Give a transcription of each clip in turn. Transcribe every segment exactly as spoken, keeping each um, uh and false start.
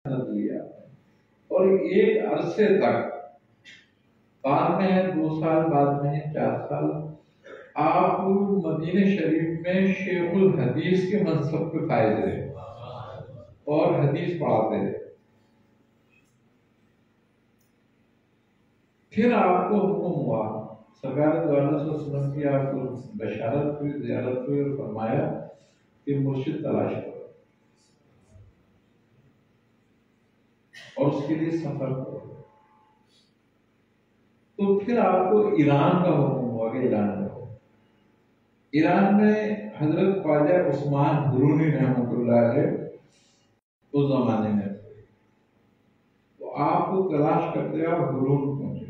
لیا اور ایک عرصے تک، بعد میں ہے دو سال، بعد میں ہے چار سال، آپ مدینہ شریف میں شیخ الحدیث کے منصب پہ فائز رہے اور حدیث پڑھاتے رہے۔ پھر آپ کو حکم ہوا، سرکار دو علیہ وسلم کی آپ کو بشارت ہوئی، زیارت ہوئی اور فرمایا کہ مرشد تلاش کرو اور اس کے لیے سفر کرو۔ تو پھر آپ کو ایران کا حکم ہوا کہ ایران میں ہو۔ ایران میں حضرت خواجہ عثمان درونی رحمۃ اللہ علیہ اس زمانے میں تھے، تو آپ کو تلاش کرتے آپ درون پہنچے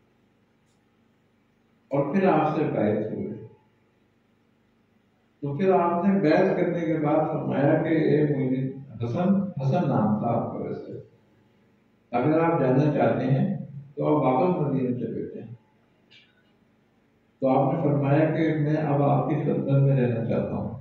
اور پھر آپ سے بیعت ہوئے۔ تو پھر آپ نے بیعت کرنے کے بعد فرمایا کہ اے مجھے حسن، حسن نام تھا آپ کا ویسے، اگر آپ جاننا چاہتے ہیں تو آپ واپس مدینہ چلے جائیں۔ تو آپ نے فرمایا کہ میں اب آپ کی خدمت میں رہنا چاہتا ہوں۔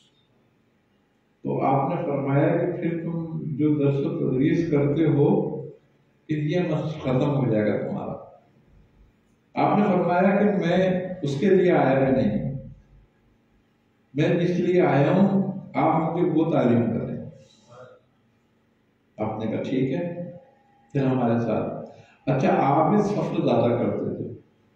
تو آپ نے فرمایا کہ پھر تم جو درس و تدریس کرتے ہو یہ مس ختم ہو جائے گا تمہارا۔ آپ نے فرمایا کہ میں اس کے لیے آیا بھی نہیں، میں جس لیے آیا ہوں آپ مجھے وہ تعلیم کریں۔ آپ نے کہا ٹھیک ہے، پھر ہمارے ساتھ۔ اچھا، آپ بھی سفر زیادہ کرتے تھے،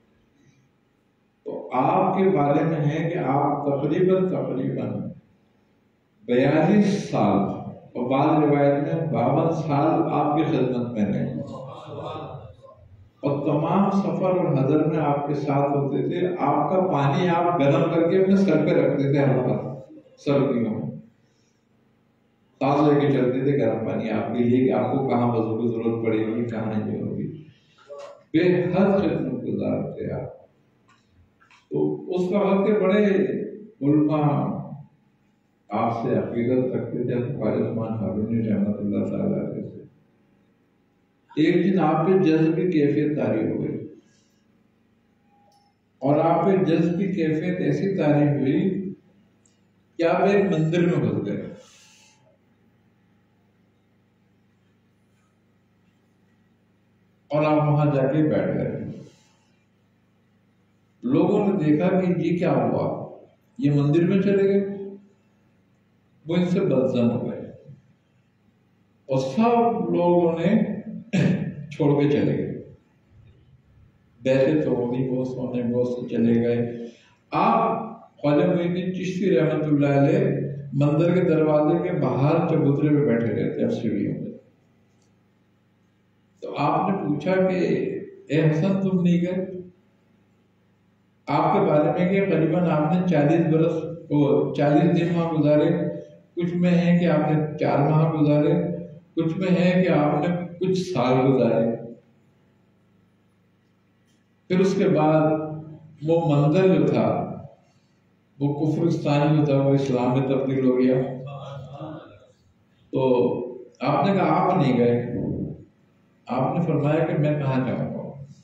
تو آپ کے بارے میں ہے کہ آپ تقریباً تقریباً بیالیس سال اور بعض روایت میں باون سال آپ کی خدمت میں رہے، اور تمام سفر اور حضر میں آپ کے ساتھ ہوتے تھے۔ آپ کا پانی آپ گرم کر کے اپنے سر پہ رکھتے تھے، ہر وقت سردیوں میں ساتھ لے کے چلتے تھے گرم پانی آپ کے لیے کہ آپ کو کہاں وضو کی ضرورت پڑے گی، کہاں یہ ہوگی۔ بے حد خدمت گزار تھے آپ۔ تو اس وقت کے بڑے علماء آپ سے عقیدت رکھتے تھے، خواجہ عثمان ہارونی رحمۃ اللہ تعالیٰ علیہ سے۔ ایک دن آپ پہ جذب کی کیفیت طاری ہو گئی، اور آپ پہ جذب کی کیفیت ایسی طاری ہوئی کہ آپ ایک مندر میں گھس گئے۔ اور آپ وہاں جا کے بیٹھ گئے۔ لوگوں نے دیکھا کہ یہ کیا ہوا، یہ مندر میں چلے گئے، وہ ان سے بدظن ہو گئے اور سب لوگوں نے چھوڑ کے چلے گئے، بیٹھے توڑ دی، وہ سونے وہ سے چلے گئے۔ آپ خواجہ معین الدین چشتی رحمۃ اللہ علیہ مندر کے دروازے کے باہر چبوترے پہ بیٹھے رہتے اب سیڑھیوں میں۔ تو آپ نے پوچھا کہ اے حسن تم نہیں گئے؟ آپ کے بارے میں کہ قریباً آپ نے چالیس برس وہ چالیس دن وہاں گزارے، کچھ میں ہے کہ آپ نے چار ماہ گزارے، کچھ میں ہے کہ آپ نے کچھ سال گزارے۔ پھر اس کے بعد وہ مندر جو تھا وہ کفرستان جو تھا وہ اسلام میں تبدیل ہو گیا۔ تو آپ نے کہا آپ نہیں گئے۔ آپ نے فرمایا کہ میں کہاں جاؤں گا؟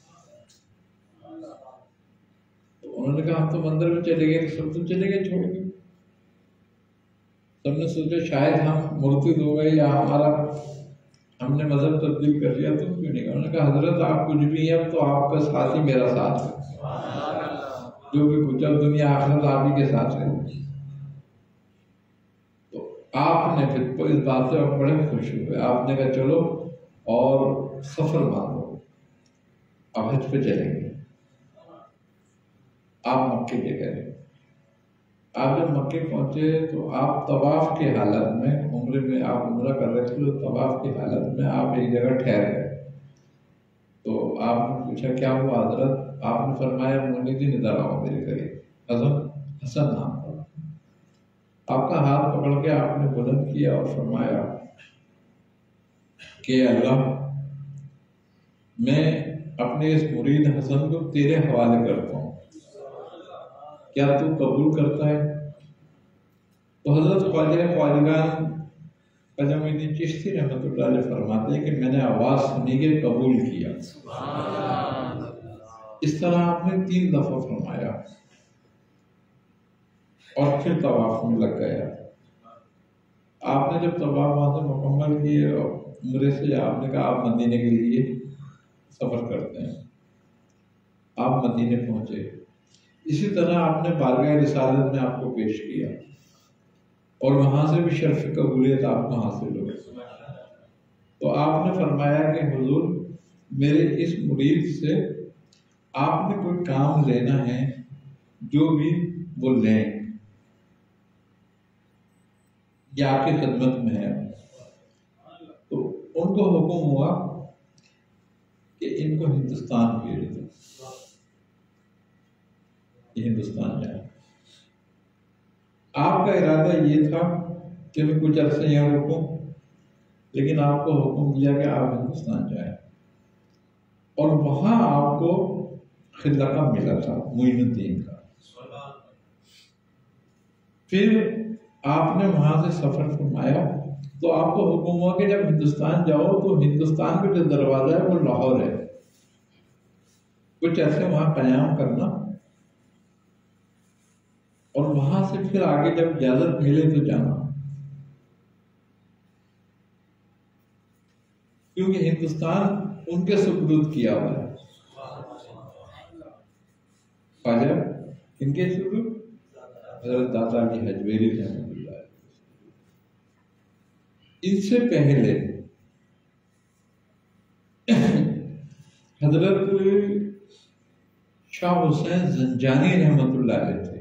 تو انہوں نے کہا ہم تو مندر میں چلے گئے، سب تو چلے گئے چھوڑ کے۔ سب نے سوچا شاید ہم مرتد ہو گئے یا ہمارا ہم نے مذہب تبدیل کر لیا، تم کیوں نہیں گئے؟ انہوں نے کہا حضرت آپ کچھ بھی ہیں، اب تو آپ کا ساتھ ہی میرا ساتھ ہے، جو بھی کچھ اب دنیا آخرت آپ ہی کے ساتھ ہے۔ تو آپ نے پھر اس بات سے بڑے خوش ہوئے۔ آپ نے کہا چلو اور سفر باندھو، اب حج پہ چلیں گے۔ آپ مکے کے گئے۔ آپ جب مکے پہنچے تو آپ طواف کی حالت میں، عمرے میں آپ عمرہ کر رہے تھے، تو طواف کی حالت میں آپ ایک جگہ ٹھہر گئے۔ تو آپ نے پوچھا کیا ہوا حضرت؟ آپ نے فرمایا معین الدین ادھر آؤ میرے قریب، حسن حسن نام تھا۔ آپ کا ہاتھ پکڑ کے آپ نے بلند کیا اور فرمایا کہ اللہ، میں اپنے اس مرید حسن کو تیرے حوالے کرتا ہوں، کیا تو قبول کرتا ہے؟ تو حضرت خواجہ خواجگان خواجہ معین الدین چشتی رحمۃ اللہ علیہ فرماتے ہیں کہ میں نے آواز سنی کہ قبول کیا۔ اس طرح آپ نے تین دفعہ فرمایا اور پھر طواف میں لگ گیا۔ آپ نے جب طواف وہاں سے مکمل کیے اور عمرے سے آپ نے کہا آپ مدینے کے لیے سفر کرتے ہیں، آپ مدینے پہنچے، اسی طرح آپ نے بارگاہ رسالت میں آپ کو پیش کیا اور وہاں سے بھی شرف قبولیت آپ کو حاصل ہو، تو آپ نے فرمایا کہ حضور میرے اس مرید سے آپ نے کوئی کام لینا ہے، جو بھی وہ لیں، یہ آپ کی خدمت میں ہے۔ تو ان کو حکم ہوا کہ ان کو ہندوستان بھیج دو، یہ ہندوستان جائے۔ آپ کا ارادہ یہ تھا کہ میں کچھ عرصے یہاں رکوں، لیکن آپ کو حکم دیا کہ آپ ہندوستان جائیں، اور وہاں آپ کو خلقہ ملا تھا معین الدین کا۔ پھر آپ نے وہاں سے سفر فرمایا تو آپ کو حکم ہوا کہ جب ہندوستان جاؤ تو ہندوستان کا جو دروازہ ہے وہ لاہور ہے، کچھ ایسے وہاں قیام کرنا، اور وہاں سے پھر آگے جب اجازت ملے تو جانا، کیونکہ ہندوستان ان کے سپرد کیا ہوا ہے۔ خواجہ ان کے سپرد حضرت داتا علی حجویری رحمۃ اللہ، ان سے پہلے حضرت شاہ حسین زنجانی رحمۃ اللہ علیہ تھے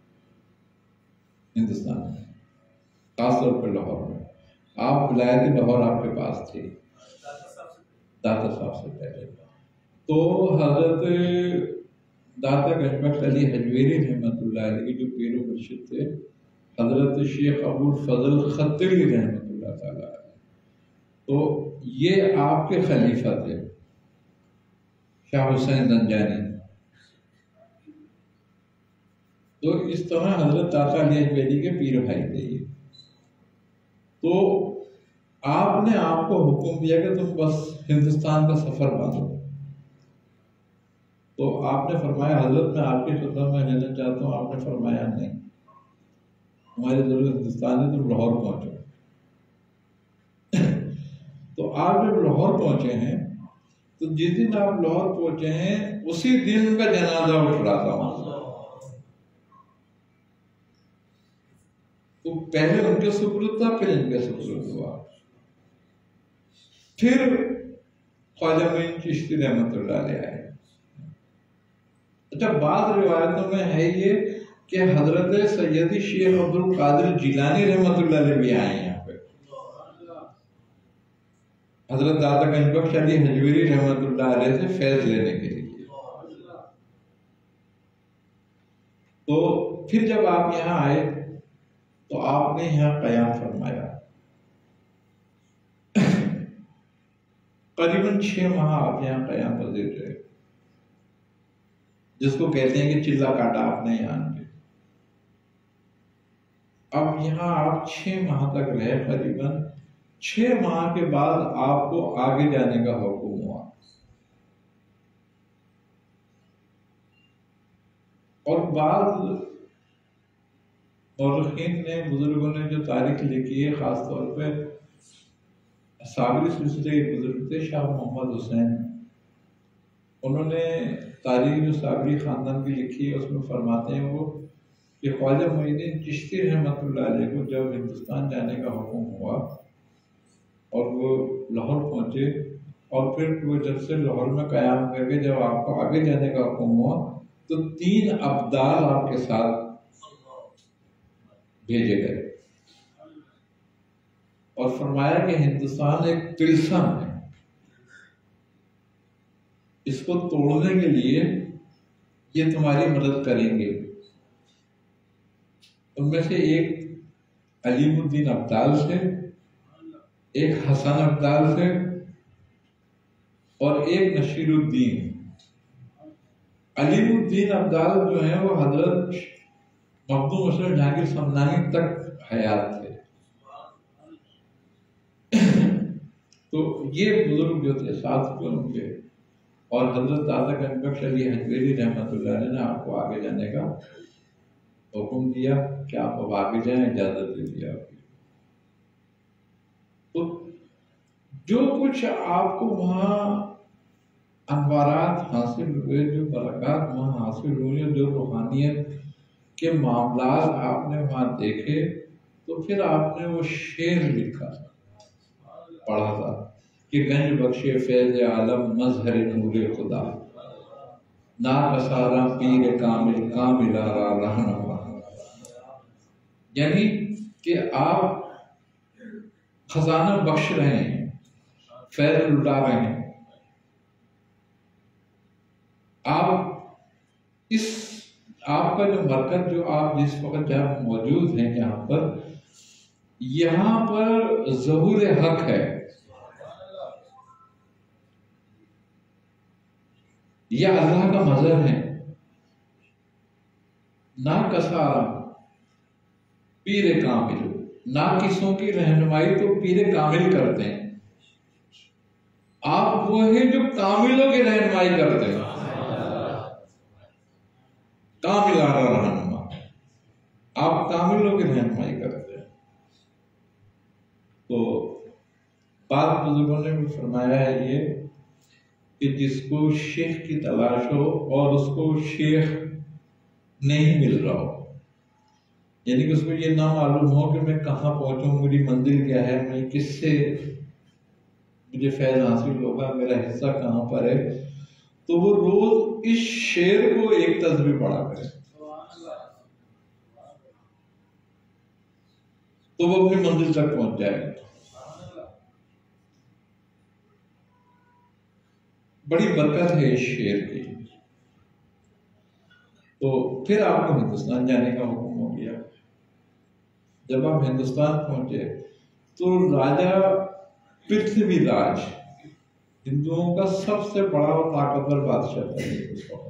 ہندوستان میں، خاص طور پر لاہور میں۔ آپ ولایت لاہور آپ کے پاس تھی داتا صاحب سے پہلے، تو حضرت داتا گنج بخش علی حجویری رحمۃ اللہ علیہ کے جو پیر و مرشد تھے حضرت شیخ ابو الفضل خطری رحمۃ اللہ تعالیٰ علیہ، تو یہ آپ کے خلیفہ تھے شاہ حسین زنجانی۔ تو اس طرح حضرت داتا علی حجویری کے پیر بھائی تھے یہ۔ تو آپ نے آپ کو حکم دیا کہ تم بس ہندوستان کا سفر باندھو، تو آپ نے فرمایا حضرت میں آپ کی خدمت میں لینا چاہتا ہوں۔ آپ نے فرمایا نہیں، ہماری ضرورت ہندوستان ہے، تم لاہور پہنچو۔ تو آپ جب لاہور پہنچے ہیں تو جس دن آپ لاہور پہنچے ہیں اسی دن ان کا جنازہ اٹھ رہا تھا وہاں سے، تو پہلے ان کے سپرد تھا، پھر ان کے سپرد ہوا، پھر خواجہ معین چشتی رحمۃ اللہ علیہ آئے۔ اچھا، بعض روایتوں میں ہے یہ کہ حضرت سیدی شیخ عبد القادر جیلانی رحمۃ اللہ علیہ بھی آئے ہیں یہاں پہ، حضرت داتا گنج بخش علی حجویری رحمۃ اللہ علیہ سے فیض لینے کے لیے۔ تو پھر جب آپ یہاں آئے تو آپ نے یہاں قیام فرمایا، قریباً چھ ماہ آپ یہاں قیام پذیر رہے، جس کو کہتے ہیں کہ چلا کاٹا آپ نے یہاں پہ۔ اب یہاں آپ چھ ماہ تک رہے، قریباً چھ ماہ کے بعد آپ کو آگے جانے کا حکم ہوا، اور بعض مورخین نے، بزرگوں نے جو تاریخ لکھی ہے، خاص طور پہ صابری سلسلے کے بزرگ تھے شاہ محمد حسین، انہوں نے تاریخ جو صابری خاندان کی لکھی ہے اس میں فرماتے ہیں وہ کہ خواجہ معین الدین چشتی رحمۃ اللہ علیہ کو جب ہندوستان جانے کا حکم ہوا اور وہ لاہور پہنچے، اور پھر وہ جب سے لاہور میں قیام کر کے جب آپ کو آگے جانے کا حکم ہوا تو تین ابدال آپ کے ساتھ بھیجے گئے، اور فرمایا کہ ہندوستان ایک طلسم ہے، اس کو توڑنے کے لیے یہ تمہاری مدد کریں گے۔ ان میں سے ایک علیم الدین ابدال سے، ایک حسن ابدال سے، اور ایک نشیر الدین۔ علیم الدین ابدال جو ہیں وہ حضرت مخدوم مسلم جہانگیر سمنانی تک حیات تھے، تو یہ بزرگ جو تھے ساتھ میں ان کے، اور حضرت داتا گنج بخش علی حجویری رحمۃ اللہ علیہ نے آپ کو آگے جانے کا حکم دیا کہ آپ اب آگے جائیں، اجازت دے دیا آپ کی۔ تو جو کچھ آپ کو وہاں انوارات حاصل ہوئے، جو برکات وہاں حاصل ہوئے، جو روحانیت کے معاملات آپ نے وہاں دیکھے، تو پھر آپ نے وہ شعر لکھا پڑھا تھا کہ گنج بخش فیض عالم مظہر نور خدا، نا کسارا پیر کامل کامل آرا رہنما. یعنی کہ آپ خزانہ بخش رہے ہیں، فیض لٹا رہے ہیں. آپ اس آپ کا جو مرکز، جو آپ جس وقت جہاں موجود ہیں یہاں پر، یہاں پر ظہور حق ہے. یہ اللہ کا مظہر ہے. نا کسارا پیر کامل، ناقصوں کی رہنمائی تو پیر کامل کرتے ہیں. آپ وہ ہیں جو کاملوں کی رہنمائی کرتے ہیں. کامل آرا رہنما، آپ کاملوں کی رہنمائی کرتے ہیں. تو بعض بزرگوں نے بھی فرمایا ہے یہ کہ جس کو شیخ کی تلاش ہو اور اس کو شیخ نہیں مل رہا ہو، یعنی کہ اس کو یہ نہ معلوم ہو کہ میں کہاں پہنچوں، میری منزل کیا ہے، میں کس سے مجھے فیض حاصل ہوگا، میرا حصہ کہاں پر ہے، تو وہ روز اس شعر کو ایک تسبیح پڑھا کرے تو وہ اپنی منزل تک پہنچ جائے گا. بڑی برکت ہے اس شعر کی. تو پھر آپ کو ہندوستان جانے کا حکم ہو گیا. جب آپ ہندوستان پہنچے تو راجہ پرتھوی راج، ہندوؤں کا سب سے بڑا اور طاقتور بادشاہ تھا.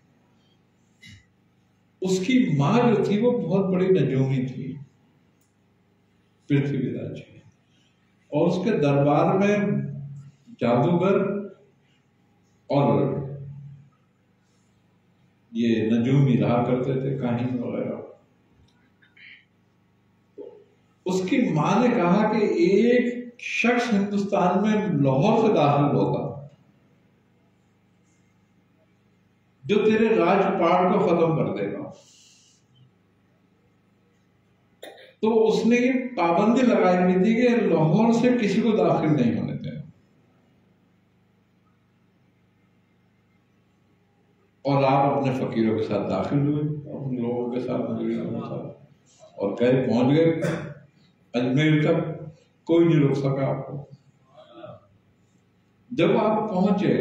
اس کی ماں جو تھی وہ بہت بڑی نجومی تھی، پرتھوی راج کی، اور اس کے دربار میں جادوگر اور یہ نجومی رہا کرتے تھے، کاہن وغیرہ. اس کی ماں نے کہا کہ ایک شخص ہندوستان میں لاہور سے داخل ہوگا جو تیرے راج پاٹ کو ختم کر دے گا. تو اس نے یہ پابندی لگائی ہوئی تھی کہ لاہور سے کسی کو داخل نہیں ہونے دینا. اور آپ اپنے فقیروں کے ساتھ داخل ہوئے، ان لوگوں کے ساتھ مجرموں کے ساتھ، اور گئے پہنچ گئے اجمیر تک. کوئی نہیں روک سکا آپ کو. جب آپ پہنچے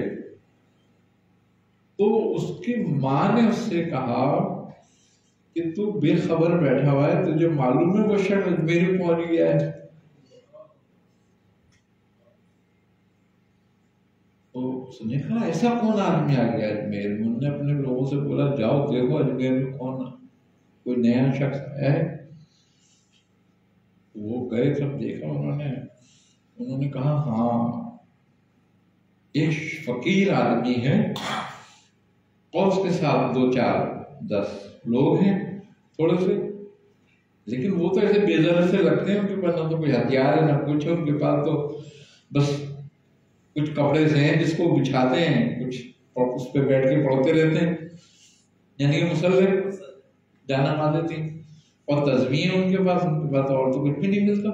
تو اس کی ماں نے اس سے کہا کہ تو بے خبر بیٹھا ہوا ہے، تجھے معلوم ہے وہ شخص اجمیر پہنچ گیا ہے. تو اس نے کہا ایسا کون آدمی آ گیا اجمیر میں؟ انہوں نے اپنے لوگوں سے بولا جاؤ دیکھو اجمیر میں کون کوئی نیا شخص ہے. وہ گئے، سب دیکھا انہوں نے. انہوں نے کہا ہاں ایک فقیر آدمی ہے اور اس کے ساتھ دو چار دس لوگ ہیں تھوڑے سے، لیکن وہ تو ایسے بے ضرر سے لگتے ہیں، ان کے پاس نہ تو کوئی ہتھیار ہے نہ کچھ ہے. ان کے پاس تو بس کچھ کپڑے سے ہیں جس کو بچھاتے ہیں، کچھ اس پہ بیٹھ کے پڑھتے رہتے ہیں، یعنی کہ مسلح جانا مانے تھی. اور تسبیح ان کے پاس، ان کے پاس اور تو کچھ بھی نہیں ملتا.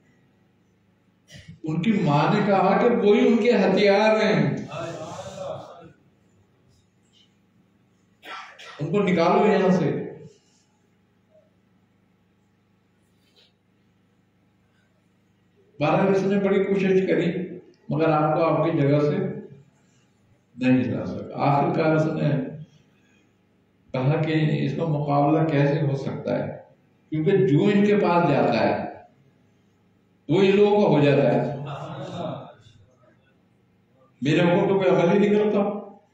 ان کی ماں نے کہا کہ وہی ان کے ہتھیار ہیں، ان کو نکالو یہاں سے. بہرحال اس نے بڑی کوشش کری مگر آپ کو آپ کی جگہ سے نہیں ہلا سکا. آخر کار اس نے کہا کہ اس کا مقابلہ کیسے ہو سکتا ہے، کیونکہ جو ان کے پاس جاتا ہے وہ ان لوگوں کا ہو جاتا ہے، میرے اوپر تو کوئی عمل ہی نہیں کرتا.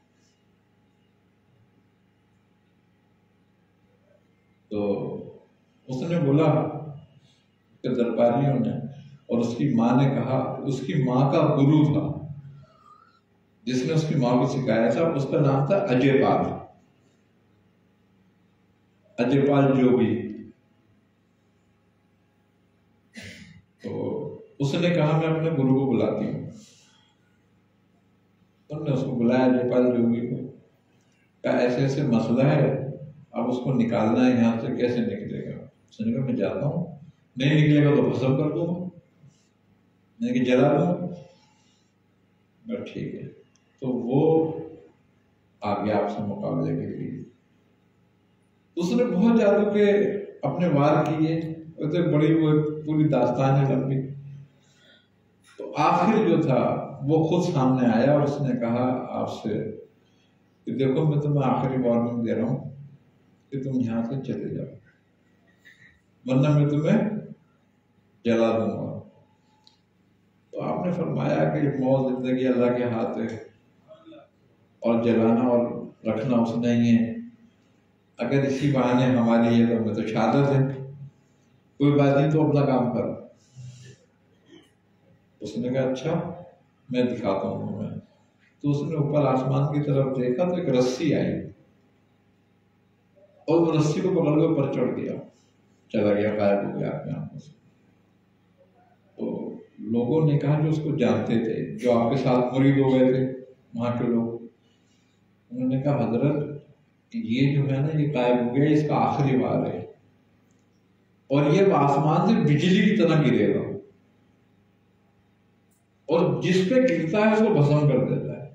تو اس نے بولا کہ درباریوں نے اور اس کی ماں نے کہا، اس کی ماں کا گرو تھا جس نے اس کی ماں کو سکھایا تھا، اس کا نام تھا اجے پال، اجے پال جوگی. تو اس نے کہا میں اپنے گرو کو بلاتی ہوں. انہوں نے اس کو بلایا جےپال جوگی کو، کہا ایسے ایسے مسئلہ ہے، اب اس کو نکالنا ہے یہاں سے، کیسے نکلے گا؟ اس نے کہا میں جاتا ہوں، نہیں نکلے گا تو بھسم کر دوں گا، میں کہ جلا دوں گا، ٹھیک ہے۔ تو وہ آگے آپ سے مقابلے کے لیے اس نے بہت جادو کے اپنے وار کیے، تو بڑی وہ پوری داستان ہے لمبی۔ تو آخر جو تھا وہ خود سامنے آیا اور اس نے کہا آپ سے کہ دیکھو میں تمہیں آخری وارننگ دے رہا ہوں کہ تم یہاں سے چلے جاؤ، ورنہ میں تمہیں جلا دوں گا۔ تو آپ نے فرمایا کہ موت زندگی اللہ کے ہاتھ ہے، اور جلانا اور رکھنا اس نے ہی ہے، اگر اسی بہانے ہماری ہے تو میں تو شہادت ہے، کوئی بات نہیں تو اپنا کام کر۔ اس نے کہا اچھا میں دکھاتا ہوں تمہیں۔ تو اس نے اوپر آسمان کی طرف دیکھا تو ایک رسی آئی، اور وہ رسی کو پکڑ کے اوپر چڑھ گیا، چلا گیا، غائب ہو گیا اپنے آنکھوں سے۔ تو لوگوں نے کہا جو اس کو جانتے تھے، جو آپ کے ساتھ مرید ہو گئے تھے وہاں کے لوگ، انہوں نے کہا حضرت یہ جو ہے نا یہ غائب ہو گیا، اس کا آخری وار ہے، اور یہ آسمان سے بجلی کی طرح گرے گا، اور جس پہ گرتا ہے اس کو بھسم کر دیتا ہے۔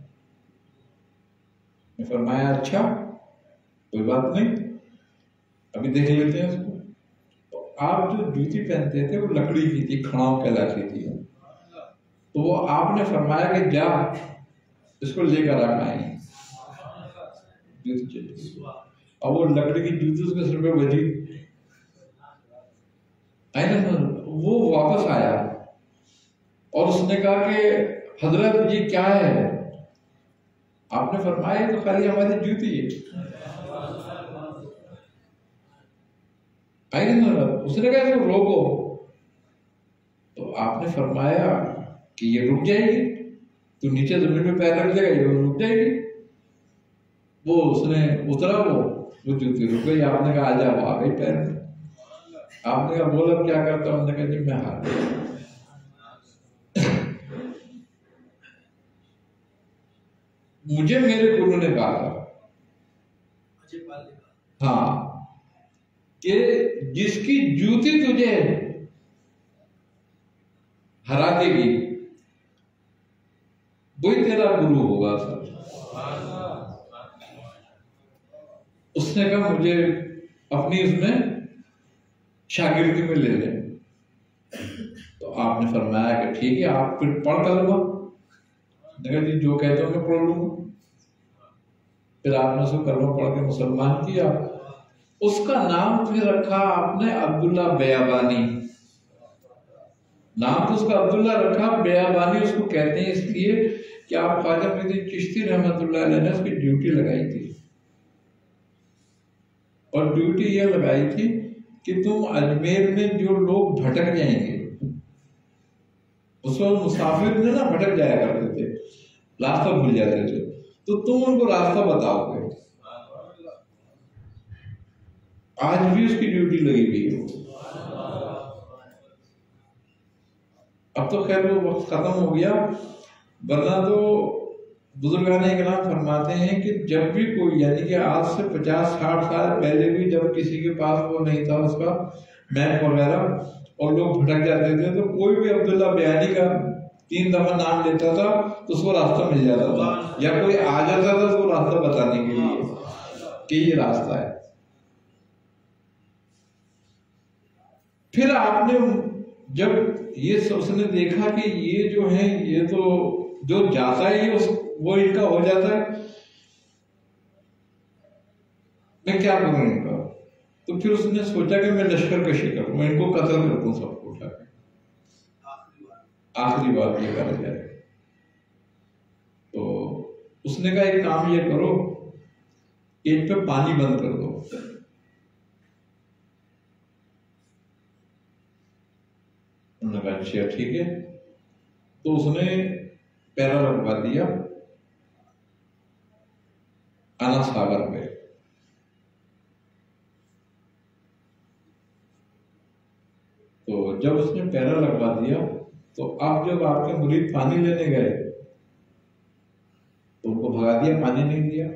میں فرمایا اچھا کوئی بات نہیں، ابھی دیکھ لیتے ہیں اس کو۔ تو آپ جو جوتی پہنتے تھے وہ لکڑی کی تھی، کھڑاؤ کہلاتی تھی، تو وہ آپ نے فرمایا کہ جا اس کو لے کر آ آئیں جوتی چلی، اور وہ لکڑی کی جوتی اس کے سر پہ بجی، وہ واپس آیا اور اس نے کہا کہ حضرت یہ کیا ہے؟ آپ نے فرمایا تو خالی ہماری جوتی ہے۔ اس نے کہا کہ روکو، تو آپ نے فرمایا کہ یہ رک جائے گی، تو نیچے زمین پہ پیر رکھ جائے گا یہ رک جائے گی۔ وہ اس نے اترا، وہ وہ جوتی رک گئی۔ آپ نے کہا آ جا، وہ آ گئی پیر میں۔ آپ نے کہا بول اب کیا کرتا ہوں؟ نے کہا جی میں ہار گیا۔ مجھے میرے گرو نے کہا ہاں کہ جس کی جوتی تجھے ہرا دے گی وہی تیرا گرو ہوگا سر۔ اس نے کہا مجھے اپنی اس میں شاگردی میں لے لیں۔ تو آپ نے فرمایا کہ ٹھیک ہے آپ پھر پڑھ کر لو۔ جی جو کہتے ہو میں پڑھ لوں گا۔ پھر آپ نے اس کو کلمہ پڑھ کے مسلمان کیا۔ اس کا نام پھر رکھا آپ نے عبداللہ بیابانی۔ نام تو اس کا عبداللہ رکھا، بیابانی اس کو کہتے ہیں اس لیے کہ آپ خواجہ معین الدین چشتی رحمۃ اللہ علیہ نے اس کی ڈیوٹی لگائی تھی، اور ڈیوٹی یہ لگائی تھی کہ تم اجمیر میں جو لوگ بھٹک جائیں گے، اس وقت مسافر نے نا بھٹک جایا کرتے تھے، راستہ بھول جاتے تھے، تو تم ان کو راستہ بتاؤ گے۔ آج بھی اس کی ڈیوٹی لگی ہوئی ہے۔ اب تو خیر وہ وقت ختم ہو گیا، ورنہ تو بزرگان اکرام فرماتے ہیں کہ جب بھی کوئی، یعنی کہ آج سے پچاس ساٹھ سال پہلے بھی جب کسی کے پاس وہ نہیں تھا اس کا میپ وغیرہ اور لوگ بھٹک جاتے تھے، تو کوئی بھی عبداللہ بیانی کا تین دفعہ نام لیتا تھا تو اس کو راستہ مل جاتا تھا، یا کوئی آ جاتا تھا اس کو راستہ بتانے کے لیے کہ یہ راستہ ہے۔ پھر آپ نے جب یہ اس نے دیکھا کہ یہ جو ہے یہ تو جو جاتا ہے یہ وہ ان کا ہو جاتا ہے، میں کیا کروں ان کا؟ تو پھر اس نے سوچا کہ میں لشکر کشی کروں، ان کو قتل کر دوں سب کو اٹھا کے، آخری بات یہ کرا جائے۔ تو اس نے کہا ایک کام یہ کرو کہ ان پہ پانی بند کر دو۔ انہوں نے کہا اچھا ٹھیک ہے۔ تو اس نے پیرا لگوا دیا انا ساگر پہ۔ تو جب اس نے پیرا لگوا دیا تو اب جب آپ کے مرید پانی لینے گئے تو ان کو بھگا دیا، پانی نہیں دیا۔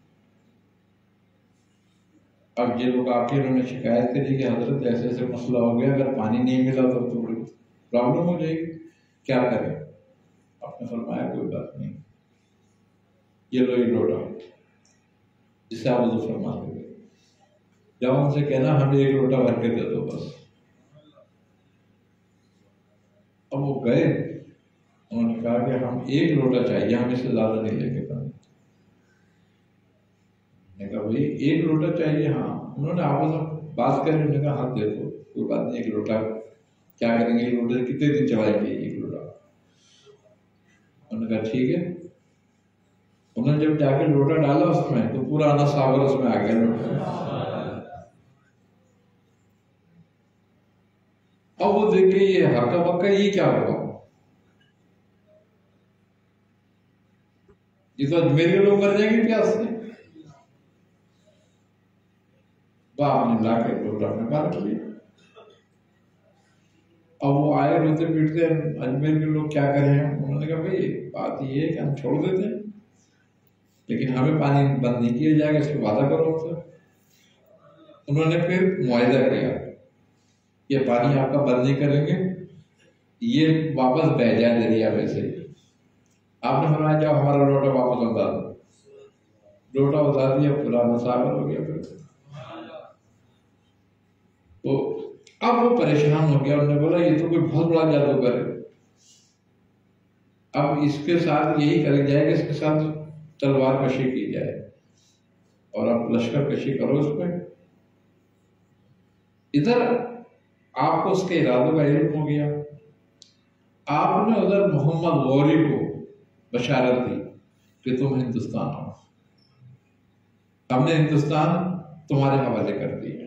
اب یہ لوگ آ کے انہوں نے شکایت کری کہ حضرت ایسے ایسے مسئلہ ہو گیا، اگر پانی نہیں ملا تو تو بڑی پرابلم ہو جائے گی، کیا کریں؟ آپ نے فرمایا کوئی بات نہیں، یہ لو یہ لوٹا جسے آپ وضو فرماتے ہوئے جب ان سے کہنا ہمیں ایک لوٹا بھر کے دے دو بس۔ اب وہ گئے، انہوں نے کہا کہ ہم ایک لوٹا چاہیے، ہم اس سے زیادہ نہیں لے کے پانی۔ نے کہا بھائی ایک لوٹا چاہیے؟ ہاں۔ انہوں نے آپس میں بات کر انہوں نے کہا ہاتھ دے دو، کوئی بات نہیں، ایک لوٹا کیا کریں گے، ایک لوٹا کتنے دن چلائیں گے ایک لوٹا؟ انہوں نے کہا ٹھیک ہے۔ انہوں نے جب جا کے لوٹا ڈالا اس میں تو پورا آنا صابر اس میں آ گیا لوٹا۔ اب وہ دیکھ کے یہ ہکا بکا یہ کیا ہوا، یہ تو اجمیر کے لوگ مر جائیں گے پیاس سے۔ باپ نے لا کے لوٹا میں بار لیا۔ اب وہ آئے روتے پیٹتے اجمیر کے لوگ کیا کریں؟ انہوں نے کہا بھائی بات یہ ہے کہ ہم چھوڑ دیتے ہیں لیکن ہمیں پانی بند نہیں کیا جائے گا، اس پہ وعدہ کرو سر۔ انہوں نے پھر معاہدہ کیا یہ پانی آپ کا بند نہیں کریں گے، یہ واپس بہ جائے دریا ویسے ہی۔ آپ نے فرمایا جاؤ ہمارا لوٹا واپس اتار دو، لوٹا اتار دیا، پرانا صابر ہو گیا۔ پھر تو اب وہ پریشان ہو گیا، انہوں نے بولا یہ تو کوئی بہت بڑا جادوگر ہے، اب اس کے ساتھ یہی کر جائے کہ اس کے ساتھ تلوار کشی کی جائے اور اب لشکر کشی کرو اس پہ۔ ادھر آپ کو اس کے ارادوں کا علم ہو گیا، آپ نے ادھر محمد غوری کو بشارت دی کہ تم ہندوستان آؤ، ہم نے ہندوستان تمہارے حوالے کر دیا۔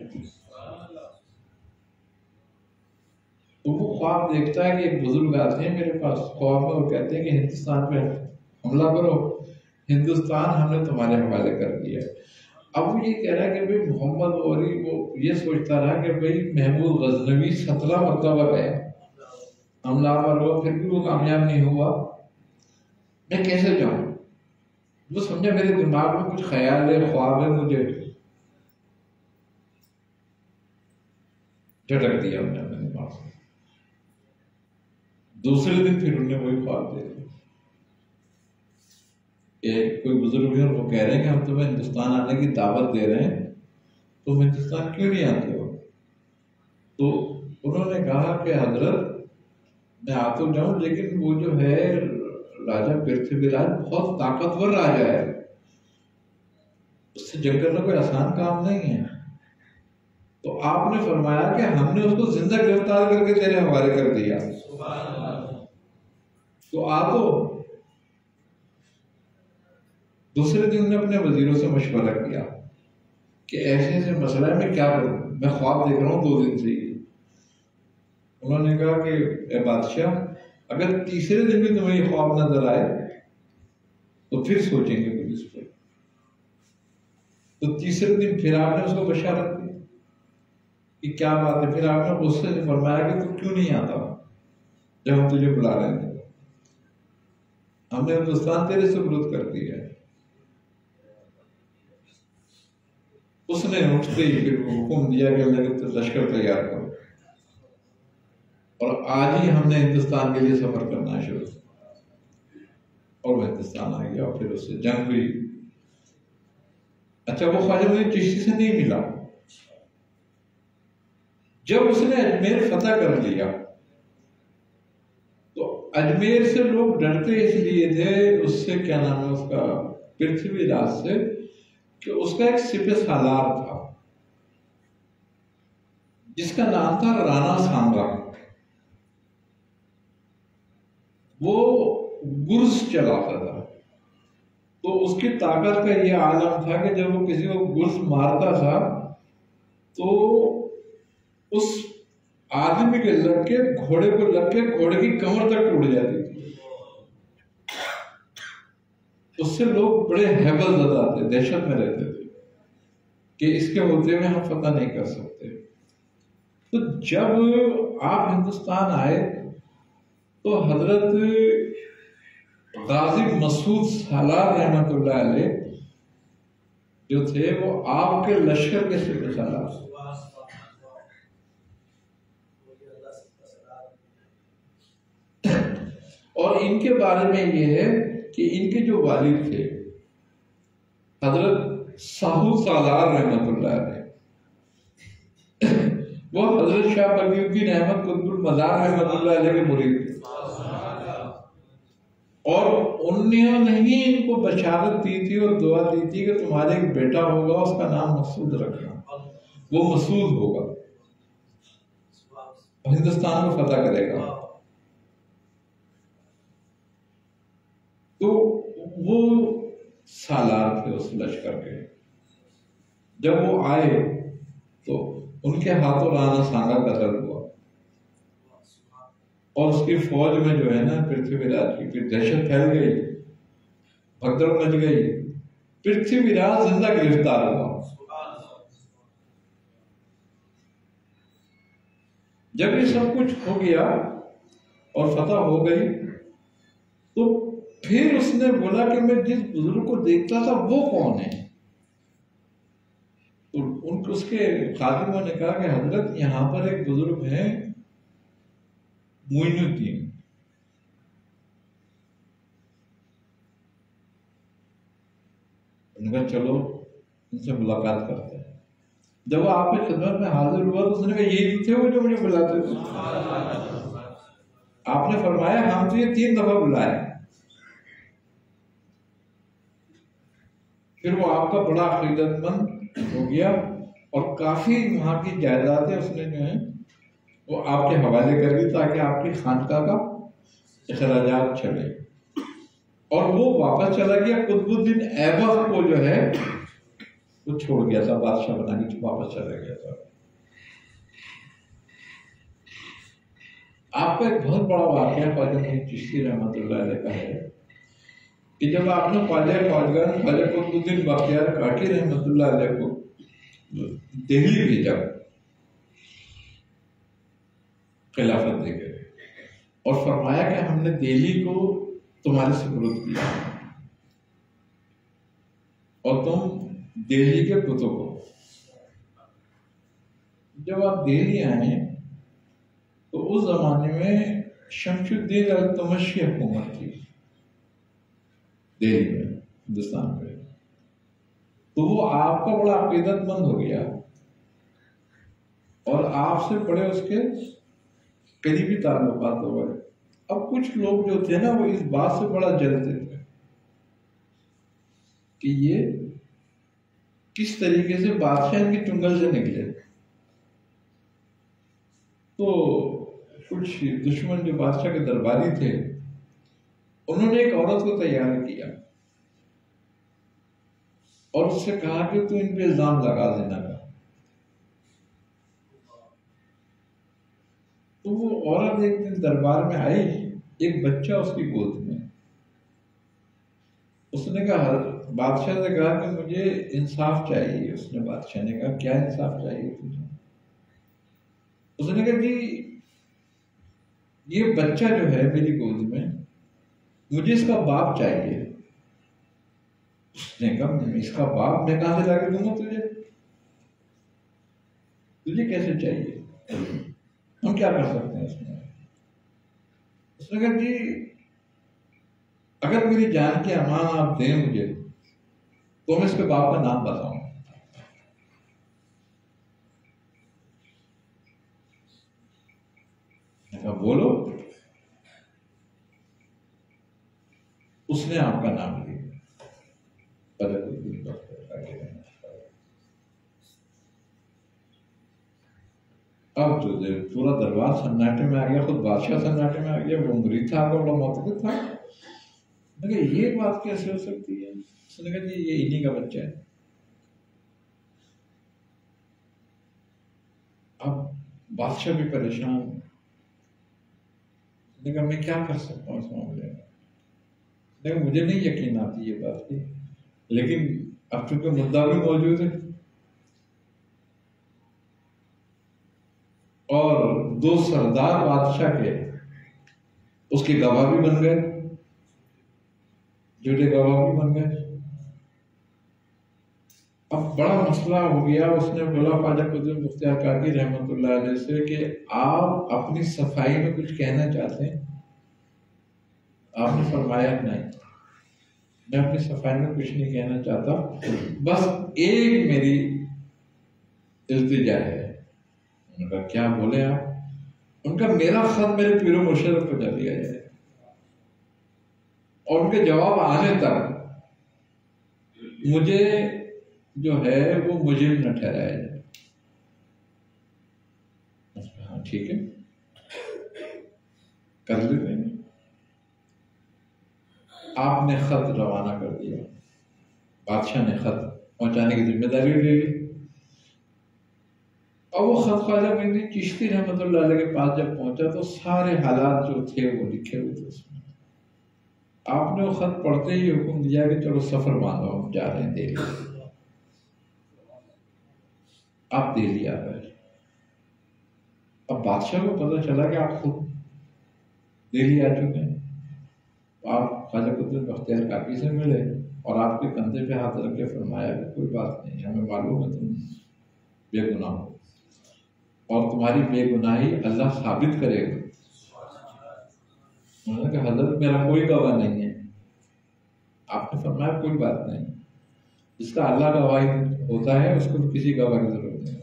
تو وہ خواب دیکھتا ہے کہ ایک بزرگ آتے ہیں میرے پاس خواب میں، وہ کہتے ہیں کہ ہندوستان پہ حملہ کرو، ہندوستان ہم نے تمہارے حوالے کر دیا۔ اب وہ یہ کہہ رہا ہے کہ بھائی محمد غوری وہ یہ سوچتا رہا کہ بھائی محمود غزنوی سترہ مرتبہ گیا، حملہ آور ہوا پھر بھی وہ کامیاب نہیں ہوا، میں کیسے جاؤں؟ وہ سمجھا میرے دماغ میں کچھ خیال ہے، خواب ہے، مجھے جھٹک دیا انہوں نے اپنے دماغ سے۔ دوسرے دن پھر انہوں نے وہی خواب دے دیا کہ کوئی بزرگ ہے اور وہ کہہ رہے ہیں کہ ہم تمہیں ہندوستان آنے کی دعوت دے رہے ہیں، تم ہندوستان کیوں نہیں آتے ہو؟ تو انہوں نے کہا کہ حضرت میں آ تو جاؤں لیکن وہ جو ہے راجہ پرتھوی راج بہت طاقتور راجہ ہے، اس سے جنگ کرنا کوئی آسان کام نہیں ہے۔ تو آپ نے فرمایا کہ ہم نے اس کو زندہ گرفتار کر کے تیرے حوالے کر دیا، تو آ تو۔ دوسرے دن نے اپنے وزیروں سے مشورہ کیا کہ ایسے ایسے مسئلہ ہے، میں کیا کروں، میں خواب دیکھ رہا ہوں دو دن سے ہی۔ انہوں نے کہا کہ اے بادشاہ اگر تیسرے دن بھی تمہیں یہ خواب نظر آئے تو پھر سوچیں گے کچھ اس پہ۔ تو تیسرے دن پھر آپ نے اس کو بشارت دی کہ کیا بات ہے، پھر آپ نے اس سے فرمایا کہ تو کیوں نہیں آتا جب ہم تجھے بلا رہے تھے، ہم نے ہندوستان تیرے سپرد کر دیا ہے۔ اس نے اٹھتے ہی پھر حکم دیا کہ اللہ کے لشکر تیار کرو، اور آج ہی ہم نے ہندوستان کے لیے سفر کرنا شروع کیا، اور وہ ہندوستان آ گیا اور پھر اس سے جنگ ہوئی۔ اچھا وہ خواجہ معین چشتی سے نہیں ملا، جب اس نے اجمیر فتح کر لیا تو اجمیر سے لوگ ڈرتے اس لیے تھے، اس سے کیا نام ہے اس کا، پرتھوی راج سے، کہ اس کا ایک سپہ سالار تھا جس کا نام تھا رانا سانگا، وہ گرز چلاتا تھا۔ تو اس کی طاقت کا یہ عالم تھا کہ جب وہ کسی کو گرز مارتا تھا تو اس آدمی کے لگ کے گھوڑے کو لگ کے گھوڑے کی کمر تک ٹوٹ جاتی تھی۔ اس سے لوگ بڑے ہیبت زدہ تھے، دہشت میں رہتے تھے کہ اس کے ہوتے ہوئے ہم فتح نہیں کر سکتے۔ تو جب آپ ہندوستان آئے تو حضرت غازی مسعود سالار رحمۃ اللہ علیہ جو تھے وہ آپ کے لشکر کے سپہ سالار تھے. اور ان کے بارے میں یہ ہے کہ ان کے جو والد تھے حضرت ساہو سالار رحمۃ اللہ علیہ، وہ حضرت شاہ ولی الدین احمد قطب المزار رحمۃ اللہ علیہ کے مرید تھے. اور انہوں نے ہی ان کو بشارت دی تھی اور دعا دی تھی کہ تمہارے ایک بیٹا ہوگا، اس کا نام مسعود رکھنا، وہ مسعود ہوگا، ہندوستان کو فتح کرے گا. تو وہ سالار تھے اس لشکر کے. جب وہ آئے تو ان کے ہاتھوں رانا سانگا قتل ہوا، اور اس کی فوج میں جو ہے نا پرتھوی راج کی پھر دہشت پھیل گئی، بھگدڑ مچ گئی. پرتھوی راج زندہ گرفتار ہوا. جب یہ سب کچھ ہو گیا اور فتح ہو گئی تو پھر اس نے بولا کہ میں جس بزرگ کو دیکھتا تھا وہ کون ہے؟ تو ان کو اس کے خادموں نے کہا کہ حضرت یہاں پر ایک بزرگ ہیں معین الدین. ان کا چلو ان سے ملاقات کرتے ہیں. جب وہ آپ کی خدمت میں حاضر ہوا تو اس نے کہا یہ تھے وہ جو مجھے بلاتے تھے. آپ نے فرمایا ہم تو یہ تین دفعہ بلائے. پھر وہ آپ کا بڑا عقیدت مند ہو گیا اور کافی وہاں کی جائیدادیں اس نے جو ہیں وہ آپ کے حوالے کر دی تاکہ آپ کی خانقاہ کا اخراجات چلے. اور وہ واپس چلا گیا. قطب الدین ایبک کو جو ہے وہ چھوڑ گیا تھا، بادشاہ بنا کے واپس چلا گیا تھا. آپ کا ایک بہت بڑا واقعہ خواجہ معین چشتی رحمۃ اللہ علیہ کا ہے کہ جب آپ نے خواجہ خواجگان خواجہ قطب الدین بختیار کاٹھی رحمۃ اللہ علیہ کو دہلی بھیجا خلافت دے کے اور فرمایا کہ ہم نے دہلی کو تمہارے سپرد کیا اور تم دہلی کے کتب کو. جب آپ دہلی آئے تو اس زمانے میں شمس الدین التمشی حکومت تھی دہلی میں، ہندوستان میں. تو وہ آپ کا بڑا عقیدت مند ہو گیا اور آپ سے بڑے اس کے قریبی تعلقات ہو گئے. اب کچھ لوگ جو تھے نا وہ اس بات سے بڑا جلتے تھے کہ یہ کس طریقے سے بادشاہ ان کی چنگل سے نکلے. تو کچھ دشمن جو بادشاہ کے درباری تھے انہوں نے ایک عورت کو تیار کیا اور اس سے کہا کہ تو ان پہ الزام لگا دینا کا. تو وہ عورت ایک دن دربار میں آئی، ایک بچہ اس کی گود میں. اس نے کہا بادشاہ نے کہا کہ مجھے انصاف چاہیے. اس نے بادشاہ نے کہا کیا انصاف چاہیے تجھے؟ اس نے کہا جی یہ بچہ جو ہے میری گود میں مجھے اس کا باپ چاہیے. اس نے کہا اس کا باپ میں کہاں سے لا کے دوں گا تجھے؟ تجھے کیسے چاہیے؟ ہم کیا کر سکتے ہیں اس میں؟ اس نے کہا جی اگر میری جان کی امان آپ دیں مجھے تو میں اس کے باپ کا نام بتاؤں. میں کہا بولو. اس نے آپ کا نام لیا. اب جو پورا دربار سناٹے میں آ گیا، خود بادشاہ سناٹے میں آ گیا. وہ مرید تھا آپ کا بڑا معتقد تھا. میں کہا یہ بات کیسے ہو سکتی ہے؟ اس نے کہا جی یہ انہی کا بچہ ہے. اب بادشاہ بھی پریشان. اس نے کہا میں کیا کر سکتا ہوں اس معاملے میں؟ لیکن مجھے نہیں یقین آتی یہ بات کی، لیکن اب چونکہ مدعا بھی موجود ہے اور دو سردار بادشاہ کے اس کے گواہ بھی بن گئے. جھوٹے گواہ بھی بن گئے۔ اب بڑا مسئلہ ہو گیا، اس نے بولا خواجہ قطب مختار کاکی رحمۃ اللہ علیہ سے کہ آپ اپنی صفائی میں کچھ کہنا چاہتے ہیں؟ آپ نے فرمایا نہیں، میں اپنی صفائی میں کچھ نہیں کہنا چاہتا، بس ایک میری التجا ہے۔ ان کا کیا بولے آپ؟ ان کا میرا خط میرے پیر و مرشد کو پہنچا دیا جائے اور ان کے جواب آنے تک مجھے جو ہے وہ مجرم نہ ٹھہرایا جائے۔ ہاں ٹھیک ہے، کر لیتے ہیں۔ آپ نے خط روانہ کر دیا، بادشاہ نے خط پہنچانے کی ذمہ داری لے لی، اور وہ خط خواجہ معین چشتی رحمۃ اللہ علیہ کے پاس جب پہنچا تو سارے حالات جو تھے وہ لکھے ہوئے تھے اس میں۔ آپ نے وہ خط پڑھتے ہی حکم دیا کہ چلو سفر باندھو، ہم جا رہے ہیں دہلی۔ آپ دہلی آ گئے۔ اب بادشاہ کو پتہ چلا کہ آپ خود دہلی آ چکے ہیں۔ آپ خواجہ قطب بختیار کاکی سے ملے اور آپ کے کندھے پہ ہاتھ رکھ کے فرمایا کہ کوئی بات نہیں، ہمیں معلوم ہے تم بے گناہ ہو اور تمہاری بے گناہی اللہ ثابت کرے گا۔ انہوں نے کہا حضرت میرا کوئی گواہ نہیں ہے۔ آپ نے فرمایا کوئی بات نہیں، جس کا اللہ گواہی ہوتا ہے اس کو کسی گواہ کی ضرورت نہیں،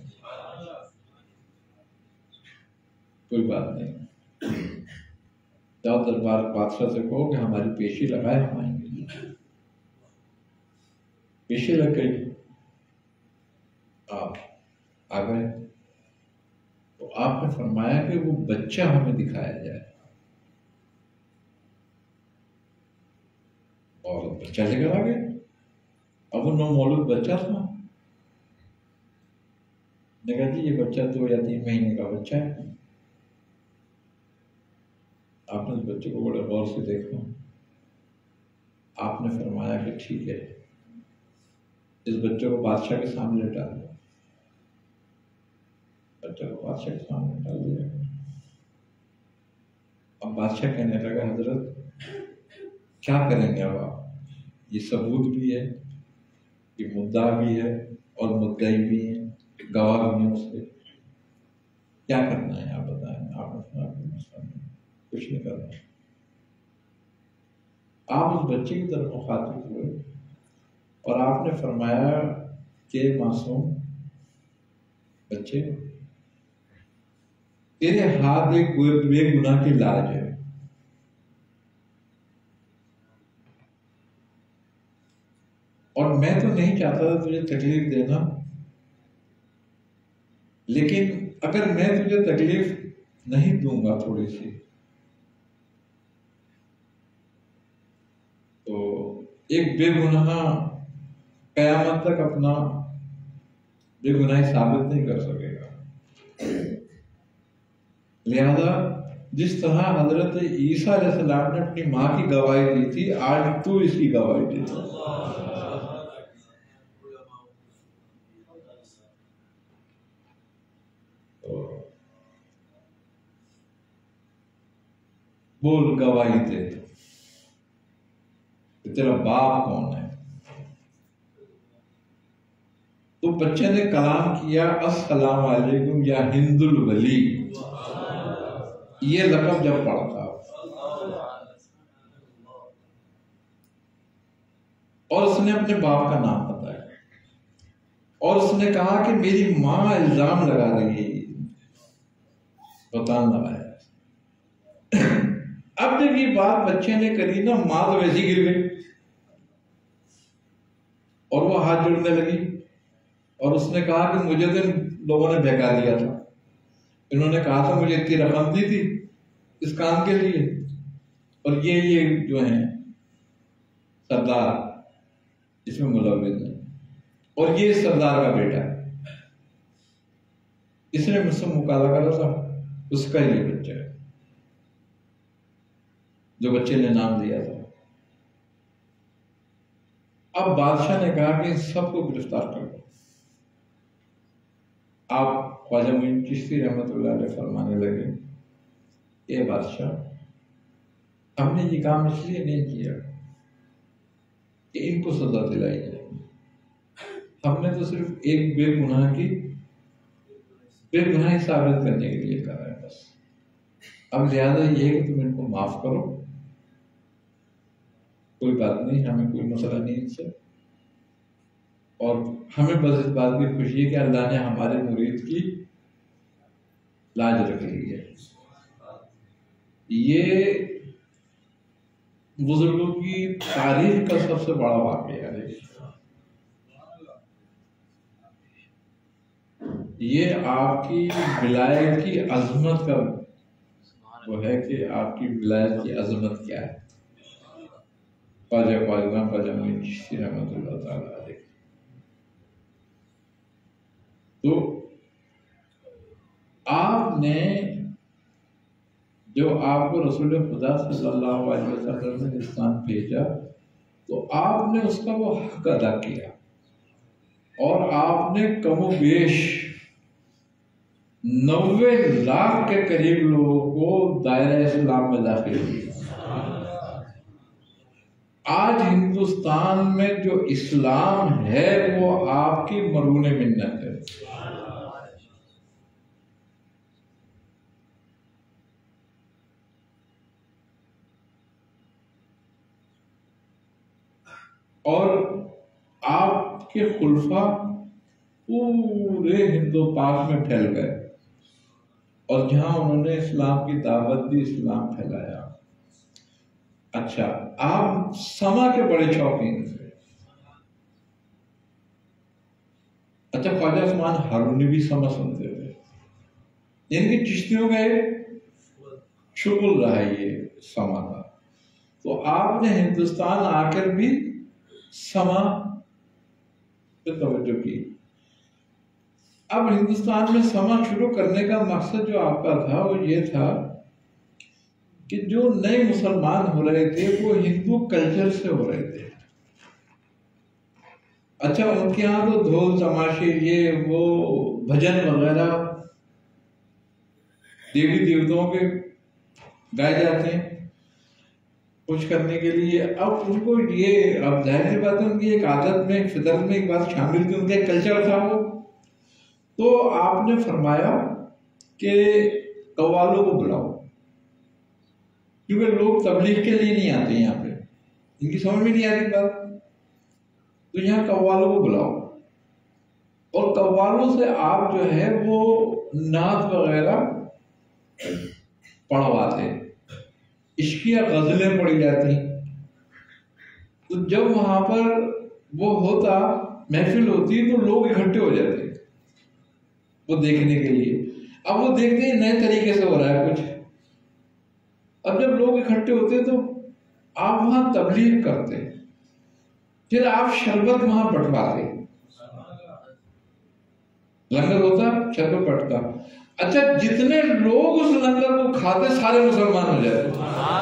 کوئی بات نہیں۔ جاؤ دربار بادشاہ سے کہو کہ ہماری پیشی لگائے، ہم آئیں گے۔ پیشی لگ گئی، آپ آ گئے تو آپ نے فرمایا کہ وہ بچہ ہمیں دکھایا جائے، اور بچہ لے کر آ گئے۔ اب وہ نو مولود بچہ تھا، نے کہا جی یہ بچہ دو یا تین مہینے کا بچہ ہے۔ آپ نے اس بچے کو بڑے غور سے دیکھا، آپ نے فرمایا کہ ٹھیک ہے، اس بچے کو بادشاہ کے سامنے ڈال دو۔ بچے کو بادشاہ کے سامنے ڈال دیا۔ اب بادشاہ کہنے لگا حضرت کیا کریں گے اب آپ؟ یہ ثبوت بھی ہے، یہ مدعا بھی ہے اور مدعی بھی ہے، گواہ بھی ہیں اس کے، کیا کرنا ہے آپ بتائیں۔ آپ نے کچھ نہیں کرنا۔ آپ اس بچے کی طرف مخاطب ہوئے اور آپ نے فرمایا کہ معصوم بچے، تیرے ہاتھ ایک بے گناہ کی لاج ہے، اور میں تو نہیں چاہتا تھا تجھے تکلیف دینا، لیکن اگر میں تجھے تکلیف نہیں دوں گا تھوڑی سی تو ایک بے گناہ قیامت تک اپنا بے گناہی ثابت نہیں کر سکے گا۔ لہذا جس طرح حضرت عیسیٰ علیہ السلام نے اپنی ماں کی گواہی دی تھی، آج تو اس کی گواہی دی تھی۔ بول گواہی دے کہ تیرا باپ کون ہے۔ تو بچے نے کلام کیا، السلام علیکم یا ہند الولی، یہ لقب جب پڑھا تھا، اور اس نے اپنے باپ کا نام بتایا اور اس نے کہا کہ میری ماں الزام لگا رہی ہے، بتان لگایا۔ اب جب یہ بات بچے نے کری نا، ماں تو ویسی گر گئی اور وہ ہاتھ جوڑنے لگی اور اس نے کہا کہ مجھے تو لوگوں نے بہکا دیا تھا، انہوں نے کہا تھا مجھے اتنی رقم دی تھی اس کام کے لیے، اور یہ یہ جو ہیں سردار اس میں ملوث ہے، اور یہ سردار کا بیٹا ہے، اس نے مجھ سے مکالمہ کرا تھا، اس کا یہ بچہ ہے جو بچے نے نام دیا تھا۔ اب بادشاہ نے کہا کہ سب کو گرفتار کر دو۔ آپ خواجہ معین چشتی رحمۃ اللہ علیہ فرمانے لگے، اے بادشاہ، ہم نے یہ کام اس لیے نہیں کیا کہ ان کو سزا دلائی جائے. ہم نے تو صرف ایک بے گناہ کی بے گناہی ثابت کرنے کے لیے کہا ہے بس. اب لہٰذا یہ کہ تم ان کو معاف کرو، کوئی بات نہیں، ہمیں کوئی مسئلہ نہیں ان سے، اور ہمیں بس اس بات کی خوشی ہے کہ اللہ نے ہمارے مرید کی لاج رکھ لی ہے. یہ بزرگوں کی تاریخ کا سب سے بڑا واقعہ ہے. یہ آپ کی ولایت کی عظمت کا وہ ہے کہ آپ کی ولایت کی عظمت کیا ہے. خواجہ خواجہ خواجہ معین چشتی رحمۃ اللہ تعالیٰ علیہ. تو آپ نے جو آپ کو رسول خدا صلی اللہ علیہ وسلم نے ہندوستان بھیجا تو آپ نے اس کا وہ حق ادا کیا، اور آپ نے کم و بیش نوے لاکھ کے قریب لوگوں کو دائرہ اسلام میں داخل کیا. آج ہندوستان میں جو اسلام ہے وہ آپ کی مرہون منت ہے. اور آپ کے خلفاء پورے ہند و پاک میں پھیل گئے، اور جہاں انہوں نے اسلام کی دعوت دی، اسلام پھیلایا. اچھا، آپ سما کے بڑے شوقین تھے. اچھا، خواجہ عثمان ہارونی بھی سما سنتے تھے، یعنی کہ چشتیوں کا شغل رہا یہ سما کا. تو آپ نے ہندوستان آ کر بھی سما پہ توجہ کی. اب ہندوستان میں سما شروع کرنے کا مقصد جو آپ کا تھا وہ یہ تھا کہ جو نئے مسلمان ہو رہے تھے وہ ہندو کلچر سے ہو رہے تھے. اچھا، ان کے یہاں تو ڈھول تماشے یہ وہ بھجن وغیرہ دیوی دیوتاؤں کے گائے جاتے ہیں خوش کرنے کے لیے. اب ان کو یہ اب ظاہر سی بات ہے ان کی ایک عادت میں ایک فطرت میں ایک بات شامل تھی، ان کا ایک کلچر تھا وہ. تو آپ نے فرمایا کہ قوالوں کو بلاؤ، کیونکہ لوگ تبلیغ کے لیے نہیں آتے یہاں پہ، ان کی سمجھ میں نہیں آتی بات. تو یہاں قوالوں کو بلاؤ، اور قوالوں سے آپ جو ہے وہ نعت وغیرہ پڑھواتے، عشقیہ غزلیں پڑھی جاتی. تو جب وہاں پر وہ ہوتا محفل ہوتی تو لوگ اکٹھے ہو جاتے وہ دیکھنے کے لیے. اب وہ دیکھتے ہیں نئے طریقے سے ہو رہا ہے کچھ. اب جب لوگ اکٹھے ہوتے تو آپ وہاں تبلیغ کرتے، پھر آپ شربت وہاں بٹواتے، لنگر ہوتا شربت بٹتا. اچھا، جتنے لوگ اس لنگر کو کھاتے سارے مسلمان ہو جاتے.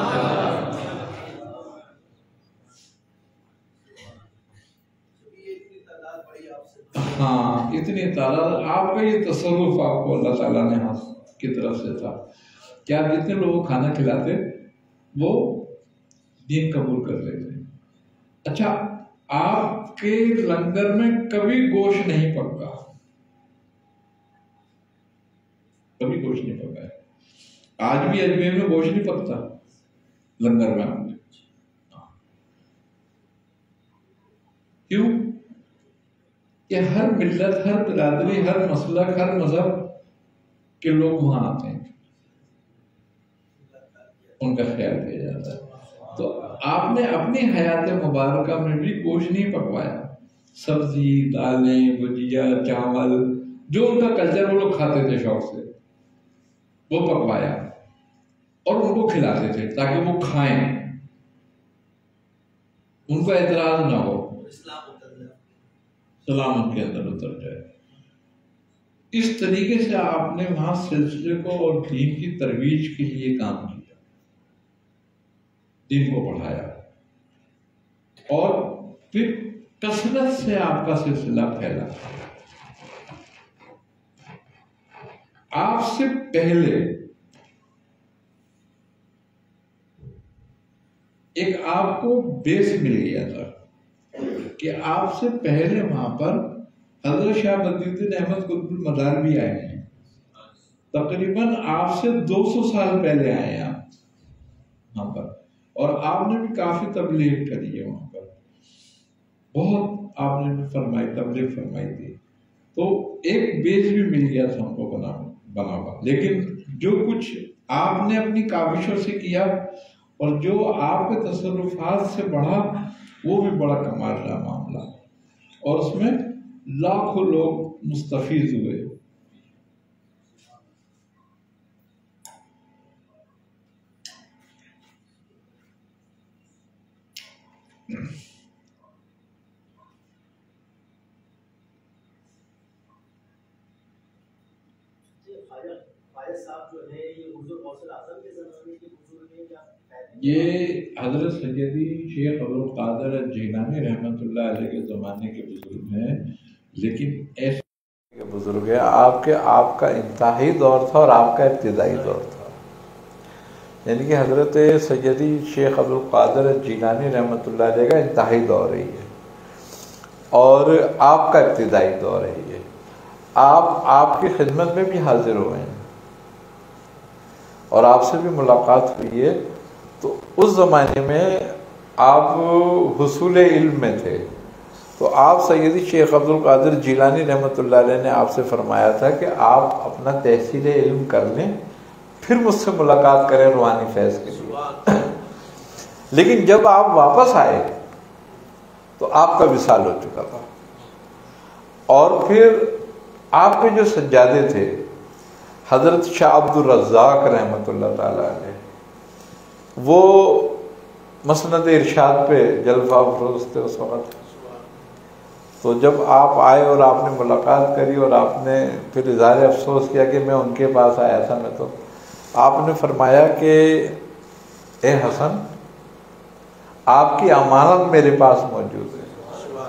ہاں، اتنی تعداد. آپ کا یہ تصرف آپ کو اللہ تعالیٰ نے ہاتھ کی طرف سے تھا کہ آپ جتنے لوگوں کو کھانا کھلاتے وہ دین قبول کر لیتے. اچھا، آپ کے لنگر میں کبھی گوشت نہیں پکا، کبھی گوشت نہیں پکا ہے. آج بھی اجمیر میں گوشت نہیں پکتا لنگر میں. کیوں؟ کہ ہر ملت، ہر برادری، ہر مسلک، ہر مذہب کے لوگ وہاں آتے ہیں، ان کا خیال کیا جاتا ہے. تو آپ نے اپنی حیات مبارکہ میں بھی گوشت نہیں پکوایا، سبزی، دالیں، بھجیا، چاول، جو ان کا کلچر وہ لوگ کھاتے تھے شوق سے وہ پکوایا، اور ان کو کھلاتے تھے تاکہ وہ کھائیں، ان کو اعتراض نہ ہو، سلام ان کے اندر اتر جائے. اس طریقے سے آپ نے وہاں سلسلے کو اور دین کی ترویج کے لیے کام کیا، دین کو بڑھایا، اور پھر کثرت سے آپ کا سلسلہ پھیلا. آپ سے پہلے ایک آپ کو بیس مل گیا تھا. کہ آپ سے پہلے وہاں پر حضرت شاہ بدی الدین احمد قطب المدار بھی آئے ہیں، تقریباً آپ سے دو سو سال پہلے آئے ہیں آپ وہاں پر، اور آپ نے بھی کافی تبلیغ کری ہے وہاں پر، بہت آپ نے بھی فرمائی تبلیغ فرمائی تھی، تو ایک بیس بھی مل گیا تھا ہم کو بنا بنا ہوا۔ لیکن جو کچھ آپ نے اپنی کاوشوں سے کیا اور جو آپ کے تصرفات سے بڑھا، وہ بھی بڑا کمال رہا معاملہ، اور اس میں لاکھوں لوگ مستفیض ہوئے۔ یہ حضرت سیدی شیخ عبدالقادر الجیلانی رحمۃ اللہ علیہ کے زمانے کے بزرگ ہیں، لیکن ایسے بزرگ ہیں آپ کے آپ کا انتہائی دور تھا اور آپ کا ابتدائی دور تھا، یعنی کہ حضرت سیدی شیخ عبدالقادر الجیلانی رحمۃ اللہ علیہ کا انتہائی دور ہے یہ، اور آپ کا ابتدائی دور ہے یہ، آپ آپ کی خدمت میں بھی حاضر ہوئے ہیں اور آپ سے بھی ملاقات ہوئی ہے۔ تو اس زمانے میں آپ حصول علم میں تھے، تو آپ سیدی شیخ عبدالقادر جیلانی رحمۃ اللہ علیہ نے آپ سے فرمایا تھا کہ آپ اپنا تحصیل علم کر لیں، پھر مجھ سے ملاقات کریں روحانی فیض کے لیے۔ لیکن جب آپ واپس آئے تو آپ کا وصال ہو چکا تھا، اور پھر آپ کے جو سجادے تھے حضرت شاہ عبد الرزاق رحمۃ اللہ تعالیٰ علیہ، وہ مسند ارشاد پہ جلوہ افروز تھے اس وقت۔ تو جب آپ آئے اور آپ نے ملاقات کری اور آپ نے پھر اظہار افسوس کیا کہ میں ان کے پاس آیا تھا، میں تو آپ نے فرمایا کہ اے حسن، آپ کی امانت میرے پاس موجود ہے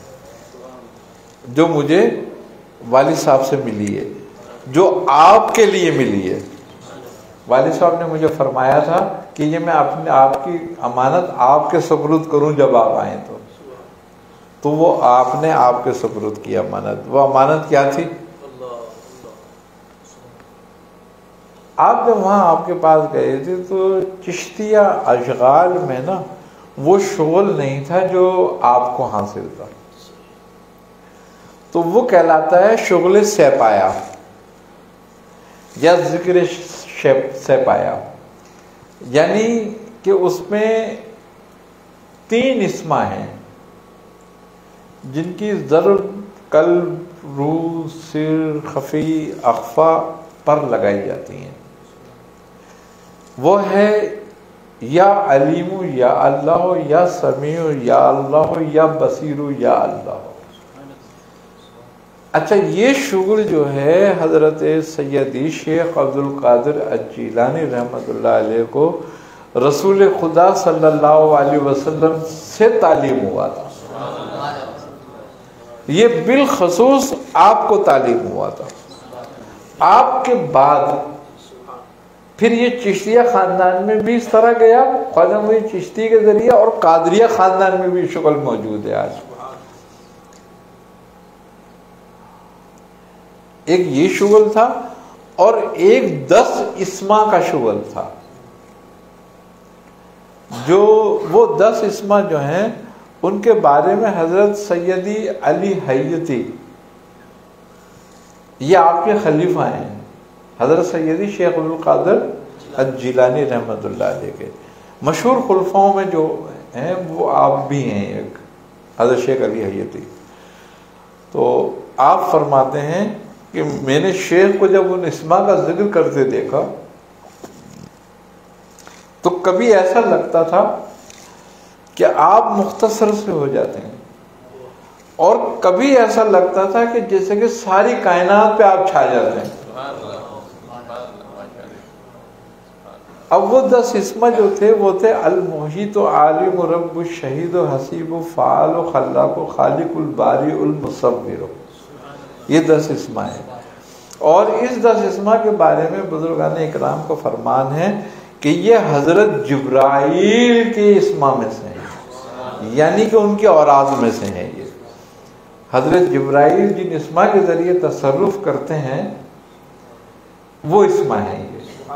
جو مجھے والد صاحب سے ملی ہے، جو آپ کے لیے ملی ہے۔ والد صاحب نے مجھے فرمایا تھا کہ یہ میں اپنے آپ کی امانت آپ کے سپرد کروں جب آپ آئیں تو تو وہ آپ نے آپ کے سپرد کی امانت، وہ امانت کیا تھی؟ آپ جب وہاں آپ کے پاس گئے تھے تو چشتیہ اشغال میں نا وہ شغل نہیں تھا جو آپ کو حاصل تھا، تو وہ کہلاتا ہے شغل سیپایا یا ذکر سیپایا، یعنی کہ اس میں تین اسما ہیں جن کی ضرب، قلب، روح، سر، خفی، اخفا پر لگائی جاتی ہیں۔ وہ ہے یا علیم یا اللہ، یا سمیع یا اللہ، یا بصیر یا اللہ۔ اچھا، یہ شغل جو ہے حضرت سیدی شیخ عبدالقادر الجیلانی رحمۃ اللہ علیہ کو رسول خدا صلی اللہ علیہ وسلم سے تعلیم ہوا تھا، یہ بالخصوص آپ کو تعلیم ہوا تھا۔ آپ کے بعد پھر یہ چشتیہ خاندان میں بھی اس طرح گیا، خواجہ معین چشتی کے ذریعے، اور قادریہ خاندان میں بھی شغل موجود ہے آج۔ ایک یہ شغل تھا اور ایک دس اسما کا شغل تھا، جو وہ دس اسما جو ہیں ان کے بارے میں حضرت سیدی علی حیتی، یہ آپ کے خلیفہ ہیں، حضرت سیدی شیخ عبدالقادر الجیلانی رحمۃ اللہ علیہ کے مشہور خلفاؤں میں جو ہیں وہ آپ بھی ہیں، ایک حضرت شیخ علی حیتی۔ تو آپ فرماتے ہیں کہ میں نے شیخ کو جب ان اسما کا ذکر کرتے دیکھا تو کبھی ایسا لگتا تھا کہ آپ مختصر سے ہو جاتے ہیں، اور کبھی ایسا لگتا تھا کہ جیسے کہ ساری کائنات پہ آپ چھا جاتے ہیں۔ اب وہ دس اسما جو تھے وہ تھے المحیط و عالم و رب و شہید و حسیب و فعال و خلاق و خالق الباری المصور، یہ دس اسما ہیں۔ اور اس دس اسما کے بارے میں بزرگان اکرام کو فرمان ہے کہ یہ حضرت جبرائیل کے اسما میں سے ہیں۔ یعنی کہ ان کے اوراد میں سے ہیں یہ. حضرت جبرائیل جن اسما کے ذریعے تصرف کرتے ہیں وہ اسما ہیں یہ.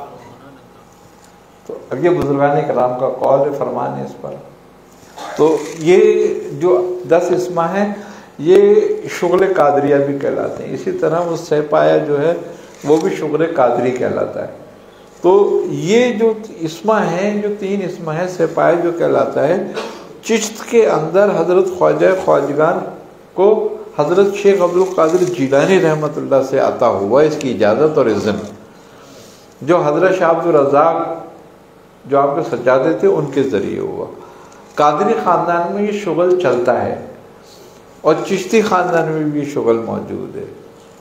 تو اب یہ بزرگان کرام کا قول فرمان ہے اس پر. تو یہ جو دس اسما ہیں یہ شغل قادریہ بھی کہلاتے ہیں. اسی طرح وہ سہ پایا جو ہے وہ بھی شغل قادری کہلاتا ہے. تو یہ جو اسما ہیں جو تین اسما ہیں، سہ پایا جو کہلاتا ہے، چشت کے اندر حضرت خواجہ خواجگان کو حضرت شیخ عبد القادر جیلانی رحمۃ اللہ سے عطا ہوا اس کی اجازت اور اذن، جو حضرت شاہ عبد الرزاق جو آپ کے سجادے تھے ان کے ذریعے ہوا. قادری خاندان میں یہ شغل چلتا ہے اور چشتی خاندان میں بھی یہ شغل موجود ہے.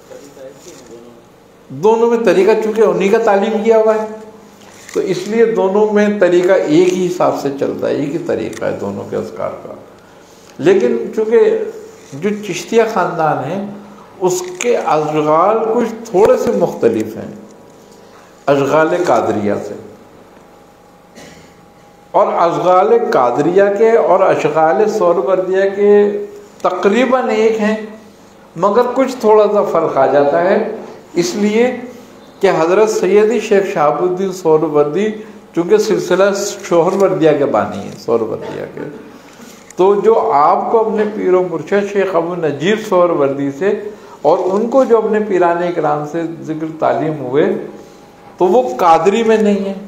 دونوں میں طریقہ چونکہ انہی کا تعلیم کیا ہوا ہے تو اس لیے دونوں میں طریقہ ایک ہی حساب سے چلتا ہے، ایک ہی طریقہ ہے دونوں کے اذکار کا. لیکن چونکہ جو چشتیہ خاندان ہے اس کے اشغال کچھ تھوڑے سے مختلف ہیں اشغال قادریہ سے، اور اشغال قادریہ کے اور اشغال سہروردیہ کے تقریباً ایک ہیں، مگر کچھ تھوڑا سا فرق آ جاتا ہے. اس لیے کہ حضرت سیدی شیخ شہاب الدین سہروردی چونکہ سلسلہ سہروردیہ کے بانی ہیں سہروردیہ کے، تو جو آپ کو اپنے پیر و مرشد شیخ ابو نجیب سہروردی سے اور ان کو جو اپنے پیران اکرام سے ذکر تعلیم ہوئے تو وہ قادری میں نہیں ہے.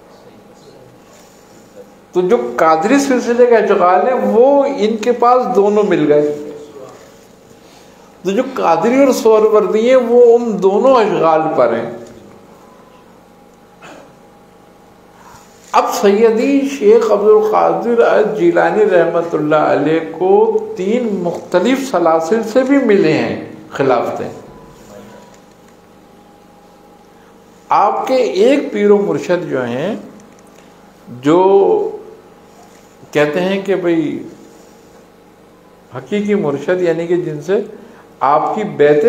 تو جو قادری سلسلے کا اشغال ہے وہ ان کے پاس دونوں مل گئے. تو جو قادری اور سہروردی ہیں وہ ان دونوں اشغال پر ہیں. اب سیدی شیخ عبد القادر جیلانی رحمۃ اللہ علیہ کو تین مختلف سلاسل سے بھی ملے ہیں خلافتیں. آپ کے ایک پیر و مرشد جو ہیں جو کہتے ہیں کہ بھئی حقیقی مرشد یعنی کہ جن سے آپ کی بیعت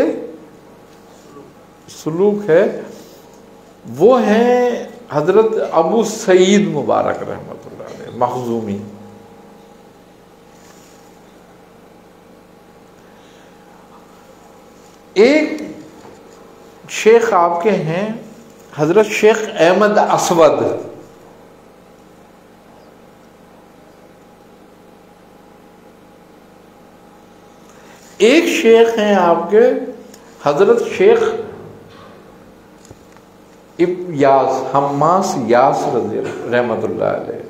سلوک ہے، وہ ہیں حضرت ابو سعید مبارک رحمۃ اللہ علیہ مخزومی. ایک شیخ آپ کے ہیں حضرت شیخ احمد اسود، ایک شیخ ہیں آپ کے حضرت شیخ یاس حماس یاس رضی اللہ رحمۃ اللہ علیہ.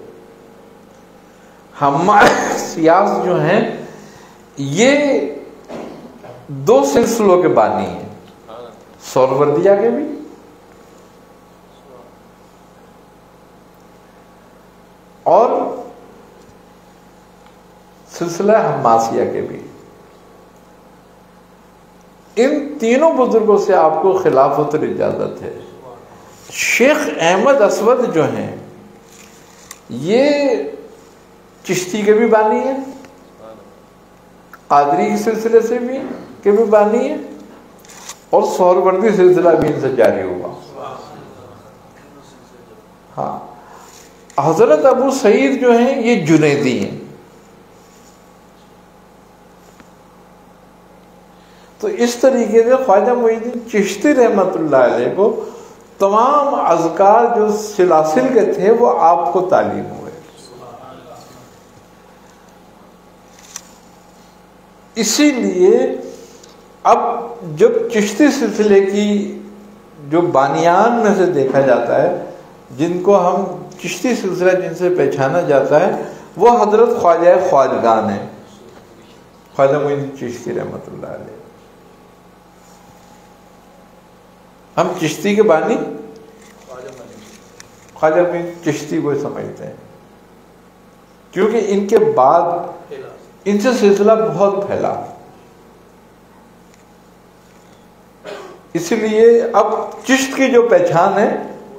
حماس یاس جو ہیں یہ دو سلسلوں کے بانی ہیں، سہروردیہ کے بھی اور سلسلہ حماسیہ کے بھی. ان تینوں بزرگوں سے آپ کو خلافت اور اجازت ہے. شیخ احمد اسود جو ہیں یہ چشتی کے بھی بانی ہیں، قادری کے سلسلے سے بھی کے بھی بانی ہیں، اور سہروردی سلسلہ بھی ان سے جاری ہوا. ہاں حضرت ابو سعید جو ہیں یہ جنیدی ہیں. تو اس طریقے سے خواجہ معین الدین چشتی رحمۃ اللہ علیہ کو تمام اذکار جو سلاسل کے تھے وہ آپ کو تعلیم ہوئے. اسی لیے اب جب چشتی سلسلے کی جو بانیان میں سے دیکھا جاتا ہے، جن کو ہم چشتی سلسلہ جن سے پہچانا جاتا ہے، وہ حضرت خواجہ خواجگان ہیں، خواجہ معین الدین چشتی رحمۃ اللہ علیہ. ہم چشتی کے بانی خواجہ معین چشتی کو سمجھتے ہیں کیونکہ ان کے بعد ان سے سلسلہ بہت پھیلا. اسی لیے اب چشت کی جو پہچان ہے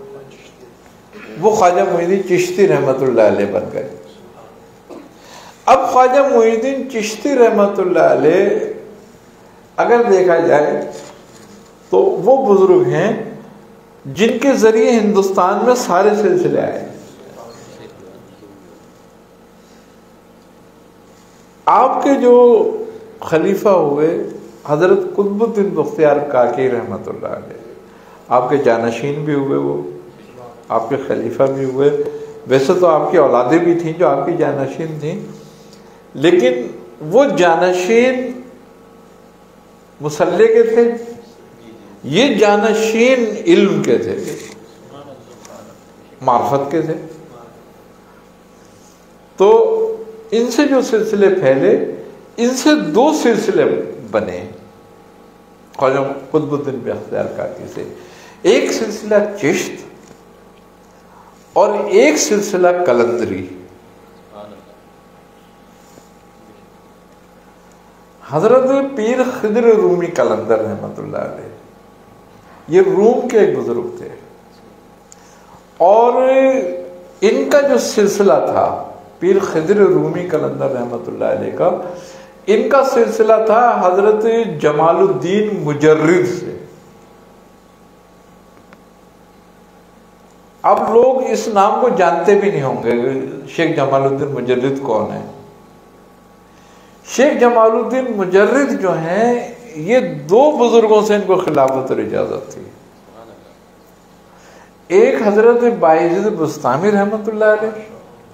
وہ خواجہ معین الدین چشتی رحمۃ اللہ علیہ بن گئے. اب خواجہ معین الدین چشتی رحمۃ اللہ علیہ اگر دیکھا جائے تو وہ بزرگ ہیں جن کے ذریعے ہندوستان میں سارے سلسلے آئے. آپ کے جو خلیفہ ہوئے حضرت قطب الدین بختیار کاکی رحمۃ اللہ علیہ، آپ کے جانشین بھی ہوئے، وہ آپ کے خلیفہ بھی ہوئے. ویسے تو آپ کی اولادیں بھی تھیں جو آپ کی جانشین تھیں، لیکن وہ جانشین مسلح کے تھے، یہ جانشین علم کے تھے، معرفت کے تھے. تو ان سے جو سلسلے پھیلے، ان سے دو سلسلے بنے خواجہ قطب الدین بختیار کاکی سے. ایک سلسلہ چشت اور ایک سلسلہ قلندری. حضرت پیر خضر رومی قلندر رحمۃ اللہ علیہ، یہ روم کے ایک بزرگ تھے، اور ان کا جو سلسلہ تھا پیر خضر رومی قلندر رحمۃ اللہ علیہ کا، ان کا سلسلہ تھا حضرت جمال الدین مجرد سے. اب لوگ اس نام کو جانتے بھی نہیں ہوں گے، شیخ جمال الدین مجرد کون ہے. شیخ جمال الدین مجرد جو ہیں، یہ دو بزرگوں سے ان کو خلافت اور اجازت تھی. ایک حضرت بایزید بستامی رحمۃ اللہ علیہ،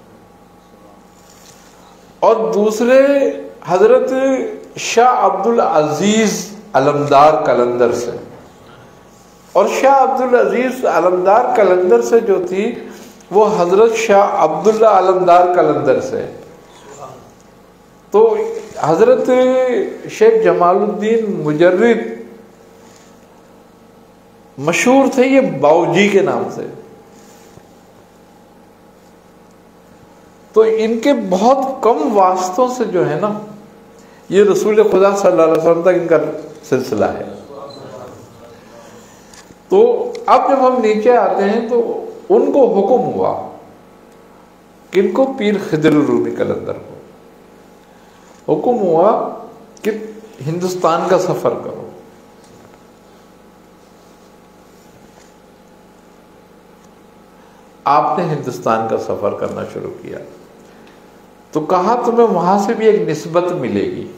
اور دوسرے حضرت شاہ عبدالعزیز علمدار قلندر سے. اور شاہ عبدالعزیز علمدار قلندر سے جو تھی وہ حضرت شاہ عبداللہ علمدار قلندر سے. تو حضرت شیخ جمال الدین مجرد مشہور تھے یہ باؤجی کے نام سے. تو ان کے بہت کم واسطوں سے جو ہے نا، یہ رسول خدا صلی اللہ علیہ وسلم تک ان کا سلسلہ ہے. تو اب جب ہم نیچے آتے ہیں تو ان کو حکم ہوا، کن کو؟ پیر خضر رومی قلندر کو حکم ہوا کہ ہندوستان کا سفر کرو. آپ نے ہندوستان کا سفر کرنا شروع کیا تو کہا تمہیں وہاں سے بھی ایک نسبت ملے گی.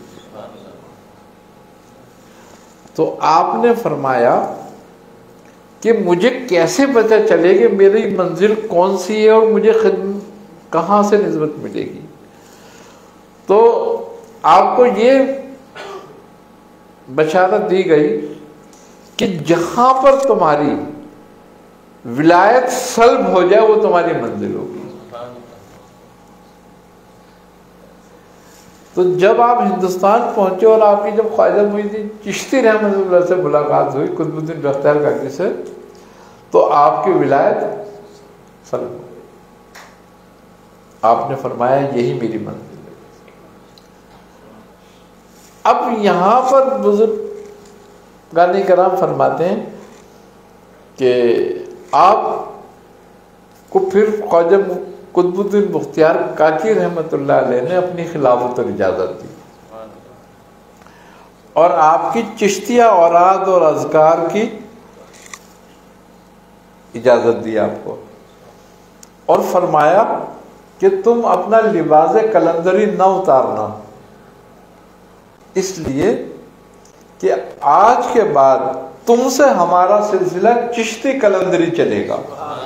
تو آپ نے فرمایا کہ مجھے کیسے پتہ چلے کہ میری منزل کون سی ہے اور مجھے کہاں سے نسبت ملے گی. تو آپ کو یہ بشارت دی گئی کہ جہاں پر تمہاری ولایت سلب ہو جائے وہ تمہاری منزل ہوگی. تو جب آپ ہندوستان پہنچے اور آپ کی جب خواجہ معین الدین چشتی رحمۃ اللہ سے ملاقات ہوئی، قطب الدین بختیار کاکی سے، تو آپ کی ولایت سلب ہو گئی. آپ نے فرمایا یہی میری منزل ہے. اب یہاں پر بزرگان کرام فرماتے ہیں کہ آپ کو پھر خواجہ قطب الدین بختیار کاکی رحمۃ اللہ علیہ نے اپنی خلافت اور اجازت دی، اور آپ کی چشتیہ اوراد اور اذکار کی اجازت دی آپ کو، اور فرمایا کہ تم اپنا لباس قلندری نہ اتارنا، اس لیے کہ آج کے بعد تم سے ہمارا سلسلہ چشتی قلندری چلے گا.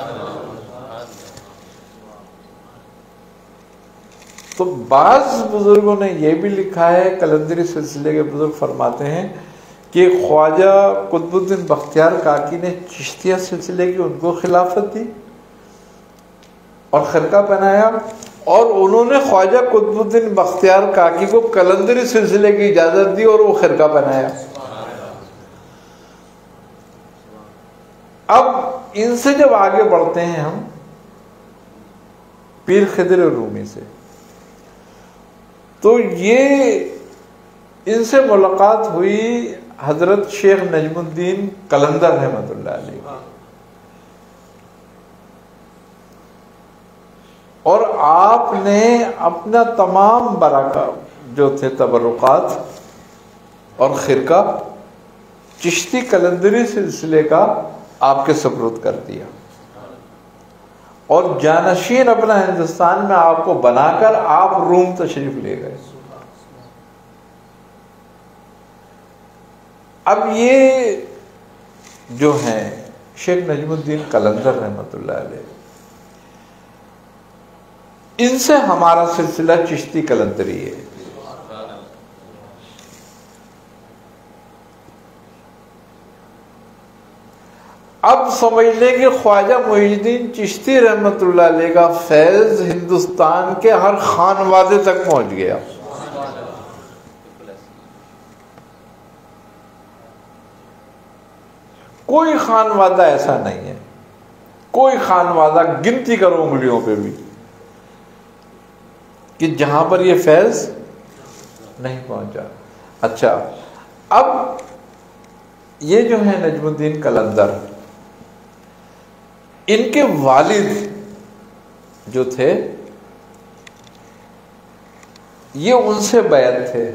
تو بعض بزرگوں نے یہ بھی لکھا ہے، قلندری سلسلے کے بزرگ فرماتے ہیں کہ خواجہ قطب الدین بختیار کاکی نے چشتیہ سلسلے کی ان کو خلافت دی اور خرقہ پہنایا، اور انہوں نے خواجہ قطب الدین بختیار کاکی کو قلندری سلسلے کی اجازت دی اور وہ خرقہ پہنایا. اب ان سے جب آگے بڑھتے ہیں ہم پیر خضر رومی سے، تو یہ ان سے ملاقات ہوئی حضرت شیخ نجم الدین قلندر رحمۃ اللہ علیہ، اور آپ نے اپنا تمام برکات جو تھے تبرکات اور خرقہ چشتی قلندری سلسلے کا آپ کے سپرد کر دیا، اور جانشین اپنا ہندوستان میں آپ کو بنا کر آپ روم تشریف لے گئے. اب یہ جو ہیں شیخ نجم الدین قلندر رحمۃ اللہ علیہ، ان سے ہمارا سلسلہ چشتی قلندری ہے۔ اب سمجھ لیں کہ خواجہ معین الدین چشتی رحمۃ اللہ علیہ کا فیض ہندوستان کے ہر خانوادے تک پہنچ گیا۔ کوئی خانوادہ ایسا نہیں ہے، کوئی خانوادہ گنتی کرو انگلیوں پہ بھی کہ جہاں پر یہ فیض نہیں پہنچا۔ اچھا، اب یہ جو ہے نجم الدین قلندر، ان کے والد جو تھے یہ ان سے بیعت تھے،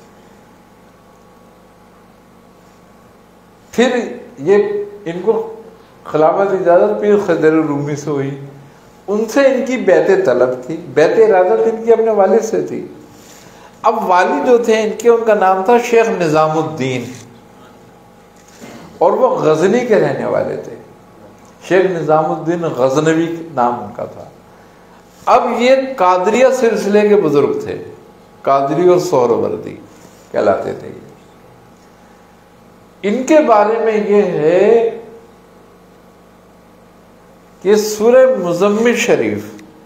پھر یہ ان کو خلافت اجازت پیر خضر رومی سے ہوئی، ان سے ان کی بیعت طلب تھی، بیعت ارادت ان کی اپنے والد سے تھی۔ اب والد جو تھے ان کے، ان کا نام تھا شیخ نظام الدین، اور وہ غزنی کے رہنے والے تھے۔ شیخ نظام الدین غزنوی نام ان کا تھا۔ اب یہ قادریہ سلسلے کے بزرگ تھے، قادری اور سہروردی کہلاتے تھے۔ ان کے بارے میں یہ ہے کہ سورہ مزمل شریف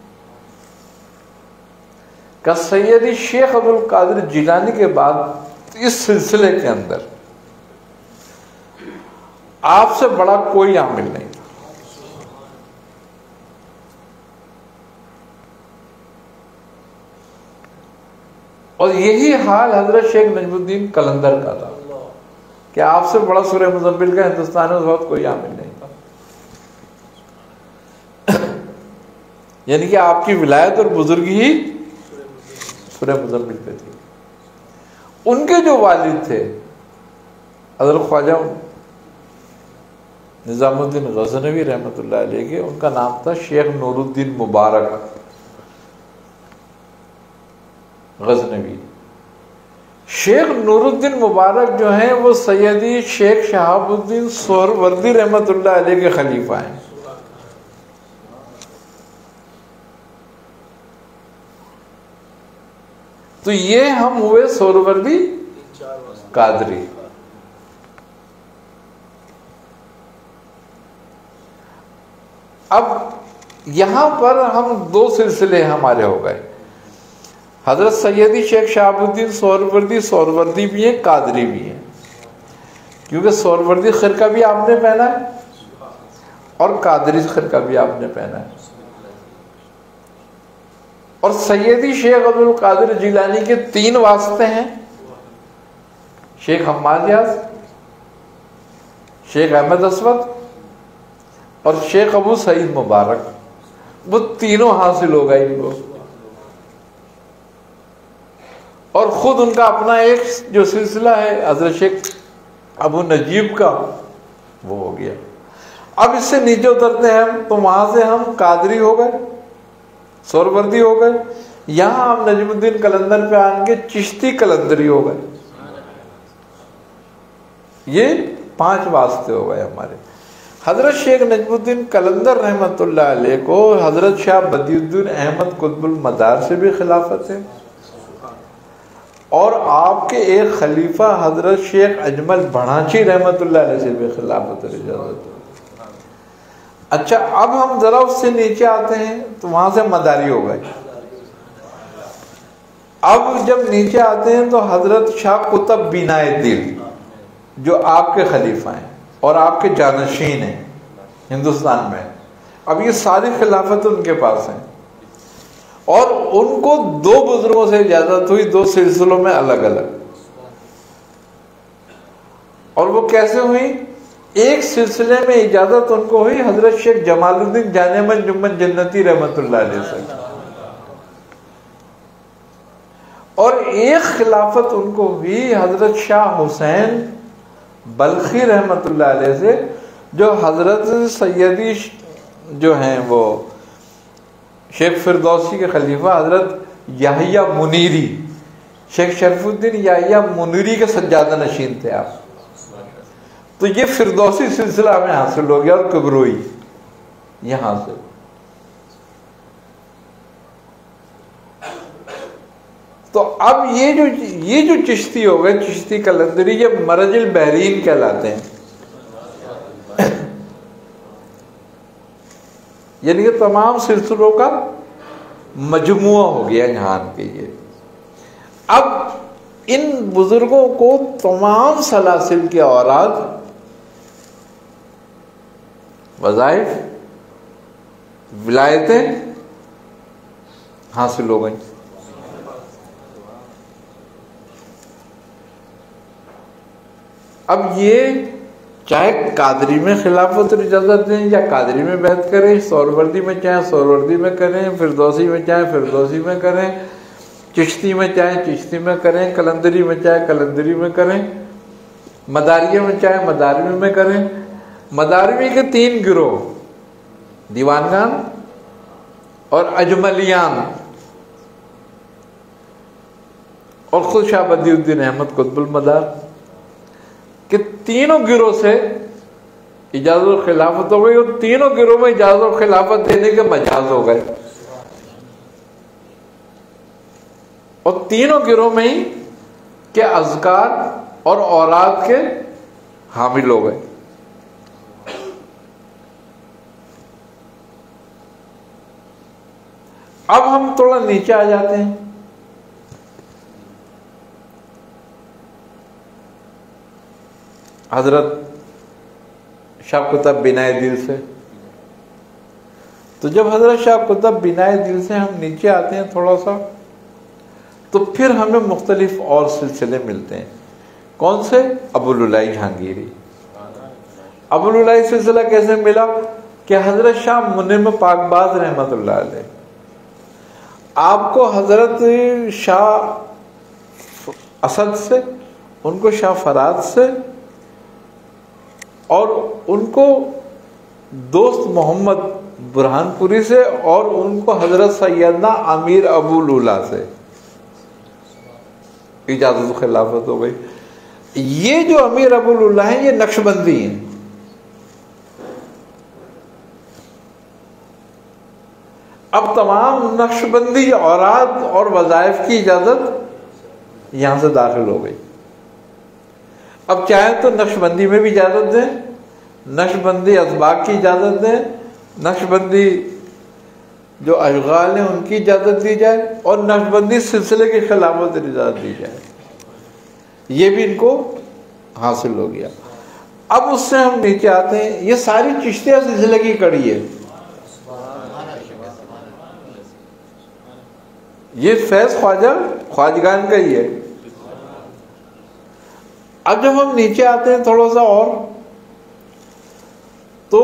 کا سیدی شیخ عبد القادر جیلانی کے بعد اس سلسلے کے اندر آپ سے بڑا کوئی عامل نہیں تھا۔ اور یہی حال حضرت شیخ نجم الدین قلندر کا تھا کہ آپ سے بڑا سورہ مزمل کا ہندوستان میں اس وقت کوئی عامل نہیں تھا، یعنی کہ آپ کی ولایت اور بزرگی ہی سورہ مزمل پہ تھی۔ ان کے جو والد تھے حضرت خواجہ نظام الدین غزنوی رحمۃ اللہ علیہ کے، ان کا نام تھا شیخ نور الدین مبارک غزنوی۔ شیخ نور الدین مبارک جو ہیں وہ سیدی شیخ شہاب الدین سہروردی رحمۃ اللہ علیہ کے خلیفہ ہیں۔ تو یہ ہم ہوئے سہروردی قادری۔ اب یہاں پر ہم دو سلسلے ہمارے ہو گئے، حضرت سیدی شیخ شہاب الدین سہروردی سہروردی بھی ہیں، قادری بھی ہیں، کیونکہ سہروردی خرقہ بھی آپ نے پہنا ہے اور قادری خرقہ بھی آپ نے پہنا ہے۔ اور سیدی شیخ عبد القادر جیلانی کے تین واسطے ہیں، شیخ حماد یاز، شیخ احمد اسود اور شیخ ابو سعید مبارک، وہ تینوں حاصل ہو گئے ان کو۔ اور خود ان کا اپنا ایک جو سلسلہ ہے حضرت شیخ ابو نجیب کا، وہ ہو گیا۔ اب اس سے نیچے اترتے ہیں ہم، تو وہاں سے ہم قادری ہو گئے، سہروردی ہو گئے، یہاں ہم نجم الدین قلندر پہ آن کے چشتی قلندری ہو گئے۔ یہ پانچ واسطے ہو گئے ہمارے۔ حضرت شیخ نجم الدین قلندر رحمۃ اللہ علیہ کو حضرت شاہ بدیع الدین احمد قطب المدار سے بھی خلافت ہے، اور آپ کے ایک خلیفہ حضرت شیخ اجمل بڑھانچی رحمۃ اللہ علیہ سے بھی خلافت اور اجازت ہے۔ اچھا، اب ہم ذرا اس سے نیچے آتے ہیں تو وہاں سے مداری ہو گئے۔ اب جب نیچے آتے ہیں تو حضرت شاہ قطب بینائے دل جو آپ کے خلیفہ ہیں اور آپ کے جانشین ہیں ہندوستان میں، اب یہ ساری خلافت ان کے پاس ہیں، اور ان کو دو بزرگوں سے اجازت ہوئی، دو سلسلوں میں الگ الگ۔ اور وہ کیسے ہوئی؟ ایک سلسلے میں اجازت ان کو ہوئی حضرت شیخ جمال الدین جانے من جمن جنتی رحمۃ اللہ علیہ سے، اور ایک خلافت ان کو ہوئی حضرت شاہ حسین بلخی رحمۃ اللہ علیہ سے، جو حضرت سیدی جو ہیں وہ شیخ فردوسی کے خلیفہ حضرت یحییٰ منیری، شیخ شرف الدین یحییٰ منیری کے سجادہ نشین تھے آپ۔ تو یہ فردوسی سلسلہ ہمیں حاصل ہو گیا، اور کبروئی یہاں سے. تو اب یہ جو یہ جو چشتی ہو گئے، چشتی قلندری، یہ مرج البحرین کہلاتے ہیں. یعنی کہ تمام سلسلوں کا مجموعہ ہو گیا یہاں کے. یہ اب ان بزرگوں کو تمام سلاسل کے اوراد، وظائف، ولایتیں حاصل ہو گئیں. اب یہ چاہے قادری میں خلافت اور اجازت دیں یا قادری میں بیعت کریں، سہروردی میں چاہیں سہروردی میں کریں، فردوسی میں چاہیں فردوسی میں کریں، چشتی میں چاہیں چشتی میں کریں، قلندری میں چاہے قلندری میں کریں، مداریہ میں چاہے مداروی میں کریں. مداروی کے تین گروہ، دیوانگان اور اجملیان، اور خود شاہ بدی الدین احمد قطب المدار کہ تینوں گروہ سے اجازت و خلافت ہو گئی، اور تینوں گروہ میں اجازت و خلافت دینے کے مجاز ہو گئے، اور تینوں گروہ میں ہی کے اذکار اور اوراد کے حامل ہو گئے. اب ہم تھوڑا نیچے آ جاتے ہیں. حضرت شاہ قطب بنائے دل سے. تو جب حضرت شاہ قطب بنائے دل سے ہم نیچے آتے ہیں تھوڑا سا، تو پھر ہمیں مختلف اور سلسلے ملتے ہیں. کون سے؟ ابوالعلائی جہانگیری. ابوالعلائی سلسلہ کیسے ملا؟ کہ حضرت شاہ منعم پاک باز رحمۃ اللہ علیہ، آپ کو حضرت شاہ اسد سے، ان کو شاہ فراد سے، اور ان کو دوست محمد برہان پوری سے، اور ان کو حضرت سیدنا امیر ابو لولا سے اجازت و خلافت ہو گئی. یہ جو امیر ابو لولا ہیں، یہ نقشبندی ہیں. اب تمام نقشبندی اوراد اور وظائف کی اجازت یہاں سے داخل ہو گئی. اب چاہیں تو نقشبندی میں بھی اجازت دیں، نقشبندی اسباق کی اجازت دیں، نقشبندی جو اشغال ہیں ان کی اجازت دی جائے، اور نقشبندی سلسلے کی خلافت کی اجازت دی جائے. یہ بھی ان کو حاصل ہو گیا. اب اس سے ہم نیچے آتے ہیں. یہ ساری چشتیہ سلسلے کی کڑی ہے. یہ فیض خواجہ خواجگان کا ہی ہے. اب جب ہم نیچے آتے ہیں تھوڑا سا اور، تو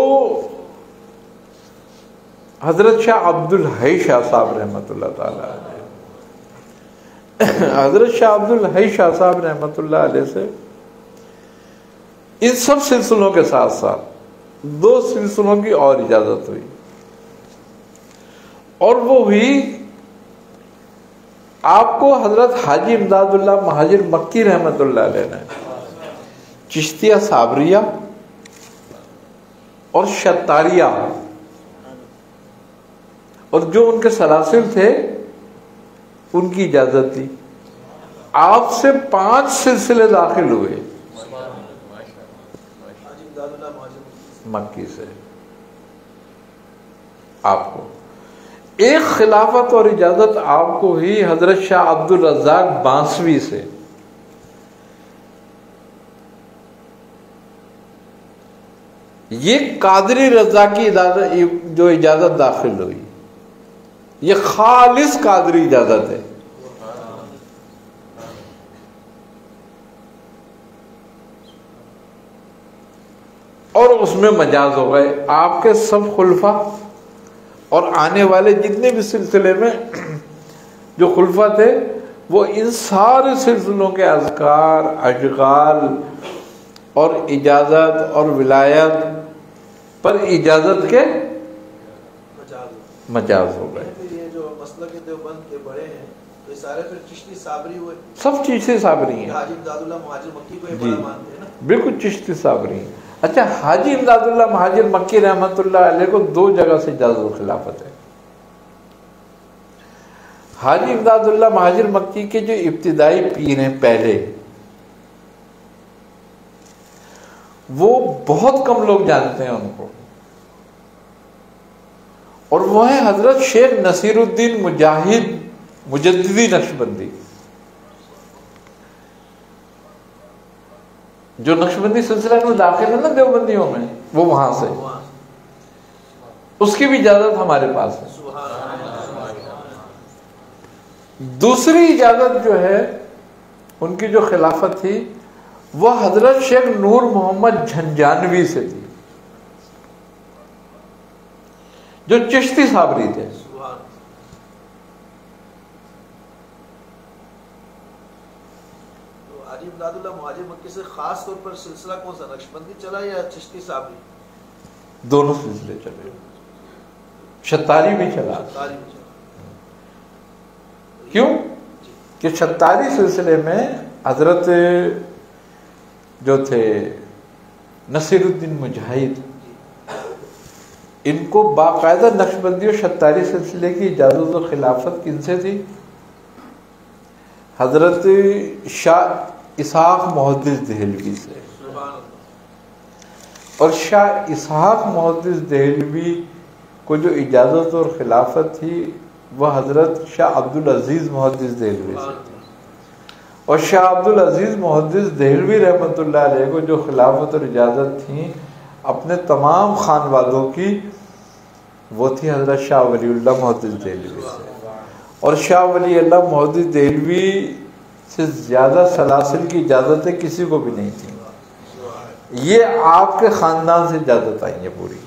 حضرت شاہ عبد الحی شاہ صاحب رحمۃ اللہ تعالی علیہ، حضرت شاہ عبد الحی شاہ صاحب رحمۃ اللہ علیہ سے ان سب سلسلوں کے ساتھ ساتھ دو سلسلوں کی اور اجازت ہوئی، اور وہ ہوئی آپ کو حضرت حاجی امداد اللہ مہاجر مکی رحمۃ اللہ علیہ نے چشتیہ صابریہ اور شتاریہ، اور جو ان کے سلاسل تھے ان کی اجازت دی. آپ سے پانچ سلسلے داخل ہوئے مکی سے. آپ کو ایک خلافت اور اجازت آپ کو ہی حضرت شاہ عبد الرزاق بانسوی سے. یہ قادری رضا کی اجازت جو اجازت داخل ہوئی، یہ خالص قادری اجازت ہے. اور اس میں مجاز ہو گئے. آپ کے سب خلفاء اور آنے والے جتنے بھی سلسلے میں جو خلفاء تھے، وہ ان سارے سلسلوں کے اذکار، اشغال اور اجازت اور ولایت پر اجازت کے مجاز ہو گئے. یہ جو مسلک دیوبند کے بڑے ہیں، اس سارے پھر چشتی صابری ہوئے، سب چشتی صابری ہیں. حاجی امداد اللہ مہاجر مکی کو یہ جی بڑا مانتے ہیں نا. بالکل چشتی صابری. اچھا حاجی امداد اللہ مہاجر مکی رحمۃ اللہ علیہ کو دو جگہ سے اجازت الخلافت ہے. حاجی امداد اللہ مہاجر مکی کے جو ابتدائی پیر ہیں پہلے، وہ بہت کم لوگ جانتے ہیں ان کو، اور وہ ہیں حضرت شیخ نصیر الدین مجاہد مجددی نقشبندی، جو نقشبندی سلسلہ میں داخل ہے نا دیوبندیوں میں، وہ وہاں سے. اس کی بھی اجازت ہمارے پاس ہے. دوسری اجازت جو ہے ان کی جو خلافت تھی وہ حضرت شیخ نور محمد جھنجانوی سے تھی، جو چشتی صابری تھے. حاجی امداد اللہ مہاجر مکی سے خاص طور پر سلسلہ کون سا، نقشبندی چلا یا چشتی صابری؟ دونوں سلسلے چلے، شتاری بھی چلا. کیوں کہ شتاری سلسلے میں حضرت جو تھے نصیر الدین مجاہد، ان کو باقاعدہ نقشبندی اور شتاری سلسلے کی اجازت و خلافت کن سے تھی؟ حضرت شاہ اسحاق محدث دہلوی سے. اور شاہ اسحاق محدث دہلوی کو جو اجازت اور خلافت تھی وہ حضرت شاہ عبدالعزیز محدث دہلوی سے تھی. اور شاہ عبدالعزیز محدث دہلوی رحمۃ اللہ علیہ کو جو خلافت اور اجازت تھیں اپنے تمام خانوادوں کی، وہ تھی حضرت شاہ ولی اللہ محدث دہلوی سے. اور شاہ ولی اللہ محدث دہلوی سے زیادہ سلاسل کی اجازتیں کسی کو بھی نہیں تھیں. یہ آپ کے خاندان سے اجازت آئی ہے پوری.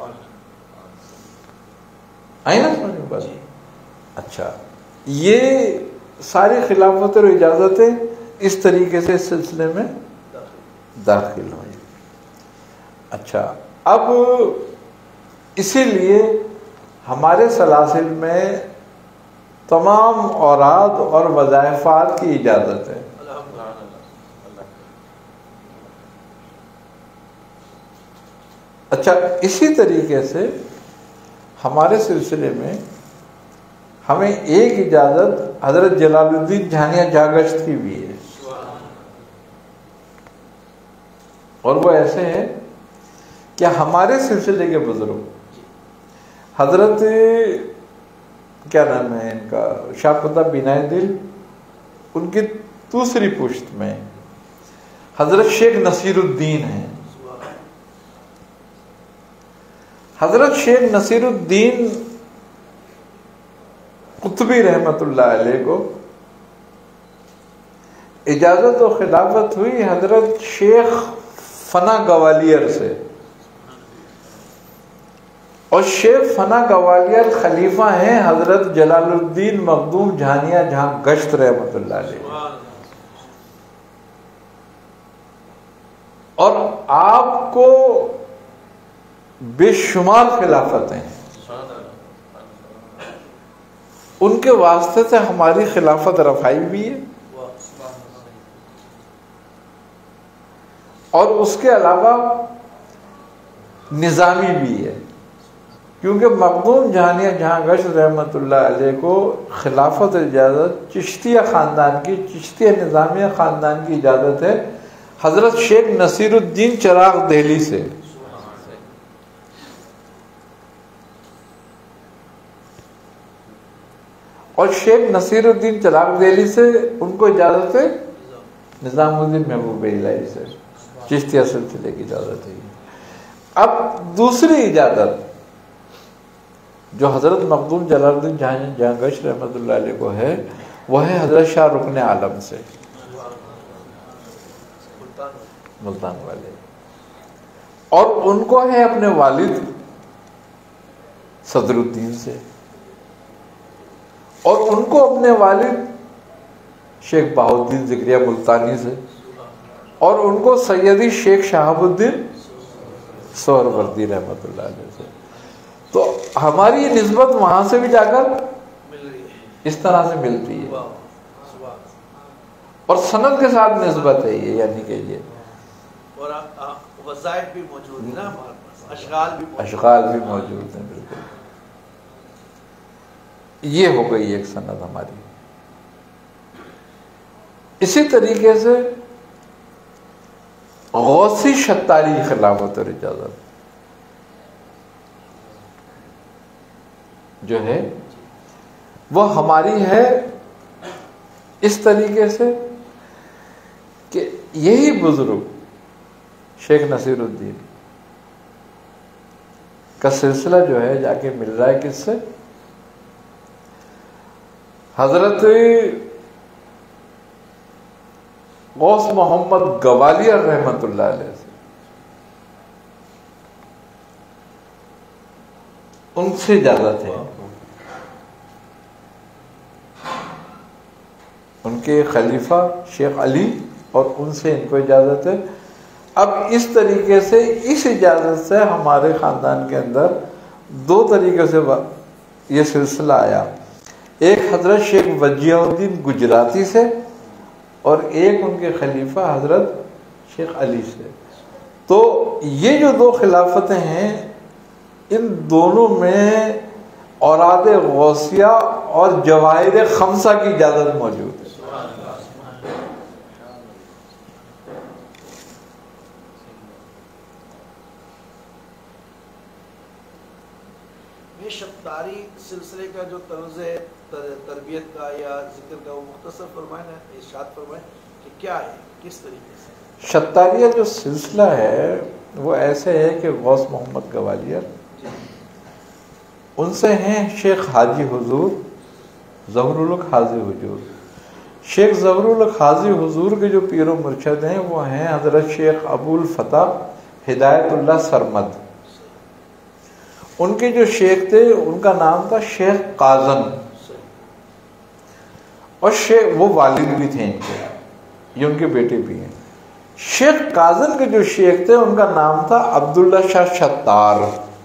آئی نا سمجھ میں بات؟ اچھا، یہ ساری خلافت اور اجازتیں اس طریقے سے اس سلسلے میں داخل ہوئی. اچھا، اب اسی لیے ہمارے سلاسل میں تمام اوراد اور وظائفات کی اجازت ہے. اچھا، اسی طریقے سے ہمارے سلسلے میں ہمیں ایک اجازت حضرت جلال الدین جھانیہ جاگشت کی بھی ہے، اور وہ ایسے ہیں کہ ہمارے سلسلے کے بزرگ حضرت کیا نام ہے ان کا، شاہ قطب بینائے دل، ان کی دوسری پشت میں حضرت شیخ نصیر الدین ہیں. حضرت شیخ نصیر الدین قطبی رحمت اللہ علیہ کو اجازت و خلافت ہوئی حضرت شیخ فنا گوالیئر سے. اور شیخ فنا گوالیئر خلیفہ ہیں حضرت جلال الدین مخدوم جھانیہ جہاں گشت رحمت اللہ علیہ. اور آپ کو بے شمار خلافت ہیں، ان کے واسطے سے ہماری خلافت رفائی بھی ہے. اور اس کے علاوہ نظامی بھی ہے، کیونکہ مخدوم جہانیہ جہاں گشت رحمت اللہ علیہ کو خلافت اجازت چشتیہ خاندان کی، چشتیہ نظامیہ خاندان کی اجازت ہے حضرت شیخ نصیر الدین چراغ دہلی سے. اور شیخ نصیر الدین چراغ دہلی سے ان کو اجازت ہے نظام الدین محبوب الہی سے، چشتیہ سلسلے کی اجازت ہے. اب دوسری اجازت جو حضرت مخدوم جلال الدین جہاں گشت رحمت اللہ علیہ کو ہے، وہ ہے حضرت شاہ رکن عالم سے، ملتان والے. اور ان کو ہے اپنے والد صدر الدین سے، اور ان کو اپنے والد شیخ بہاؤالدین ذکریہ ملتانی سے، اور ان کو سیدی شیخ شہاب الدین سہروردی رحمت اللہ علیہ سے. تو ہماری یہ نسبت وہاں سے بھی جا کر اس طرح سے ملتی ہے. اور سند کے ساتھ نسبت ہے یہ، یعنی کہ یہ اور وظائف بھی موجود ہیں نا ہمارے پاس، اشغال بھی موجود اشغال بھی موجود ہیں، بالکل یہ ہو گئی ایک سند ہماری۔ اسی طریقے سے غوثی شتاری خلافت اور اجازت جو ہے وہ ہماری ہے اس طریقے سے کہ یہی بزرگ شیخ نصیر الدین کا سلسلہ جو ہے جا کے مل رہا ہے کس سے؟ حضرت غوث محمد گوالیار رحمت اللہ علیہ سے، ان سے اجازت ہے، ان کے خلیفہ شیخ علی، اور ان سے ان کو اجازت ہے۔ اب اس طریقے سے اس اجازت سے ہمارے خاندان کے اندر دو طریقے سے یہ سلسلہ آیا، ایک حضرت شیخ وجیہ الدین گجراتی سے اور ایک ان کے خلیفہ حضرت شیخ علی سے۔ تو یہ جو دو خلافتیں ہیں ان دونوں میں اوراد غوثیہ اور جواہر خمسہ کی اجازت موجود ہے۔ یہ شتاری سلسلے کا جو طرز تربیت کا یا ذکر کا وہ مختصر فرمائیں، ارشاد فرمائیں کہ کیا ہے، کس طریقے سے؟ شتاریہ جو سلسلہ ہے وہ ایسے ہے کہ غوث محمد گوالیار، ان سے ہیں شیخ حاجی حضور ظہور الحق حاجی حضور۔ شیخ ظہور الحق حاجی حضور کے جو پیر و مرشد ہیں وہ ہیں حضرت شیخ ابو الفتح ہدایت اللہ سرمد۔ ان کے جو شیخ تھے ان کا نام تھا شیخ قاظم، اور شیخ وہ والد بھی تھے ان کے، یہ ان کے بیٹے بھی ہیں۔ شیخ قاظم کے جو شیخ تھے ان کا نام تھا عبداللہ شاہ شتار،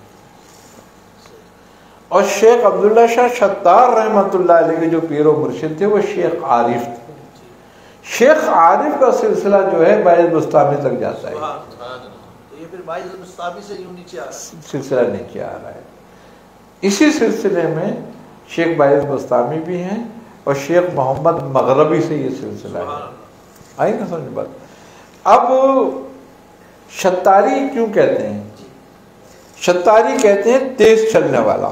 اور شیخ عبداللہ شاہ شتار رحمت اللہ علیہ کے جو پیر و مرشد تھے وہ شیخ عارف تھے۔ شیخ عارف کا سلسلہ جو ہے باعث بستامی تک جاتا ہے، یہ پھر باعث بستامی سے یوں نیچے آ رہا ہے، سلسلہ نیچے آ رہا ہے۔ اسی سلسلے میں شیخ باعث بستامی بھی ہیں اور شیخ محمد مغربی سے یہ سلسلہ ہے۔ آئی نا سمجھ بات؟ اب شتاری کیوں کہتے ہیں؟ شتاری کہتے ہیں تیز چلنے والا،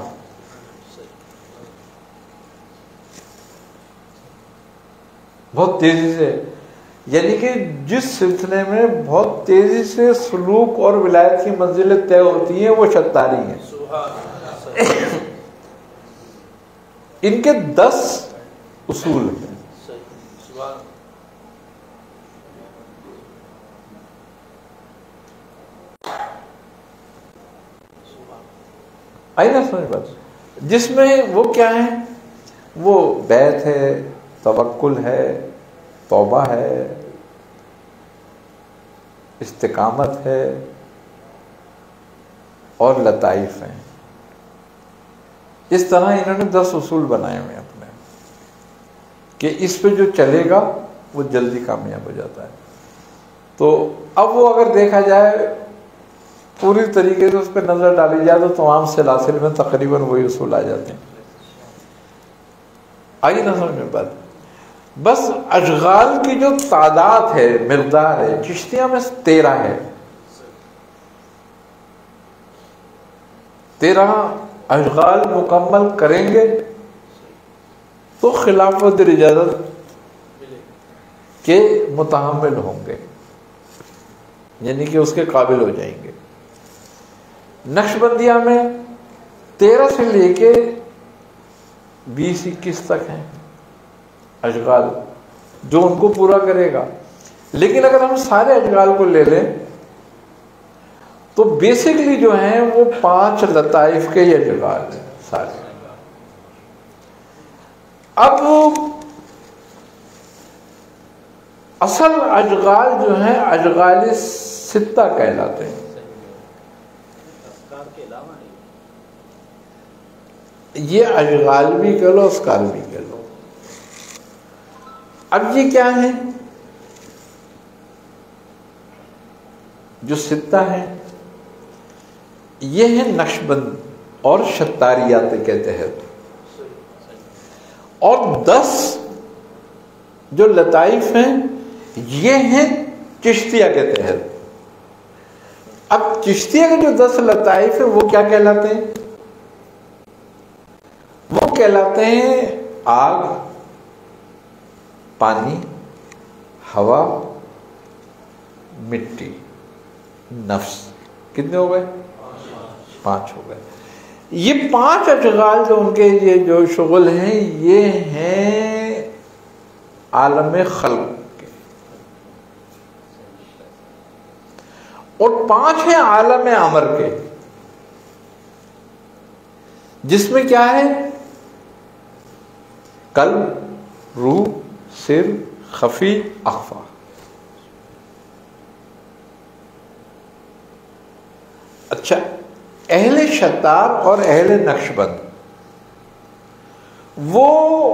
بہت تیزی سے، یعنی کہ جس سلسلے میں بہت تیزی سے سلوک اور ولایت کی منزلیں طے ہوتی ہیں وہ شتاری ہیں۔ ان کے دس اصول ہیں۔ آئی نا سمجھ بات؟ جس میں وہ کیا ہے؟ وہ بیعت ہے، توکل ہے، توبہ ہے، استقامت ہے اور لطائف ہیں۔ اس طرح انہوں نے دس اصول بنائے ہوئے اپنے کہ اس پہ جو چلے گا وہ جلدی کامیاب ہو جاتا ہے۔ تو اب وہ اگر دیکھا جائے پوری طریقے سے اس پہ نظر ڈالی جائے تو تمام سلاسل میں تقریباً وہی اصول آ جاتے ہیں۔ آئی نہ سمجھ میں بات؟ بس اشغال کی جو تعداد ہے، مقدار ہے، چشتیاں میں تیرہ ہے، تیرہ اشغال مکمل کریں گے تو خلافت اجازت کے متحمل ہوں گے، یعنی کہ اس کے قابل ہو جائیں گے۔ نقشبندیہ میں تیرہ سے لے کے بیس اکیس تک ہیں اشغال جو ان کو پورا کرے گا، لیکن اگر ہم سارے اشغال کو لے لیں تو بیسکلی جو ہیں وہ پانچ لطائف کے یہ اشغال ہیں سارے۔ اب اصل اشغال جو ہیں اشغال ستہ کہلاتے ہیں۔ یہ اشغال بھی کہہ لو، اسکار بھی کہہ لو۔ اب یہ کیا ہیں؟ جو ستہ ہیں یہ ہیں نقشبند اور شتاریات کے تحت، اور دس جو لطائف ہیں یہ ہیں چشتیہ کے تحت۔ اب چشتیہ کے جو دس لطائف ہیں وہ کیا کہلاتے ہیں؟ وہ کہلاتے ہیں آگ، پانی، ہوا، مٹی، نفس۔ کتنے ہو گئے؟ پانچ ہو گئے۔ یہ پانچ اشغال جو ان کے یہ جو شغل ہیں یہ ہیں عالم خلق کے، اور پانچ ہیں عالم امر کے، جس میں کیا ہے؟ قلب، روح، سر، خفی، اخفا۔ اچھا، اہل شتار اور اہل نقشبند وہ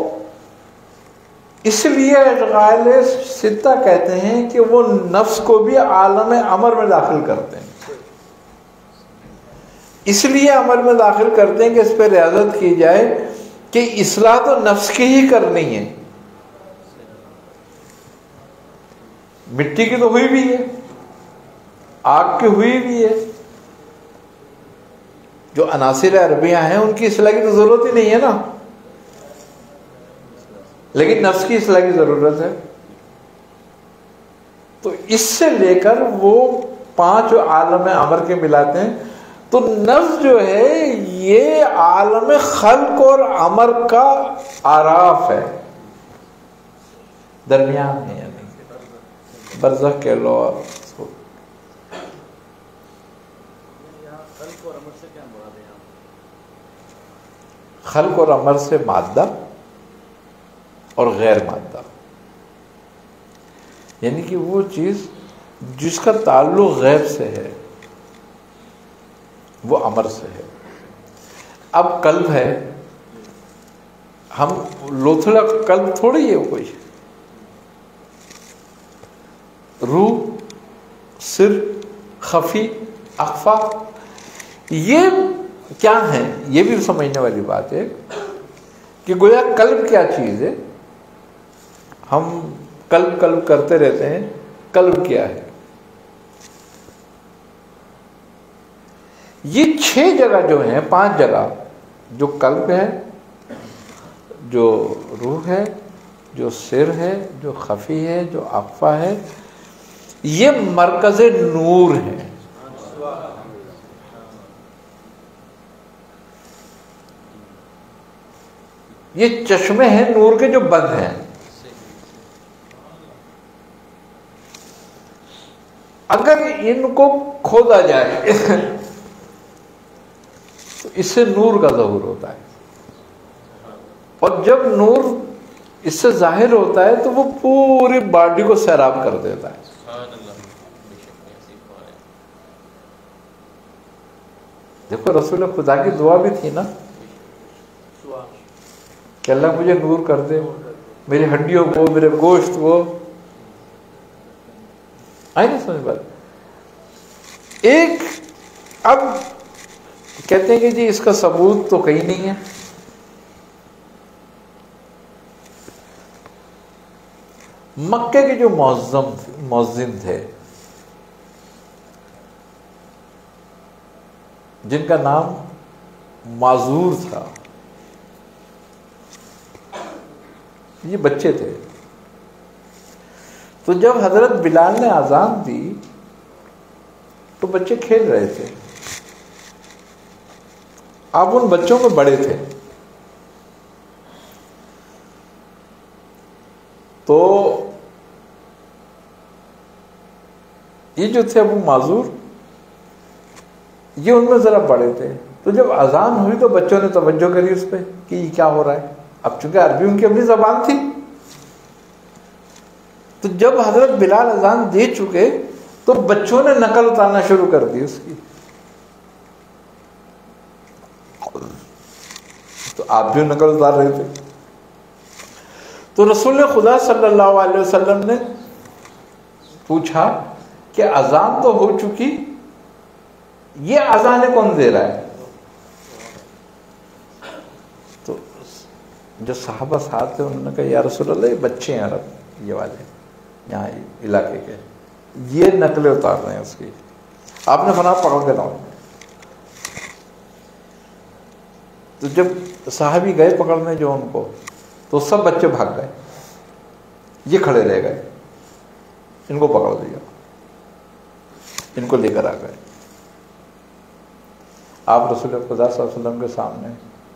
اس لیے اشغال ستہ کہتے ہیں کہ وہ نفس کو بھی عالم امر میں داخل کرتے ہیں، اس لیے عمل میں داخل کرتے ہیں کہ اس پہ ریاضت کی جائے کہ اصلاح تو نفس کی ہی کرنی ہے۔ مٹی کی تو ہوئی بھی ہے، آگ کی ہوئی بھی ہے، جو عناصر عربیہ ہیں ان کی اصلاح کی تو ضرورت ہی نہیں ہے نا، لیکن نفس کی اصلاح کی ضرورت ہے۔ تو اس سے لے کر وہ پانچ عالم امر کے ملاتے ہیں، تو نفس جو ہے یہ عالم خلق اور امر کا آراف ہے، درمیان میں، یعنی برزخ کہہ لو۔ خلق اور امر سے مادہ اور غیر مادہ، یعنی کہ وہ چیز جس کا تعلق غیب سے ہے وہ امر سے ہے۔ اب قلب ہے، ہم لوتھڑا قلب تھوڑی ہے کوئی، روح، سر، خفی، اخفا، یہ کیا ہیں؟ یہ بھی سمجھنے والی بات ہے کہ گویا قلب کیا چیز ہے۔ ہم قلب قلب کرتے رہتے ہیں، قلب کیا ہے؟ یہ چھ جگہ جو ہیں، پانچ جگہ، جو قلب ہے، جو روح ہے، جو سر ہے، جو خفی ہے، جو اخفا ہے، یہ مرکز نور ہے۔ یہ چشمے ہیں نور کے جو بند ہیں۔ اگر ان کو کھودا جائے تو اس سے نور کا ظہور ہوتا ہے، اور جب نور اس سے ظاہر ہوتا ہے تو وہ پوری باڈی کو سیراب کر دیتا ہے۔ دیکھو رسول خدا کی دعا بھی تھی نا کہ اللہ مجھے نور کر دے، میری ہڈیوں کو، میرے گوشت کو، آئی نا سمجھ بات؟ ایک اب کہتے ہیں کہ جی اس کا ثبوت تو کہیں نہیں ہے۔ مکے کے جو معظم مؤذن تھے جن کا نام معذور تھا، یہ بچے تھے، تو جب حضرت بلال نے اذان دی تو بچے کھیل رہے تھے۔ آپ ان بچوں میں بڑے تھے، تو یہ جو تھے ابو معذور، یہ ان میں ذرا بڑے تھے، تو جب اذان ہوئی تو بچوں نے توجہ کری اس پہ کہ یہ کیا ہو رہا ہے۔ اب چونکہ عربی ان کی اپنی زبان تھی، تو جب حضرت بلال اذان دے چکے تو بچوں نے نقل اتارنا شروع کر دی اس کی، تو آپ بھی نقل اتار رہے تھے۔ تو رسول خدا صلی اللہ علیہ وسلم نے پوچھا کہ اذان تو ہو چکی، یہ اذان کون دے رہا ہے؟ تو جو صحابہ ساتھ تھے انہوں نے کہا یا رسول اللہ یہ بچے ہیں عرب یہ والے یہاں علاقے کے، یہ نقلیں اتار رہے ہیں اس کی، آپ نے فرمایا پکڑ کے لاؤ۔ تو جب صحابی گئے پکڑنے جو ان کو، تو سب بچے بھاگ گئے، یہ کھڑے رہ گئے، ان کو پکڑ دیا، ان کو لے کر آ گئے آپ رسول خدا صلی اللہ علیہ وسلم کے سامنے۔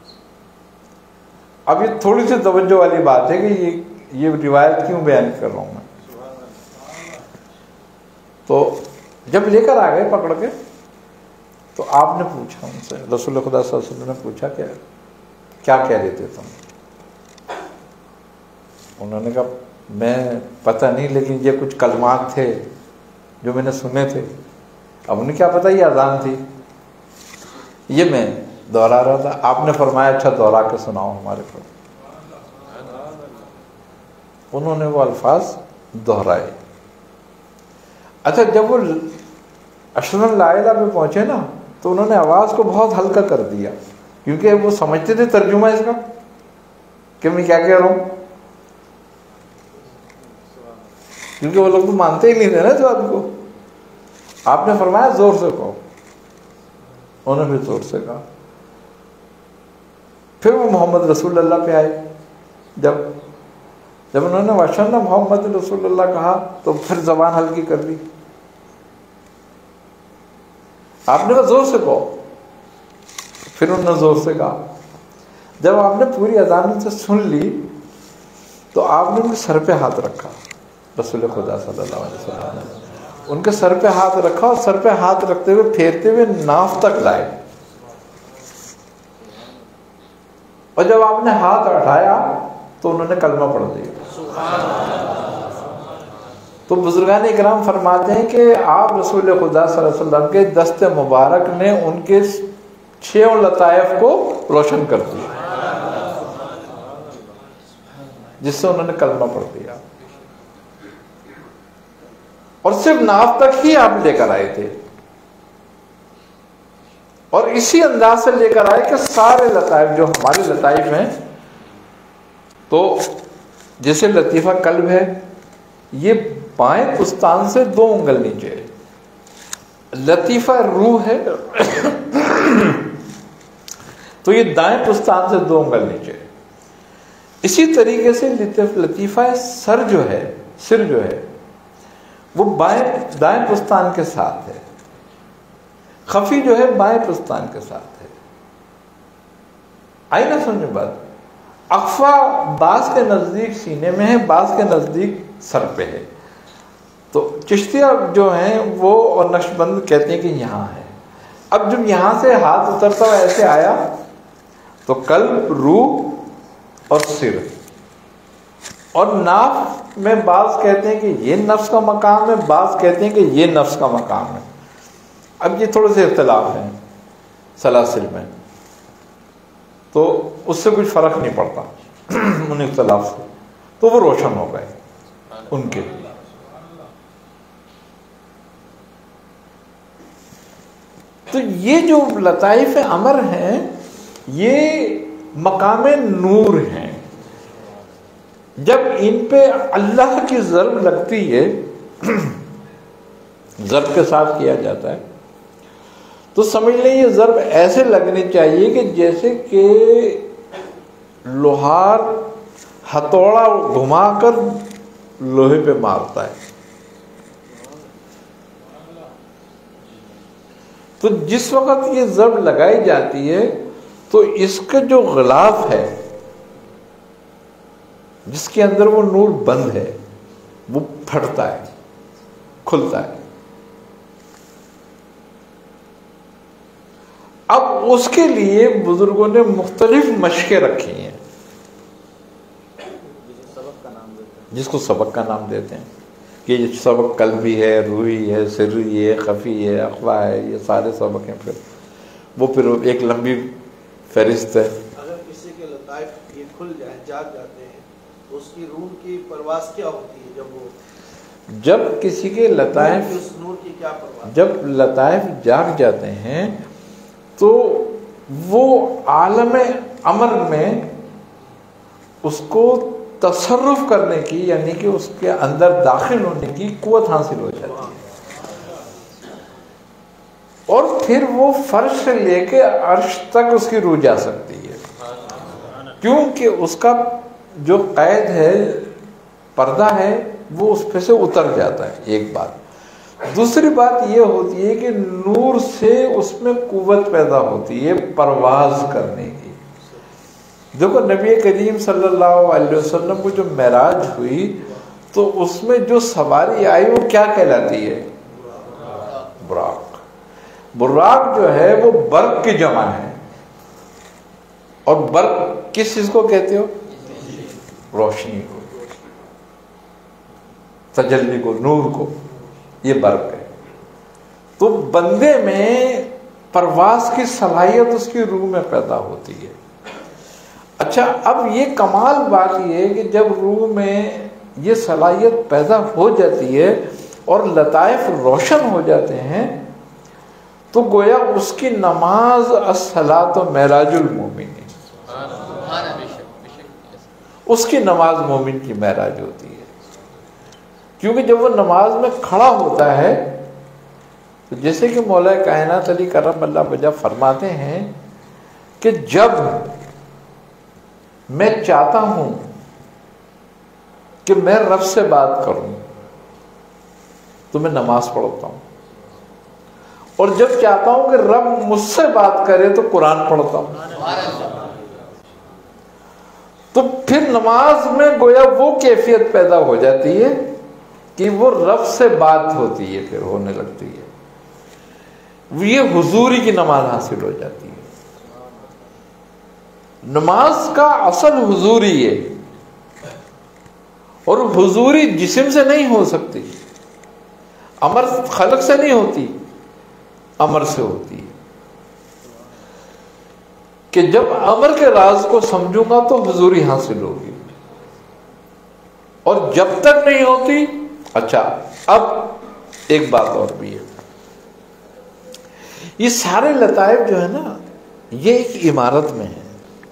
اب یہ تھوڑی سی توجہ والی بات ہے کہ یہ یہ روایت کیوں بیان کر رہا ہوں میں۔ تو جب لے کر آ گئے پکڑ کے، تو آپ نے پوچھا ان سے، رسول خدا صلی اللہ علیہ وسلم نے پوچھا کہ کیا کہہ رہے تھے تم؟ انہوں نے کہا میں پتہ نہیں، لیکن یہ کچھ کلمات تھے جو میں نے سنے تھے۔ اب انہیں کیا پتہ یہ اذان تھی، یہ میں دوہرا رہا تھا۔ آپ نے فرمایا اچھا دوہرا کے سناؤ ہمارے کو۔ انہوں نے وہ الفاظ دوہرائے۔ اچھا جب وہ اشہد ان لا الہ پہ پہنچے نا، تو انہوں نے آواز کو بہت ہلکا کر دیا، کیونکہ وہ سمجھتے تھے ترجمہ اس کا کہ میں کیا کہہ رہا ہوں، کیونکہ وہ لوگ تو مانتے ہی نہیں تھے نا اس بات کو۔ آپ نے فرمایا زور سے کہو، انہوں نے بھی زور سے کہا۔ پھر وہ محمد رسول اللہ پہ آئے، جب جب انہوں نے واشن محمد رسول اللہ کہا تو پھر زبان ہلکی کر دی۔ آپ نے کہا زور سے کہو، پھر انہوں نے زور سے کہا۔ جب آپ نے پوری اذان سے سن لی تو آپ نے ان کے سر پہ ہاتھ رکھا، رسول خدا صلی اللہ علیہ وسلم نے ان کے سر پہ ہاتھ رکھا، اور سر پہ ہاتھ رکھتے ہوئے پھیرتے ہوئے ناف تک لائے، اور جب آپ نے ہاتھ اٹھایا تو انہوں نے کلمہ پڑھ دیا۔ تو بزرگان اکرام فرماتے ہیں کہ آپ رسول خدا صلی اللہ علیہ وسلم کے دست مبارک نے ان کے چھوں لطائف کو روشن کر دیا، جس سے انہوں نے کلمہ پڑھ دیا، اور صرف ناف تک ہی آپ لے کر آئے تھے، اور اسی انداز سے لے کر آئے کہ سارے لطائف جو ہمارے لطائف ہیں، تو جیسے لطیفہ قلب ہے یہ بائیں پستان سے دو انگل نیچے ہے، لطیفہ روح ہے تو یہ دائیں پستان سے دو انگل نیچے ہے۔ اسی طریقے سے لطیفہ سر جو ہے، سر جو ہے وہ بائیں دائیں پستان کے ساتھ ہے، خفی جو ہے بائیں پستان کے ساتھ ہے۔ آئی نہ سمجھے بات؟ اخفا بعض کے نزدیک سینے میں ہے، بعض کے نزدیک سر پہ ہے۔ تو چشتیہ جو ہیں وہ اور نقشبند کہتے ہیں کہ یہاں ہے۔ اب جب یہاں سے ہاتھ اترتا ہوا ایسے آیا تو قلب، روح اور سر اور ناف میں بعض کہتے ہیں کہ یہ نفس کا مقام ہے، بعض کہتے ہیں کہ یہ نفس کا مقام ہے۔ اب یہ تھوڑے سے اختلاف ہیں سلاسل میں، تو اس سے کچھ فرق نہیں پڑتا ان اختلاف سے، تو وہ روشن ہو گئے ان کے لیے۔ تو یہ جو لطائف امر ہیں یہ مقام نور ہیں، جب ان پہ اللہ کی ضرب لگتی ہے، ضرب کے ساتھ کیا جاتا ہے، تو سمجھ لیں یہ ضرب ایسے لگنی چاہیے کہ جیسے کہ لوہار ہتھوڑا گھما کر لوہے پہ مارتا ہے۔ تو جس وقت یہ ضرب لگائی جاتی ہے تو اس کا جو غلاف ہے جس کے اندر وہ نور بند ہے وہ پھٹتا ہے، کھلتا ہے۔ اب اس کے لیے بزرگوں نے مختلف مشقیں رکھی ہیں، جس کو سبق کا نام دیتے ہیں، کہ یہ سبق قلبی ہے، روحی ہے، سری ہے، خفی ہے، اخفا ہے، یہ سارے سبق ہیں۔ پھر وہ پھر ایک لمبی فہرست ہے۔ اگر کسی کے لطائف یہ کھل جائیں، جاگ جاتے ہیں، اس کی روح کی پرواز کیا ہوتی ہے؟ جب وہ جب کسی کے لطائف اس نور کیا پرواہ؟ جب لطائف جاگ جاتے ہیں تو وہ عالم امر میں اس کو تصرف کرنے کی، یعنی کہ اس کے اندر داخل ہونے کی قوت حاصل ہو جاتی ہے، اور پھر وہ فرش سے لے کے عرش تک اس کی روح جا سکتی ہے، کیونکہ اس کا جو قید ہے، پردہ ہے، وہ اس پہ سے اتر جاتا ہے. ایک بات. دوسری بات یہ ہوتی ہے کہ نور سے اس میں قوت پیدا ہوتی ہے پرواز کرنے کی. دیکھو نبی کریم صلی اللہ علیہ وسلم کو جو معراج ہوئی تو اس میں جو سواری آئی وہ کیا کہلاتی ہے؟ براق. براق جو ہے وہ برق کی جمع ہے، اور برق کس چیز کو کہتے ہو؟ روشنی کو، تجلی کو، نور کو. یہ برق ہے. تو بندے میں پرواز کی صلاحیت اس کی روح میں پیدا ہوتی ہے. اچھا، اب یہ کمال بات یہ ہے کہ جب روح میں یہ صلاحیت پیدا ہو جاتی ہے اور لطائف روشن ہو جاتے ہیں تو گویا اس کی نماز الصلاۃ معراج المومن، اس کی نماز مومن کی معراج ہوتی ہے. کیونکہ جب وہ نماز میں کھڑا ہوتا ہے تو جیسے کہ مولا کائنات علی کرم اللہ وجہ فرماتے ہیں کہ جب میں چاہتا ہوں کہ میں رب سے بات کروں تو میں نماز پڑھتا ہوں، اور جب چاہتا ہوں کہ رب مجھ سے بات کرے تو قرآن پڑھتا ہوں. تو پھر نماز میں گویا وہ کیفیت پیدا ہو جاتی ہے کہ وہ رب سے بات ہوتی ہے، پھر ہونے لگتی ہے، یہ حضوری کی نماز حاصل ہو جاتی ہے. نماز کا اصل حضوری ہے، اور حضوری جسم سے نہیں ہو سکتی، امر خلق سے نہیں ہوتی، امر سے ہوتی ہے. کہ جب امر کے راز کو سمجھوں گا تو حضوری حاصل ہوگی، اور جب تک نہیں ہوتی. اچھا، اب ایک بات اور بھی ہے، یہ سارے لطائف جو ہے نا یہ ایک عمارت میں ہے.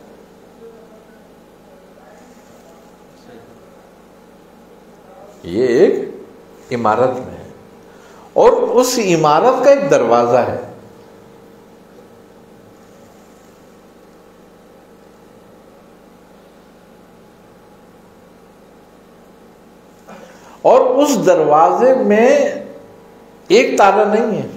یہ ایک عمارت میں ہے، اور اس عمارت کا ایک دروازہ ہے. اور اس دروازے میں ایک تالا نہیں ہے،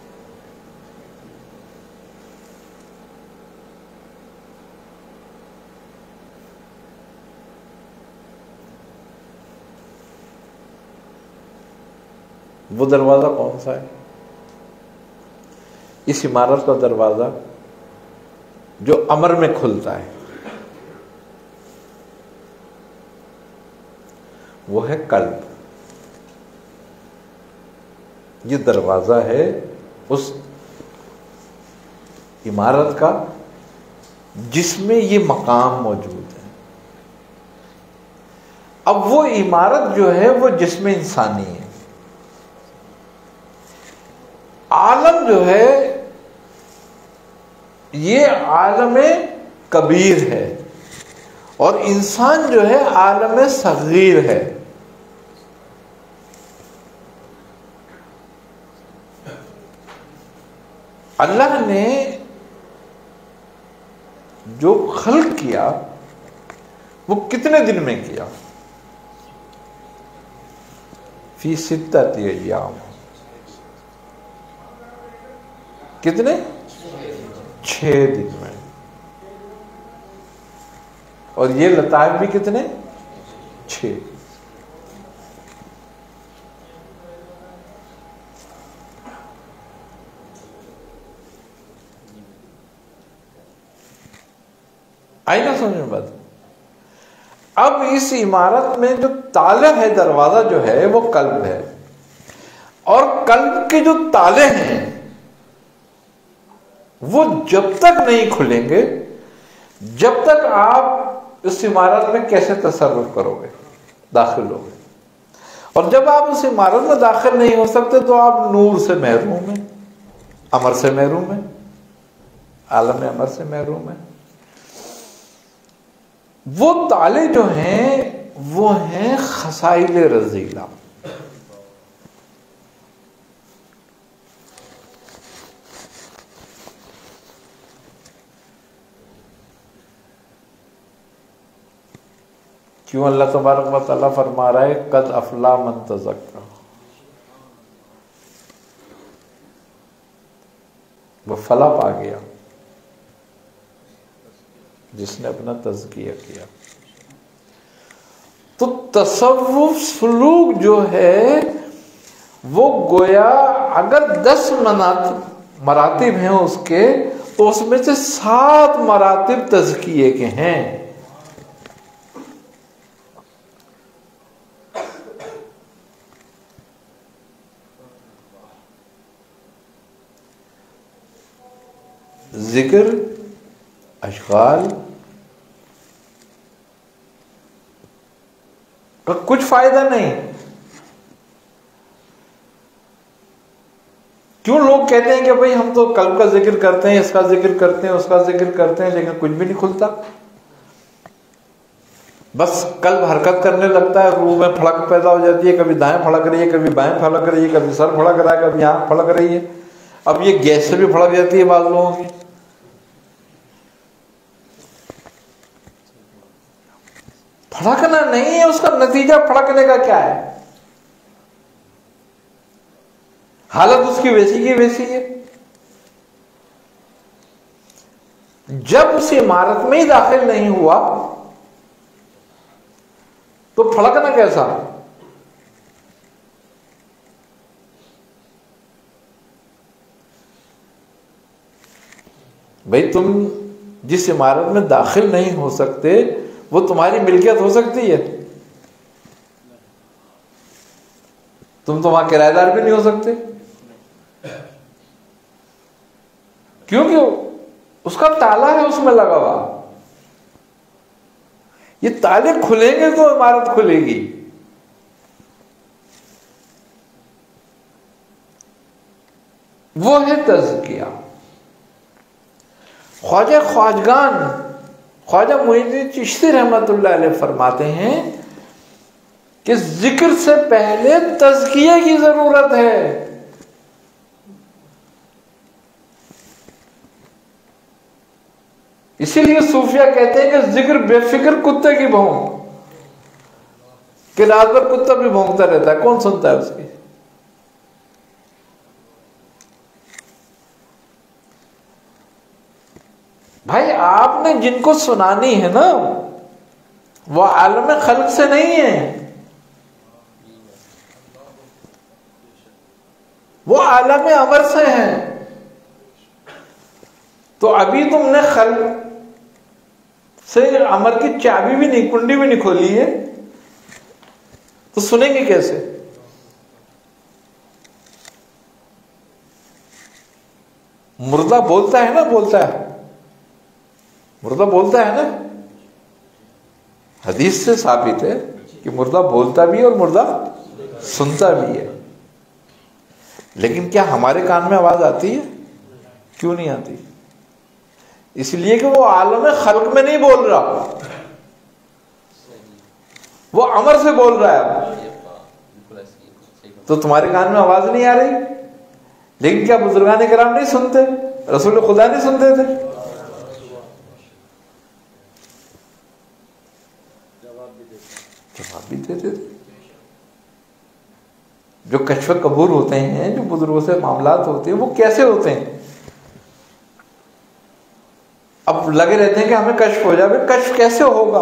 وہ دروازہ کون سا ہے؟ اس عمارت کا دروازہ جو امر میں کھلتا ہے وہ ہے قلب. یہ دروازہ ہے اس عمارت کا جس میں یہ مقام موجود ہے. اب وہ عمارت جو ہے وہ جسم انسانی ہے. عالم جو ہے یہ عالم کبیر ہے، اور انسان جو ہے عالم صغیر ہے. اللہ نے جو خلق کیا وہ کتنے دن میں کیا؟ فی ستۃ ایام. کتنے؟ چھ دن میں. اور یہ لطائف بھی کتنے؟ چھ. آئی نا سمجھ میں بات؟ اب اس عمارت میں جو تالا ہے، دروازہ جو ہے وہ قلب ہے، اور قلب کے جو تالے ہیں وہ جب تک نہیں کھلیں گے جب تک آپ اس عمارت میں کیسے تصرف کرو گے، داخل ہو گے. اور جب آپ اس عمارت میں داخل نہیں ہو سکتے تو آپ نور سے محروم ہیں، امر سے محروم ہیں، عالم امر سے محروم ہیں۔ وہ تالے جو ہیں وہ ہیں خسائل رذیلہ۔ کیوں اللہ تبارک و تعالیٰ فرما رہا ہے قد افلا من تزکا، وہ فلاح پا گیا جس نے اپنا تزکیہ کیا۔ تو تصوف سلوک جو ہے وہ گویا اگر دس مراتب ہیں اس کے تو اس میں سے سات مراتب تزکیے کے ہیں۔ ذکر، اشغال کا کچھ فائدہ نہیں۔ کیوں لوگ کہتے ہیں کہ بھئی ہم تو قلب کا ذکر کرتے ہیں، اس کا ذکر کرتے ہیں، اس کا ذکر کرتے ہیں، لیکن کچھ بھی نہیں کھلتا، بس قلب حرکت کرنے لگتا ہے، روح میں پھڑک پیدا ہو جاتی ہے، کبھی دائیں پھڑک رہی ہے، کبھی بائیں پھڑک رہی ہے، کبھی سر پھڑک رہا ہے، کبھی آنکھ پھڑک رہی ہے۔ اب یہ گیس سے بھی پھڑک جاتی ہے بعض لوگوں کی۔ پھڑکنا نہیں ہے، اس کا نتیجہ پھڑکنے کا کیا ہے؟ حالت اس کی ویسی کی ویسی ہے۔ جب اس عمارت میں ہی داخل نہیں ہوا تو پھڑکنا کیسا؟ بھئی تم جس عمارت میں داخل نہیں ہو سکتے وہ تمہاری ملکیت ہو سکتی ہے؟ تم تو وہاں کرایہ دار بھی نہیں ہو سکتے، کیونکہ اس کا تالا ہے اس میں لگا ہوا۔ یہ تالے کھلیں گے تو عمارت کھلے گی۔ وہ ہے تزکیہ۔ خواجہ خواجگان خواجہ معین الدین چشتی رحمت اللہ علیہ فرماتے ہیں کہ ذکر سے پہلے تزکیے کی ضرورت ہے۔ اسی لیے صوفیہ کہتے ہیں کہ ذکر بے فکر کتے کی بھونک، کہ رات بھر کتا بھی بھونکتا رہتا ہے، کون سنتا ہے اس کی؟ بھائی آپ نے جن کو سنانی ہے نا وہ عالم خلق سے نہیں ہے، وہ عالم امر سے ہیں۔ تو ابھی تم نے خلق سے امر کی چابی بھی نہیں، کنڈی بھی نہیں کھولی ہے، تو سنیں گے کیسے؟ مردہ بولتا ہے نا، بولتا ہے، مردہ بولتا ہے نا، حدیث سے ثابت ہے کہ مردہ بولتا بھی ہے اور مردہ سنتا بھی ہے۔ لیکن کیا ہمارے کان میں آواز آتی ہے؟ کیوں نہیں آتی؟ اس لیے کہ وہ عالم خلق میں نہیں بول رہا، وہ امر سے بول رہا ہے۔ تو تمہارے کان میں آواز نہیں آ رہی، لیکن کیا بزرگان کرام نہیں سنتے؟ رسول خدا نہیں سنتے تھے؟ جواب بھی دیتے تھے۔ جو کشف قبور ہوتے ہیں، جو بزرگوں سے معاملات ہوتے ہیں، وہ کیسے ہوتے ہیں؟ اب لگے رہتے ہیں کہ ہمیں کشف ہو جائے، کشف کیسے ہوگا؟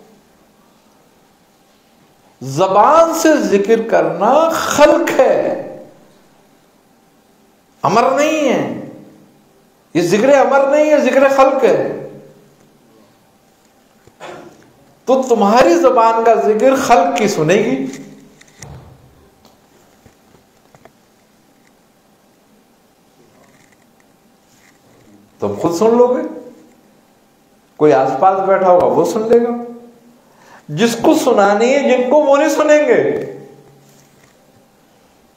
زبان سے ذکر کرنا خلق ہے، امر نہیں ہے۔ یہ ذکر امر نہیں ہے، ذکر خلق ہے۔ تو تمہاری زبان کا ذکر خلق کی سنے گی، تم خود سن لو گے، کوئی آس پاس بیٹھا ہوگا وہ سن لے گا۔ جس کو سنانی ہے جن کو، وہ نہیں سنیں گے۔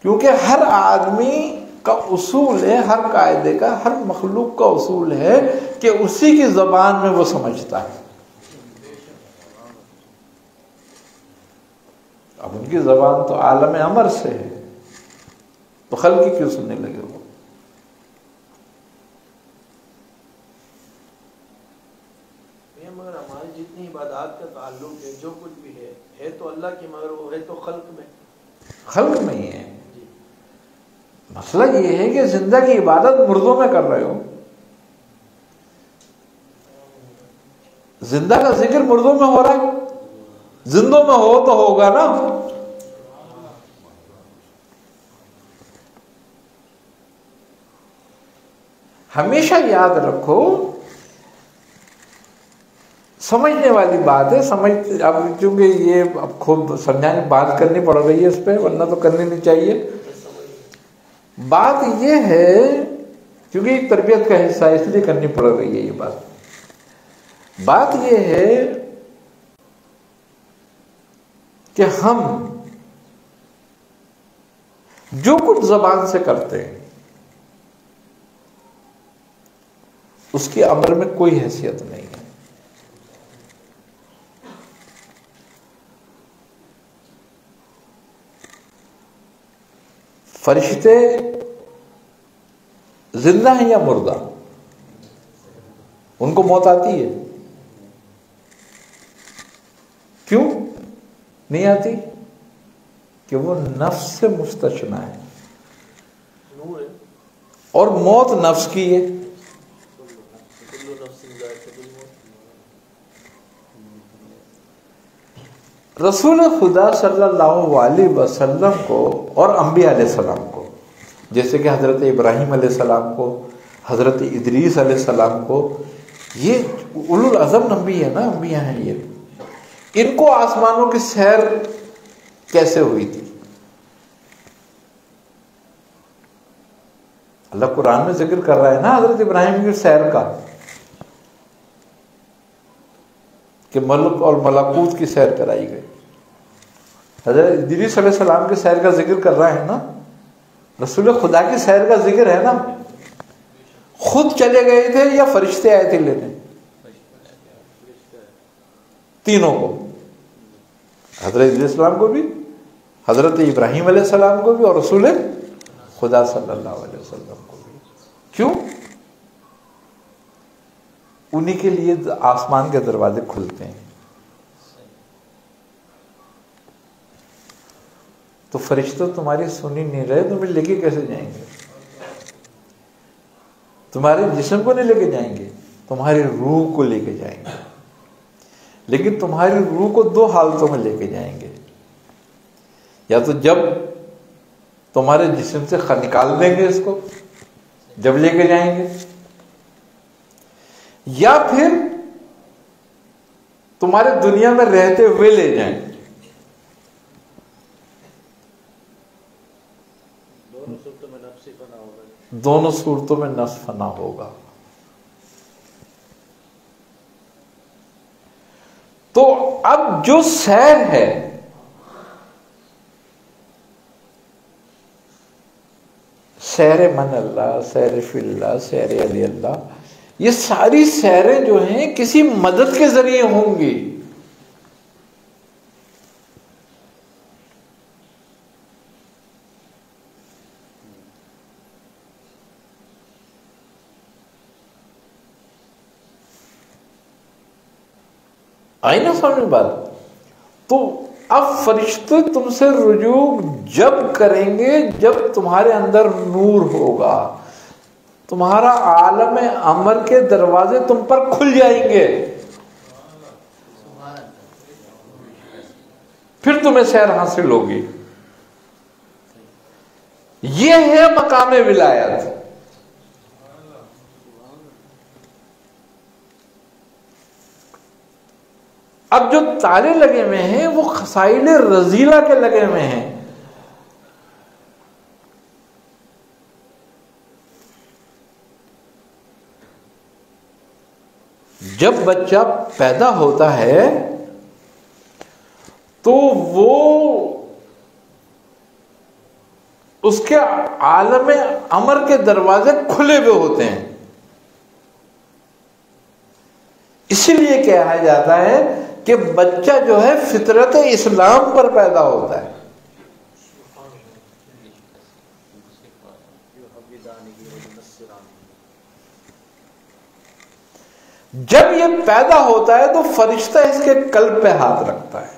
کیونکہ ہر آدمی کا اصول ہے، ہر قاعدے کا، ہر مخلوق کا اصول ہے کہ اسی کی زبان میں وہ سمجھتا ہے. اب ان کی زبان تو عالم امر سے ہے، تو خلق کی کیوں سننے لگے وہ؟ مگر ہماری جتنی عبادات کا تعلق ہے، جو کچھ بھی ہے ہے تو اللہ کی، مگر وہ ہے تو خلق میں، خلق میں ہی ہے. مسئلہ یہ ہے کہ زندہ کی عبادت مردوں میں کر رہے ہو. زندہ کا ذکر مردوں میں ہو رہا ہے، زندوں میں ہو تو ہوگا نا. ہمیشہ یاد رکھو، سمجھنے والی بات ہے. سمجھ اب چونکہ یہ اب خوب سمجھانے بات کرنی پڑ رہی ہے اس پہ، ورنہ تو کرنی نہیں چاہیے. بات یہ ہے کیونکہ ایک تربیت کا حصہ ہے، اس لیے کرنی پڑ رہی ہے یہ بات. بات یہ ہے کہ ہم جو کچھ زبان سے کرتے ہیں اس کی عمل میں کوئی حیثیت نہیں ہے. فرشتے زندہ ہیں یا مردہ؟ ان کو موت آتی ہے؟ کیوں نہیں آتی؟ کہ وہ نفس سے مستثنی ہے، اور موت نفس کی ہے. رسول خدا صلی اللہ علیہ وسلم کو اور انبیاء علیہ السلام کو، جیسے کہ حضرت ابراہیم علیہ السلام کو، حضرت ادریس علیہ السلام کو، یہ اولو العزم انبیاء ہے نا، انبیاء ہیں یہ. ان کو آسمانوں کی سیر کیسے ہوئی تھی؟ اللہ قرآن میں ذکر کر رہا ہے نا حضرت ابراہیم کی سیر کا، کہ ملک اور ملکوت کی سیر کرائی گئی. حضرت ادریس علیہ السلام کی سیر کا ذکر کر رہا ہے نا، رسول خدا کی سیر کا ذکر ہے نا. خود چلے گئے تھے یا فرشتے آئے تھے لینے؟ تینوں کو، حضرت ادریس علیہ السلام کو بھی، حضرت ابراہیم علیہ السلام کو بھی، اور رسول خدا صلی اللہ علیہ وسلم کو بھی. کیوں؟ انہی کے لیے آسمان کے دروازے کھلتے ہیں. تو فرشتوں تمہاری سنی نہیں رہے، تمہیں لے کے کیسے جائیں گے؟ تمہارے جسم کو نہیں لے کے جائیں گے، تمہاری روح کو لے کے جائیں گے. لیکن تمہاری روح کو دو حالتوں میں لے کے جائیں گے، یا تو جب تمہارے جسم سے نکال دیں گے اس کو، جب لے کے جائیں گے، یا پھر تمہارے دنیا میں رہتے ہوئے لے جائیں. دونوں صورتوں میں نفس فنا ہوگا. تو اب جو سیر ہے سیر من اللہ، سیر فی اللہ، سیر علی اللہ، یہ ساری سیریں جو ہیں کسی مدد کے ذریعے ہوں گی. آئی نا سمجھ میں بات؟ تو اب فرشتے تم سے رجوع جب کریں گے جب تمہارے اندر نور ہوگا، تمہارا عالم امر کے دروازے تم پر کھل جائیں گے، پھر تمہیں سیر حاصل ہوگی. یہ ہے مقام ولایت. اب جو تالے لگے ہوئے ہیں وہ خسائل رذیلہ کے لگے ہوئے ہیں. جب بچہ پیدا ہوتا ہے تو وہ اس کے عالم امر کے دروازے کھلے ہوئے ہوتے ہیں. اسی لیے کہا جاتا ہے کہ بچہ جو ہے فطرت اسلام پر پیدا ہوتا ہے. جب یہ پیدا ہوتا ہے تو فرشتہ اس کے قلب پہ ہاتھ رکھتا ہے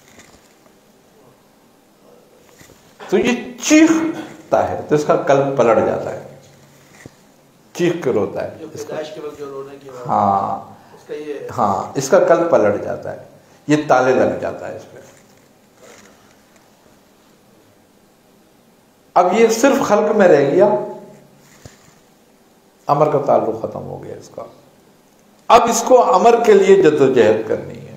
تو یہ چیختا ہے تو اس کا قلب پلٹ جاتا ہے, چیخ کے روتا ہے. ہاں ہاں اس کا قلب پلٹ جاتا ہے, یہ تالے لگ جاتا ہے اس پہ. اب یہ صرف خلق میں رہ گیا, امر کا تعلق ختم ہو گیا اس کا. اب اس کو امر کے لیے جدوجہد کرنی ہے.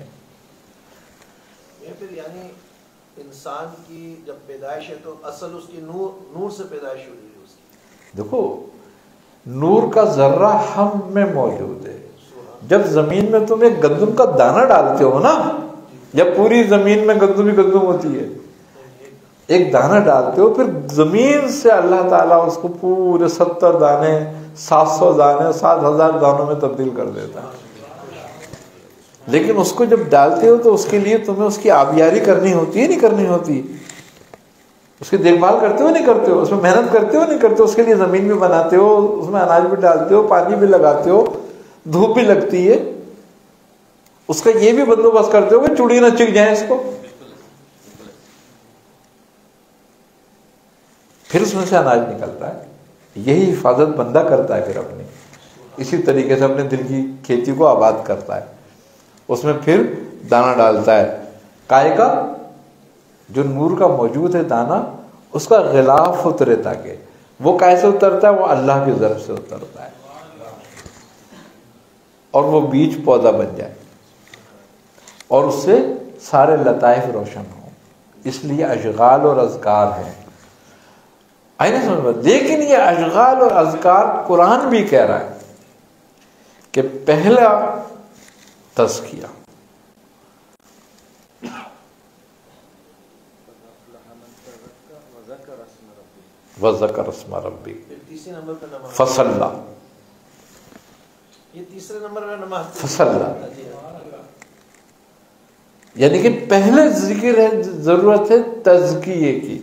پھر یعنی انسان کی جب پیدائش ہے تو اصل اس کی نور نور سے پیدائش ہوئی ہے اس کی. دیکھو نور کا ذرہ ہم میں موجود ہے. جب زمین میں تم ایک گندم کا دانہ ڈالتے ہو نا, جب پوری زمین میں گندم ہی گندم ہوتی ہے, ایک دانہ ڈالتے ہو, پھر زمین سے اللہ تعالیٰ اس کو پورے ستر دانے, سات سو دانے, سات ہزار دانوں میں تبدیل کر دیتا ہے. لیکن اس کو جب ڈالتے ہو تو اس کے لیے تمہیں اس کی آبیاری کرنی ہوتی ہے, نہیں کرنی ہوتی, اس کی دیکھ بھال کرتے ہو نہیں کرتے ہو, اس میں محنت کرتے ہو نہیں کرتے ہو, اس کے لیے زمین بھی بناتے ہو, اس میں اناج بھی ڈالتے ہو, پانی بھی لگاتے ہو, دھوپ بھی لگتی ہے, اس کا یہ بھی بندوبست کرتے ہو کہ چڑی نہ چگ جائیں اس کو. پھر اس میں سے اناج نکلتا ہے. یہی حفاظت بندہ کرتا ہے پھر اپنی, اسی طریقے سے اپنے دل کی کھیتی کو آباد کرتا ہے. اس میں پھر دانہ ڈالتا ہے. کائے کا جو نور کا موجود ہے دانہ, اس کا غلاف اترے, تاکہ وہ کیسے اترتا ہے, وہ اللہ کی طرف سے اترتا ہے اور وہ بیج پودا بن جائے اور اس سے سارے لطائف روشن ہوں. اس لیے اشغال اور اذکار ہیں. آئیے سمجھ. لیکن یہ اشغال اور اذکار قرآن بھی کہہ رہا ہے کہ پہلا تزکیہ, وذکر اسم ربی فصلی, یہ تیسرے نمبر میں نماز فصلی, یعنی کہ پہلے ذکر ہے, ضرورت ہے تزکیے کی,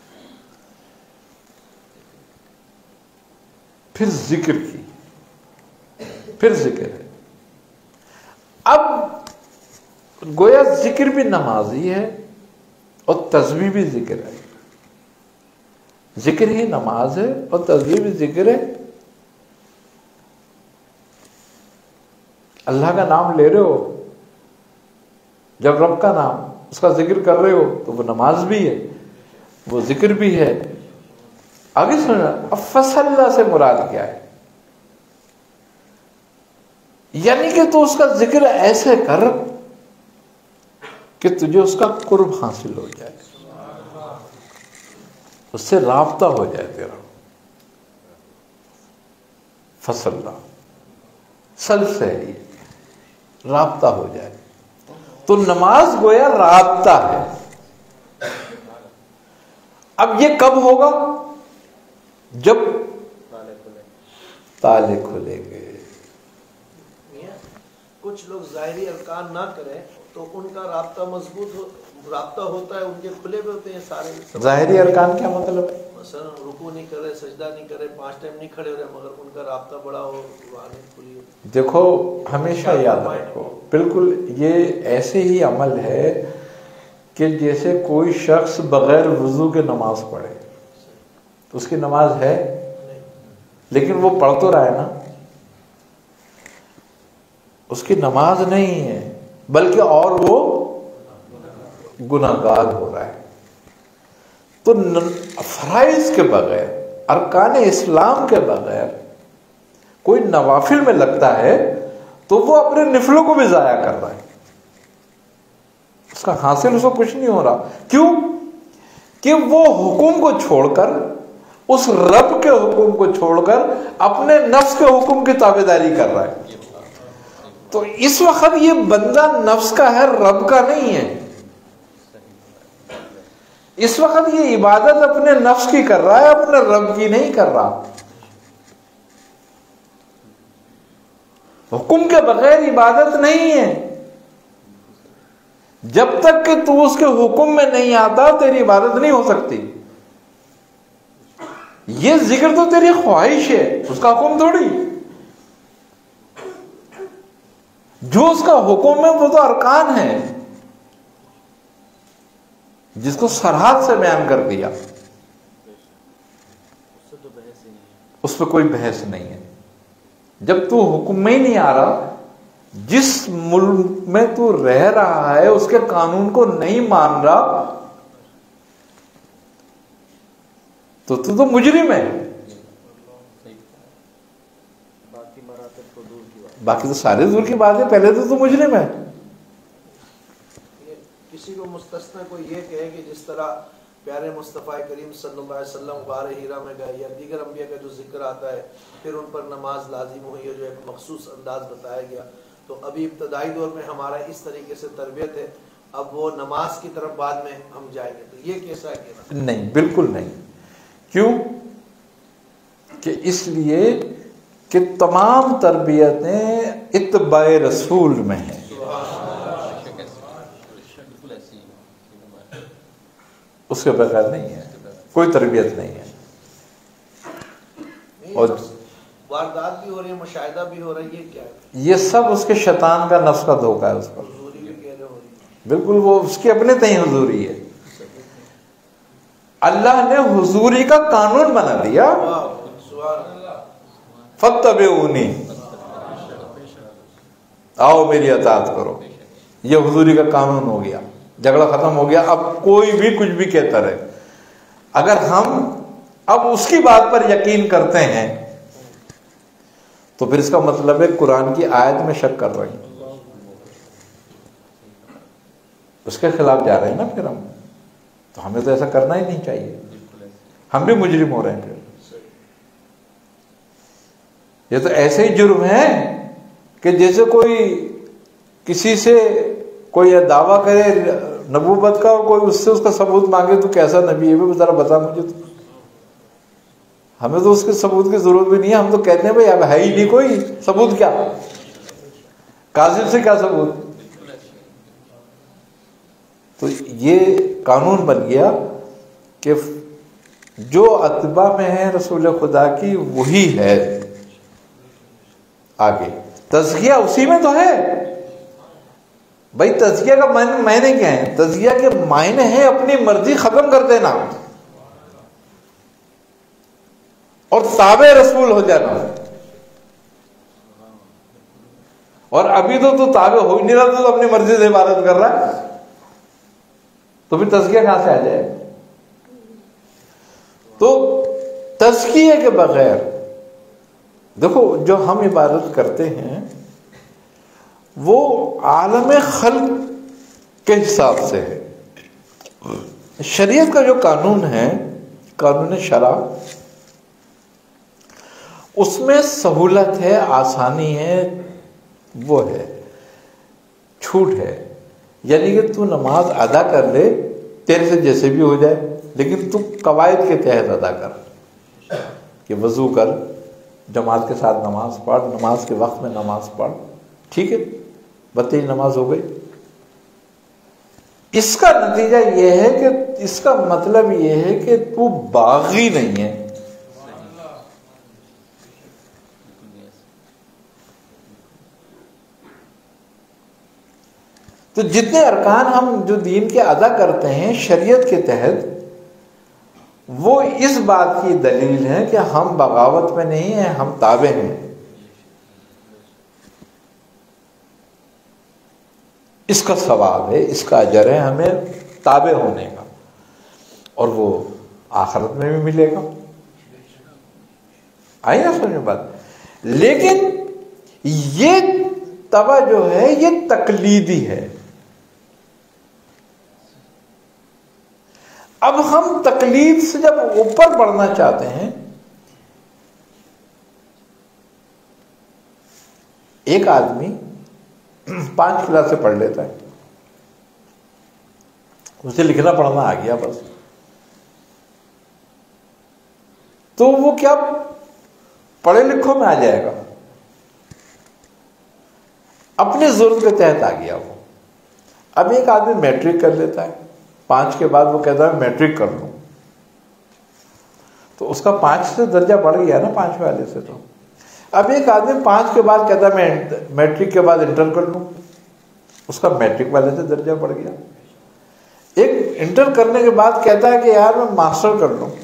پھر ذکر کی, پھر ذکر ہے. اب گویا ذکر بھی نمازی ہے اور تسبیح بھی ذکر ہے. ذکر ہی نماز ہے اور تسبیح بھی ذکر ہے. اللہ کا نام لے رہے ہو, جب رب کا نام اس کا ذکر کر رہے ہو تو وہ نماز بھی ہے, وہ ذکر بھی ہے. آگے سننا, اب فصل سے مراد کیا ہے؟ یعنی کہ تو اس کا ذکر ایسے کر کہ تجھے اس کا قرب حاصل ہو جائے, اس سے رابطہ ہو جائے تیرا. فصل سل سے یہ رابطہ ہو جائے. تو نماز گویا رابطہ ہے. اب یہ کب ہوگا؟ جب تالے کھلے گے. کچھ لوگ ظاہری ارکان نہ کریں تو ان کا رابطہ مضبوط ہو, رابطہ ہوتا ہے, ان کے کھلے ہوئے ہوتے ہیں سارے. ظاہری ارکان کیا مطلب ہے؟ مثلا رکوع نہیں کر رہے, سجدہ نہیں کر رہے, پانچ ٹائم نہیں کھڑے ہو رہے, مگر ان کا رابطہ بڑا ہو, روحانیت کھلی ہو. دیکھو ہمیشہ یاد رکھو, بالکل یہ ایسے ہی عمل ہے کہ جیسے کوئی شخص بغیر وضو کے نماز پڑھے, تو اس کی نماز ہے, لیکن وہ پڑھ تو رہا ہے نا, اس کی نماز نہیں ہے, بلکہ اور وہ گناہگار ہو رہا ہے. تو فرائض کے بغیر, ارکان اسلام کے بغیر کوئی نوافل میں لگتا ہے تو وہ اپنے نفلوں کو بھی ضائع کر رہا ہے. اس کا حاصل اس کو کچھ نہیں ہو رہا. کیوں؟ کہ وہ حکم کو چھوڑ کر, اس رب کے حکم کو چھوڑ کر اپنے نفس کے حکم کی تابعداری کر رہا ہے. تو اس وقت یہ بندہ نفس کا ہے, رب کا نہیں ہے. اس وقت یہ عبادت اپنے نفس کی کر رہا ہے، اپنے رب کی نہیں کر رہا. حکم کے بغیر عبادت نہیں ہے. جب تک کہ تو اس کے حکم میں نہیں آتا تیری عبادت نہیں ہو سکتی. یہ ذکر تو تیری خواہش ہے، اس کا حکم تھوڑی. جو اس کا حکم ہے وہ تو ارکان ہے جس کو سرحد سے بیان کر دیا، اس پہ کوئی بحث نہیں ہے. جب تو حکم میں ہی نہیں آ رہا، جس ملک میں تو رہ رہا ہے اس کے قانون کو نہیں مان رہا، تو تو تو مجرم ہے. باقی تو سارے دور کی بات ہے، پہلے تو تو مجرم ہے. کسی کو مستثنا کو یہ کہے کہ جس طرح پیارے مصطفیٰ کریم صلی اللہ علیہ وسلم غار ہیرا میں گئے یا دیگر انبیاء کا جو ذکر آتا ہے پھر ان پر نماز لازم ہوئی ہے، جو ایک مخصوص انداز بتایا گیا، تو ابھی ابتدائی دور میں ہمارا اس طریقے سے تربیت ہے، اب وہ نماز کی طرف بعد میں ہم جائیں گے، تو یہ کیسا ہے؟ نہیں، بالکل نہیں. کیوں کہ اس لیے کہ تمام تربیتیں اتباع رسول میں ہیں. اس کے بغیر نہیں ہے، کوئی تربیت نہیں ہے. اور واردات بھی ہو رہی ہے، مشاہدہ بھی ہو رہا ہے، یہ کیا ہے؟ یہ سب اس کے شیطان کا نفس کا دھوکہ ہے اس پر. حضوری بھی کہہ رہے ہو رہی ہے. بالکل وہ اس کی اپنے تئیں حضوری ہے. اللہ نے حضوری کا قانون بنا دیا، فاتبعونی، آؤ میری اطاعت کرو. یہ حضوری کا قانون ہو گیا، جھگڑا ختم ہو گیا. اب کوئی بھی کچھ بھی کہتا رہے، اگر ہم اب اس کی بات پر یقین کرتے ہیں تو پھر اس کا مطلب ہے قرآن کی آیت میں شک کر رہے ہیں، اس کے خلاف جا رہے ہیں نا پھر ہم. تو ہمیں تو ایسا کرنا ہی نہیں چاہیے، ہم بھی مجرم ہو رہے ہیں. پھر یہ تو ایسے ہی جرم ہے کہ جیسے کوئی کسی سے کوئی دعویٰ کرے نبوت کا اور کوئی اس سے اس کا ثبوت مانگے تو کیسا نبی ہے وہ ذرا بتا مجھے. تو ہمیں تو اس کے ثبوت کی ضرورت بھی نہیں ہے، ہم تو کہتے ہیں بھائی اب ہے ہی نہیں کوئی ثبوت، کیا کاذب سے کیا ثبوت. تو یہ قانون بن گیا کہ جو اتباع میں ہے رسول خدا کی وہی ہے. آگے تزکیہ اسی میں تو ہے بھائی. تزکیہ کا معنی کیا ہے؟ تزکیہ کے معنی ہے اپنی مرضی ختم کر دینا اور تابع رسول ہو جانا. اور ابھی تو تو تابع ہو ہی نہیں رہا، تو اپنی مرضی سے عبادت کر رہا ہے، تو پھر تزکیہ کہاں سے آ جائے؟ تو تزکیے کے بغیر دیکھو جو ہم عبادت کرتے ہیں وہ عالم خلق کے حساب سے ہے. شریعت کا جو قانون ہے، قانون شرع، اس میں سہولت ہے، آسانی ہے، وہ ہے، چھوٹ ہے. یعنی کہ تو نماز ادا کر لے، تیرے سے جیسے بھی ہو جائے، لیکن تو قواعد کے تحت ادا کر کہ وضو کر، جماعت کے ساتھ نماز پڑھ، نماز کے وقت میں نماز پڑھ، ٹھیک ہے، بتائی نماز ہو گئی. اس کا نتیجہ یہ ہے کہ اس کا مطلب یہ ہے کہ تو باغی نہیں ہے. تو جتنے ارکان ہم جو دین کے ادا کرتے ہیں شریعت کے تحت، وہ اس بات کی دلیل ہے کہ ہم بغاوت میں نہیں ہیں، ہم تابع ہیں. اس کا ثواب ہے، اس کا اجر ہے ہمیں تابع ہونے کا، اور وہ آخرت میں بھی ملے گا. آئی نا سمجھ میں بات؟ لیکن یہ تبع جو ہے یہ تقلیدی ہے. اب ہم تقلید سے جب اوپر بڑھنا چاہتے ہیں، ایک آدمی پانچ کلاسیں پڑھ لیتا ہے، اسے لکھنا پڑھنا آ گیا، بس تو وہ کیا پڑھے لکھوں میں آ جائے گا، اپنی ضرورت کے تحت آ گیا وہ. اب ایک آدمی میٹرک کر لیتا ہے، پانچ کے بعد وہ کہتا ہے میٹرک کر لوں، تو اس کا پانچ سے درجہ بڑھ گیا نا پانچ والے سے. تو اب ایک آدمی پانچ کے بعد کہتا ہے میں میٹرک کے بعد انٹر کر لوں، اس کا میٹرک والے سے درجہ بڑھ گیا. ایک انٹر کرنے کے بعد کہتا ہے کہ یار میں ماسٹر کر لوں،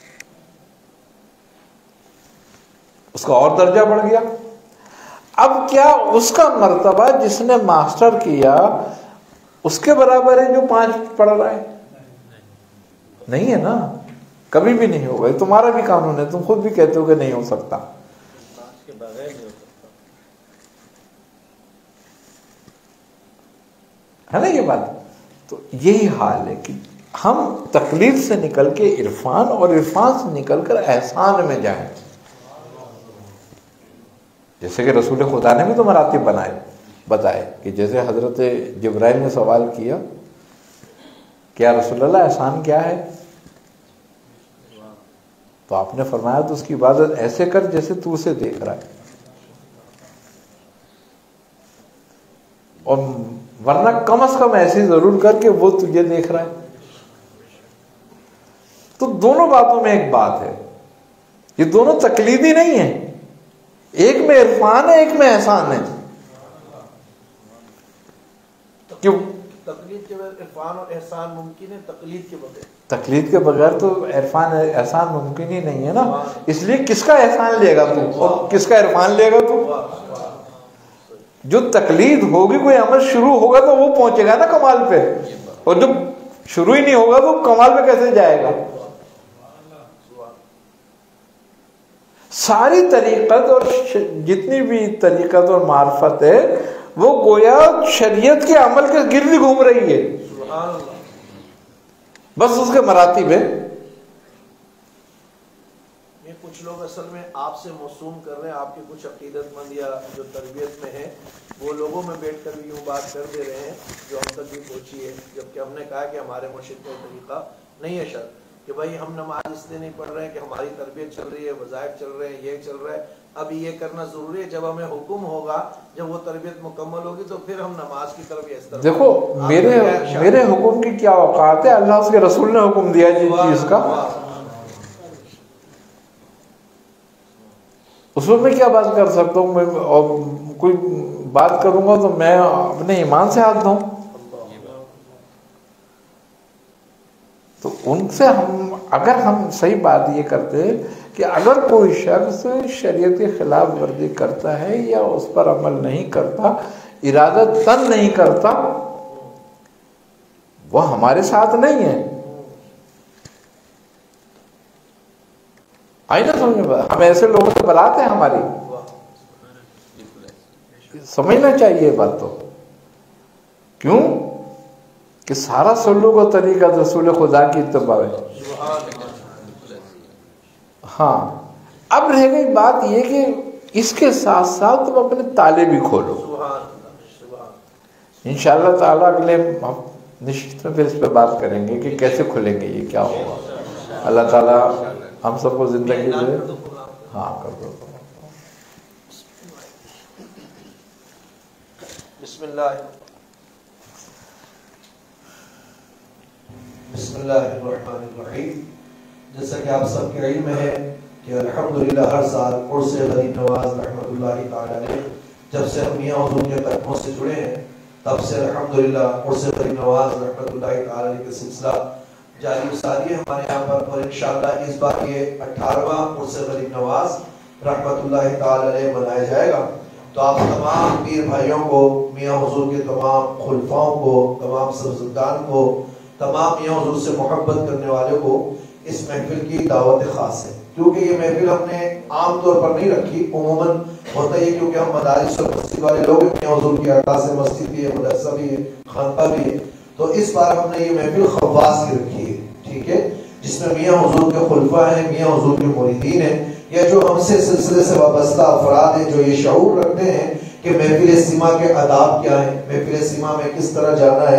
اس کا اور درجہ بڑھ گیا. اب کیا اس کا مرتبہ جس نے ماسٹر کیا اس کے برابر ہے جو پانچ پڑھ رہا ہے؟ نہیں ہے نا، کبھی بھی نہیں ہوگا. یہ تمہارا بھی قانون ہے، تم خود بھی کہتے ہو کہ نہیں ہو سکتا. ہے نا یہ بات؟ تو یہی حال ہے کہ ہم تقلید سے نکل کے عرفان اور عرفان سے نکل کر احسان میں جائیں. جیسے کہ رسول خدا نے بھی تو مراتب بنائے بتائے کہ جیسے حضرت جبرائیل نے سوال کیا کیا رسول اللہ احسان کیا ہے، تو آپ نے فرمایا تو اس کی عبادت ایسے کر جیسے تو اسے دیکھ رہا ہے، اور ورنہ کم از کم ایسی ضرور کر کہ وہ تجھے دیکھ رہا ہے. تو دونوں باتوں میں ایک بات ہے، یہ دونوں تقلیدی نہیں ہیں، ایک میں عرفان ہے ایک میں احسان ہے. کیوں؟ تقلید کے بغیر عرفان اور احسان ممکن ہے، تقلید کے بغیر تقلید کے بغیر تو عرفان احسان ممکن ہی نہیں ہے نا. اس لیے کس کا احسان لے گا تو اور کس کا عرفان لے گا تو؟ جو تقلید ہوگی، کوئی عمل شروع ہوگا تو وہ پہنچے گا نا کمال پہ، اور جو شروع ہی نہیں ہوگا تو کمال پہ کیسے جائے گا؟ ساری طریقت اور جتنی بھی طریقت اور معرفت ہے وہ گویا شریعت کے عمل کے گرد گھوم رہی ہے، بس اس کے مراتب ہے. یہ کچھ لوگ اصل میں آپ سے موسوم کر رہے ہیں، آپ کے کچھ عقیدت مند یا جو تربیت میں ہیں وہ لوگوں میں بیٹھ کر بھی یوں بات کر دے رہے ہیں جو ہم تک بھی پہنچی ہے، جبکہ ہم نے کہا کہ ہمارے مرشد کا طریقہ نہیں ہے شرط کہ بھائی ہم نماز اس لیے نہیں پڑھ رہے ہیں کہ ہماری تربیت چل رہی ہے، وظائف چل رہے ہیں، یہ چل رہا ہے، اب یہ کرنا ضروری ہے. جب ہمیں حکم ہوگا، جب وہ تربیت مکمل ہوگی تو پھر ہم نماز کی طرف اس طرف. دیکھو میرے میرے حکم کی کیا اوقات ہے، اللہ اس کے رسول نے حکم دیا جس چیز کا، اس میں میں کیا بات کر سکتا ہوں؟ میں اور کوئی بات کروں گا تو میں اپنے ایمان سے ہاتھ دھوں. تو ان سے ہم اگر ہم صحیح بات یہ کرتے کہ اگر کوئی شخص شریعت کے خلاف ورزی کرتا ہے یا اس پر عمل نہیں کرتا، ارادہ تن نہیں کرتا، وہ ہمارے ساتھ نہیں ہے. آئی نا سمجھ میں؟ ہم ایسے لوگوں سے برات ہیں ہماری، سمجھنا چاہیے بات. تو کیوں کہ سارا سلوک و طریقہ رسول خدا کی اتباع ہے. ہاں اب رہ گئی بات یہ کہ اس کے ساتھ ساتھ تم اپنے تالے بھی کھولو. انشاءاللہ تعالیٰ اگلے نشست میں پھر اس پہ بات کریں گے کہ کیسے کھلیں گے، یہ کیا ہوگا. اللہ تعالیٰ ہم سب کو زندگی دے. ہاں کر دو. بسم اللہ بسم اللہ الرحمن الرحیم. جیسا کہ آپ سب کے علم ہے کہ الحمدللہ ہر سال عرس غریب نواز رحمۃ اللہ تعالی علیہ جب سے ہم میاں حضور کے قدموں سے جڑے ہیں تب سے الحمدللہ عرس غریب نواز رحمۃ اللہ تعالی علیہ کا سلسلہ جاری و ساری ہے ہمارے یہاں پر. اور انشاءاللہ اس بار یہ اٹھارہواں عرس غریب نواز رحمۃ اللہ تعالی علیہ منایا جائے گا. تو آپ تمام پیر بھائیوں کو، میاں حضور کے تمام خلفاؤں کو، تمام سرزدان کو، تمام میاں حضور سے محبت کرنے والوں کو اس محفل کی دعوت خاص ہے. کیونکہ یہ محفل ہم نے عام طور پر نہیں رکھی، عموماً ہوتا ہے کیونکہ ہم مدارس اور مسجد والے لوگ ہیں، میاں حضور کی اٹا سے مسجد بھی ہے، مدرسہ بھی ہے، خانقاہ بھی ہے. تو اس بار ہم نے یہ محفل خواص کی رکھی ہے، ٹھیک ہے، جس میں میاں حضور کے خلفاء ہیں، میاں حضور کے مریدین ہیں، یا جو ہم سے سلسلے سے وابستہ افراد ہیں جو یہ شعور رکھتے ہیں کہ محفل سیما کے آداب کیا ہیں، محفل سیما میں کس طرح جانا ہے،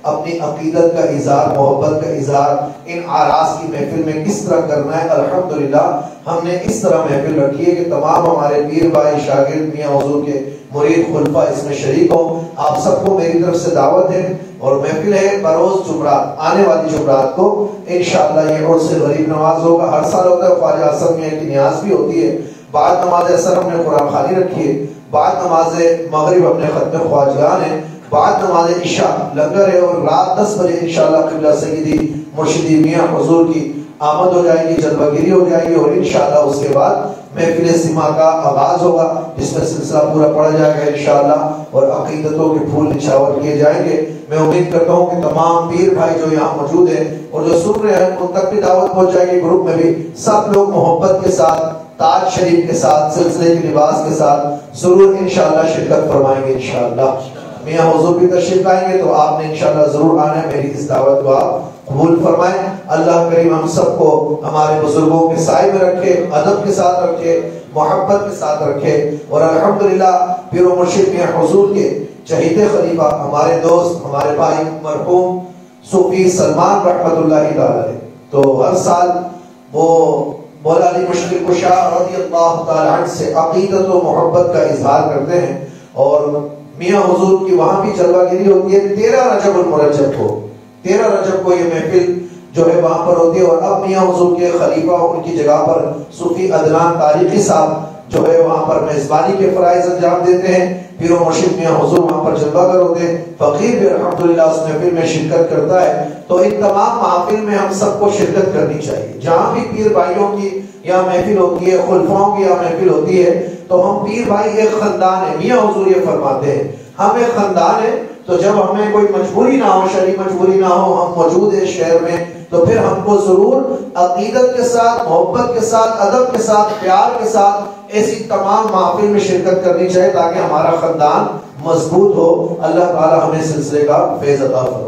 اپنی عقیدت کا اظہار، محبت کا اظہار ان آراز کی محفل میں کس طرح کرنا ہے۔ الحمدللہ ہم نے اس طرح محفل رکھی ہے کہ تمام ہمارے پیر بھائی شاگرد میاں حضور کے مرید خلفاء اس میں شریک ہوں۔ آپ سب کو میری طرف سے دعوت ہے، اور محفل ہے بروز جمعرات، آنے والی جمعرات کو انشاءاللہ یہ عرس غریب نواز ہوگا۔ ہر سال ہوتا ہے، خواجہ حسن میاں کی نیاز بھی ہوتی ہے۔ بعد نماز اثر ہم نے قرآن خوانی رکھی ہے، بعد نماز مغرب ہم نے ختم خواجگان ہے، بعد نماز عشاء لنگر ہے، اور رات دس بجے انشاءاللہ قبلہ سیدی مرشدی میاں حضور کی آمد ہو جائے گی، جلوہ گیری ہو جائے گی، اور انشاءاللہ اس کے بعد محفل سما کا آغاز ہوگا، جس میں سلسلہ پورا پڑا جائے گا انشاءاللہ، اور عقیدتوں کے پھول نچھاور کیے جائیں گے۔ میں امید کرتا ہوں کہ تمام پیر بھائی جو یہاں موجود ہیں اور جو سن رہے ہیں ان تک بھی دعوت پہنچ جائے گی، گروپ میں بھی سب لوگ محبت کے ساتھ، تاج شریف کے ساتھ، سلسلے کے لباس کے ساتھ ضرور انشاءاللہ شرکت فرمائیں گے انشاءاللہ۔ میاں حضور بھی تشریف لائیں گے تو آپ نے انشاءاللہ ضرور آنا ہے، میری اس دعوت کو آپ قبول فرمائیں۔ اللہ کریم ہم سب کو ہمارے بزرگوں کے سائے میں رکھے، ادب کے ساتھ رکھے، محبت کے ساتھ رکھے، اور الحمدللہ پیر و مرشد میاں حضور کے چہیتے خلیفہ ہمارے دوست، ہمارے بھائی مرحوم صوفی سلمان رحمت اللہ تعالی، تو ہر سال وہ مولا علی مشکل کشا رضی اللہ تعالی عنہ سے عقیدت و محبت کا اظہار کرتے ہیں، اور میاں حضور کی وہاں بھی جلوہ گیری ہوتی ہے۔ تیرہ رجب المرجب کو تیرہ رجب کو یہ محفل جو ہے وہاں پر ہوتی ہے، اور اب میاں حضور کے خلیفہ ان کی جگہ پر صوفی عدنان تاریخی صاحب جو ہے وہاں پر میزبانی کے فرائض انجام دیتے ہیں۔ پیر و مرشد میاں حضور وہاں پر جلوہ گر ہوتے ہیں، فقیر بھی الحمدللہ اس محفل میں شرکت کرتا ہے۔ تو ان تمام محافل میں ہم سب کو شرکت کرنی چاہیے، جہاں بھی پیر بھائیوں کی یا محفل ہوتی ہے، خلفاؤں کی یا محفل ہوتی ہے، تو ہم پیر بھائی ایک خاندان ہے۔ میاں حضور یہ فرماتے ہیں ہم ایک خاندان ہے، تو جب ہمیں کوئی مجبوری نہ ہو، شرعی مجبوری نہ ہو، ہم موجود ہیں شہر میں، تو پھر ہم کو ضرور عقیدت کے ساتھ، محبت کے ساتھ، ادب کے ساتھ، پیار کے ساتھ ایسی تمام محافل میں شرکت کرنی چاہیے تاکہ ہمارا خاندان مضبوط ہو۔ اللہ تعالی ہمیں سلسلے کا فیض عطا فرمائے۔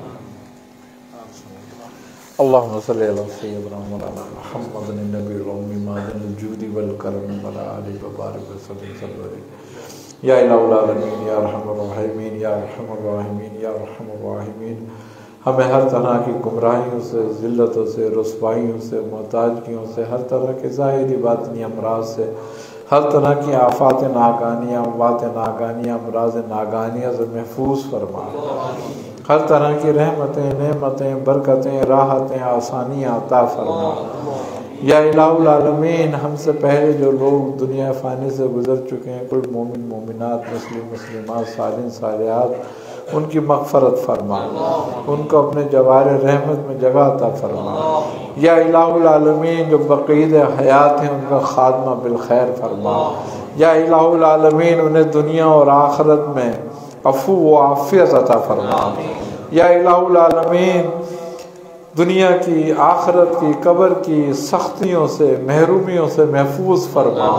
اللهم صل على سيدنا مولانا محمد النبي الأمي معدن الجود والكرم وعلى آله وبارك وسلم یا الہ العالمین یا ارحم الراحمین یا ارحم الراحمین یا ارحم الراحمین۔ ہمیں ہر طرح کی گمراہیوں سے، ذلتوں سے، رسوائیوں سے، محتاجگیوں سے، ہر طرح کے ظاہری باطنی امراض سے، ہر طرح کی آفات ناگانیاں، اموات ناگانیاں، امراض ناگانیاں سے محفوظ فرما۔ ہر طرح کی رحمتیں، نعمتیں، برکتیں، راحتیں، آسانیاں عطا فرما۔ یا الہ العالمین، ہم سے پہلے جو لوگ دنیا فانی سے گزر چکے ہیں، کوئی مومن مومنات، مسلم مسلمات، صالحین صالحات، ان کی مغفرت فرما، ان کو اپنے جوار رحمت میں جگہ عطا فرما۔ یا الہ العالمین، جو بقید حیات ہیں ان کا خاتمہ بالخیر فرما۔ یا الہ العالمین، انہیں دنیا اور آخرت میں عفو و عافیت عطا فرما۔ یا الہ العالمین، دنیا کی، آخرت کی، قبر کی سختیوں سے، محرومیوں سے محفوظ فرما۔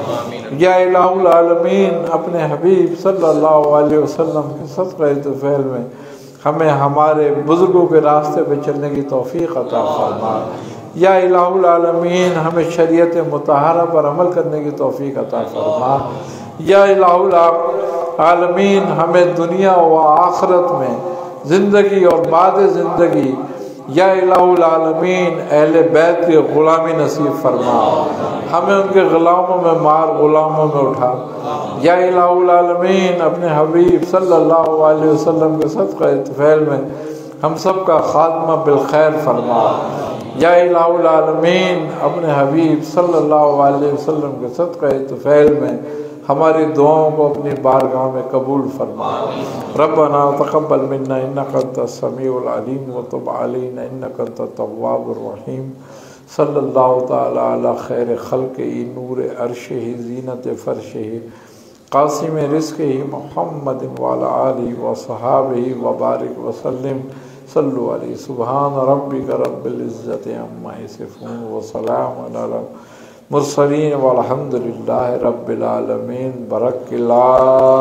یا الہ العالمین، اپنے حبیب صلی اللہ علیہ وسلم کے صدقہ طفیل میں ہمیں ہمارے بزرگوں کے راستے پہ چلنے کی توفیق عطا فرما۔ یا الہ العالمین، ہمیں شریعت مطہرہ پر عمل کرنے کی توفیق عطا فرما۔ یا الہ العالمین، ہمیں دنیا و آخرت میں زندگی اور بعد زندگی یا الہ العالمین اہل بیت کی غلامی نصیب فرما، ہمیں ان کے غلاموں میں مار، غلاموں میں اٹھا۔ یا الہ العالمین، اپنے حبیب صلی اللہ علیہ وسلم کے صدقہ طفیل میں ہم سب کا خاتمہ بالخیر فرما۔ یا الہ العالمین، اپنے حبیب صلی اللہ علیہ وسلم کے صدقہ طفیل میں ہماری دعاؤں کو اپنی بارگاہ میں قبول فرما۔ ربنا تقبل منا انک انت السمیع العلیم وتب علینا انک انت التواب الرحیم۔ صلی اللہ تعالی علی خیر خلقہ نور عرشہ زینت فرشہ قاسم رزقہ محمد وعلی آلہ وصحابہ وبارک وسلم۔ صلو علیہ سبحان ربک رب العزت عما یصفون وسلام علی مرسلین والحمد للہ رب العالمین۔ برک لا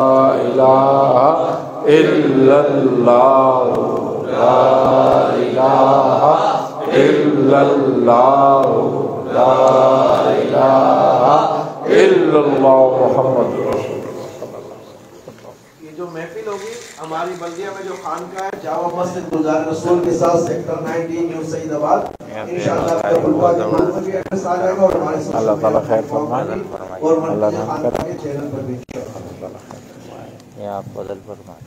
الہ الا اللہ، لا الہ الا اللہ، لا الہ الا اللہ محمد رسول اللہ۔ یہ جو محفل ہوگی ہم ہماری بلدیہ میں جو خانقاہ ہے جامع مسجد گلزار رسول کے ساتھ سیکٹر نائنٹین نیو سعید آباد انشاءاللہ آپ کے خلوہ کے نام پر بھی ایڈریس آ جائے گا اور ہمارے ساتھ اللہ تعالیٰ خیر فرمائے اور اللہ مرکز رحم خانقاہ کرے کے چینل پر بھی یہ آپ بدل فرمائے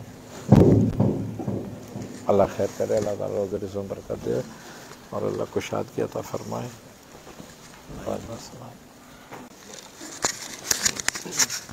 اللہ خیر کرے اللہ تعالیٰ روزہ رزق میں برکت دے اور اللہ کو شادی عطا فرمائے.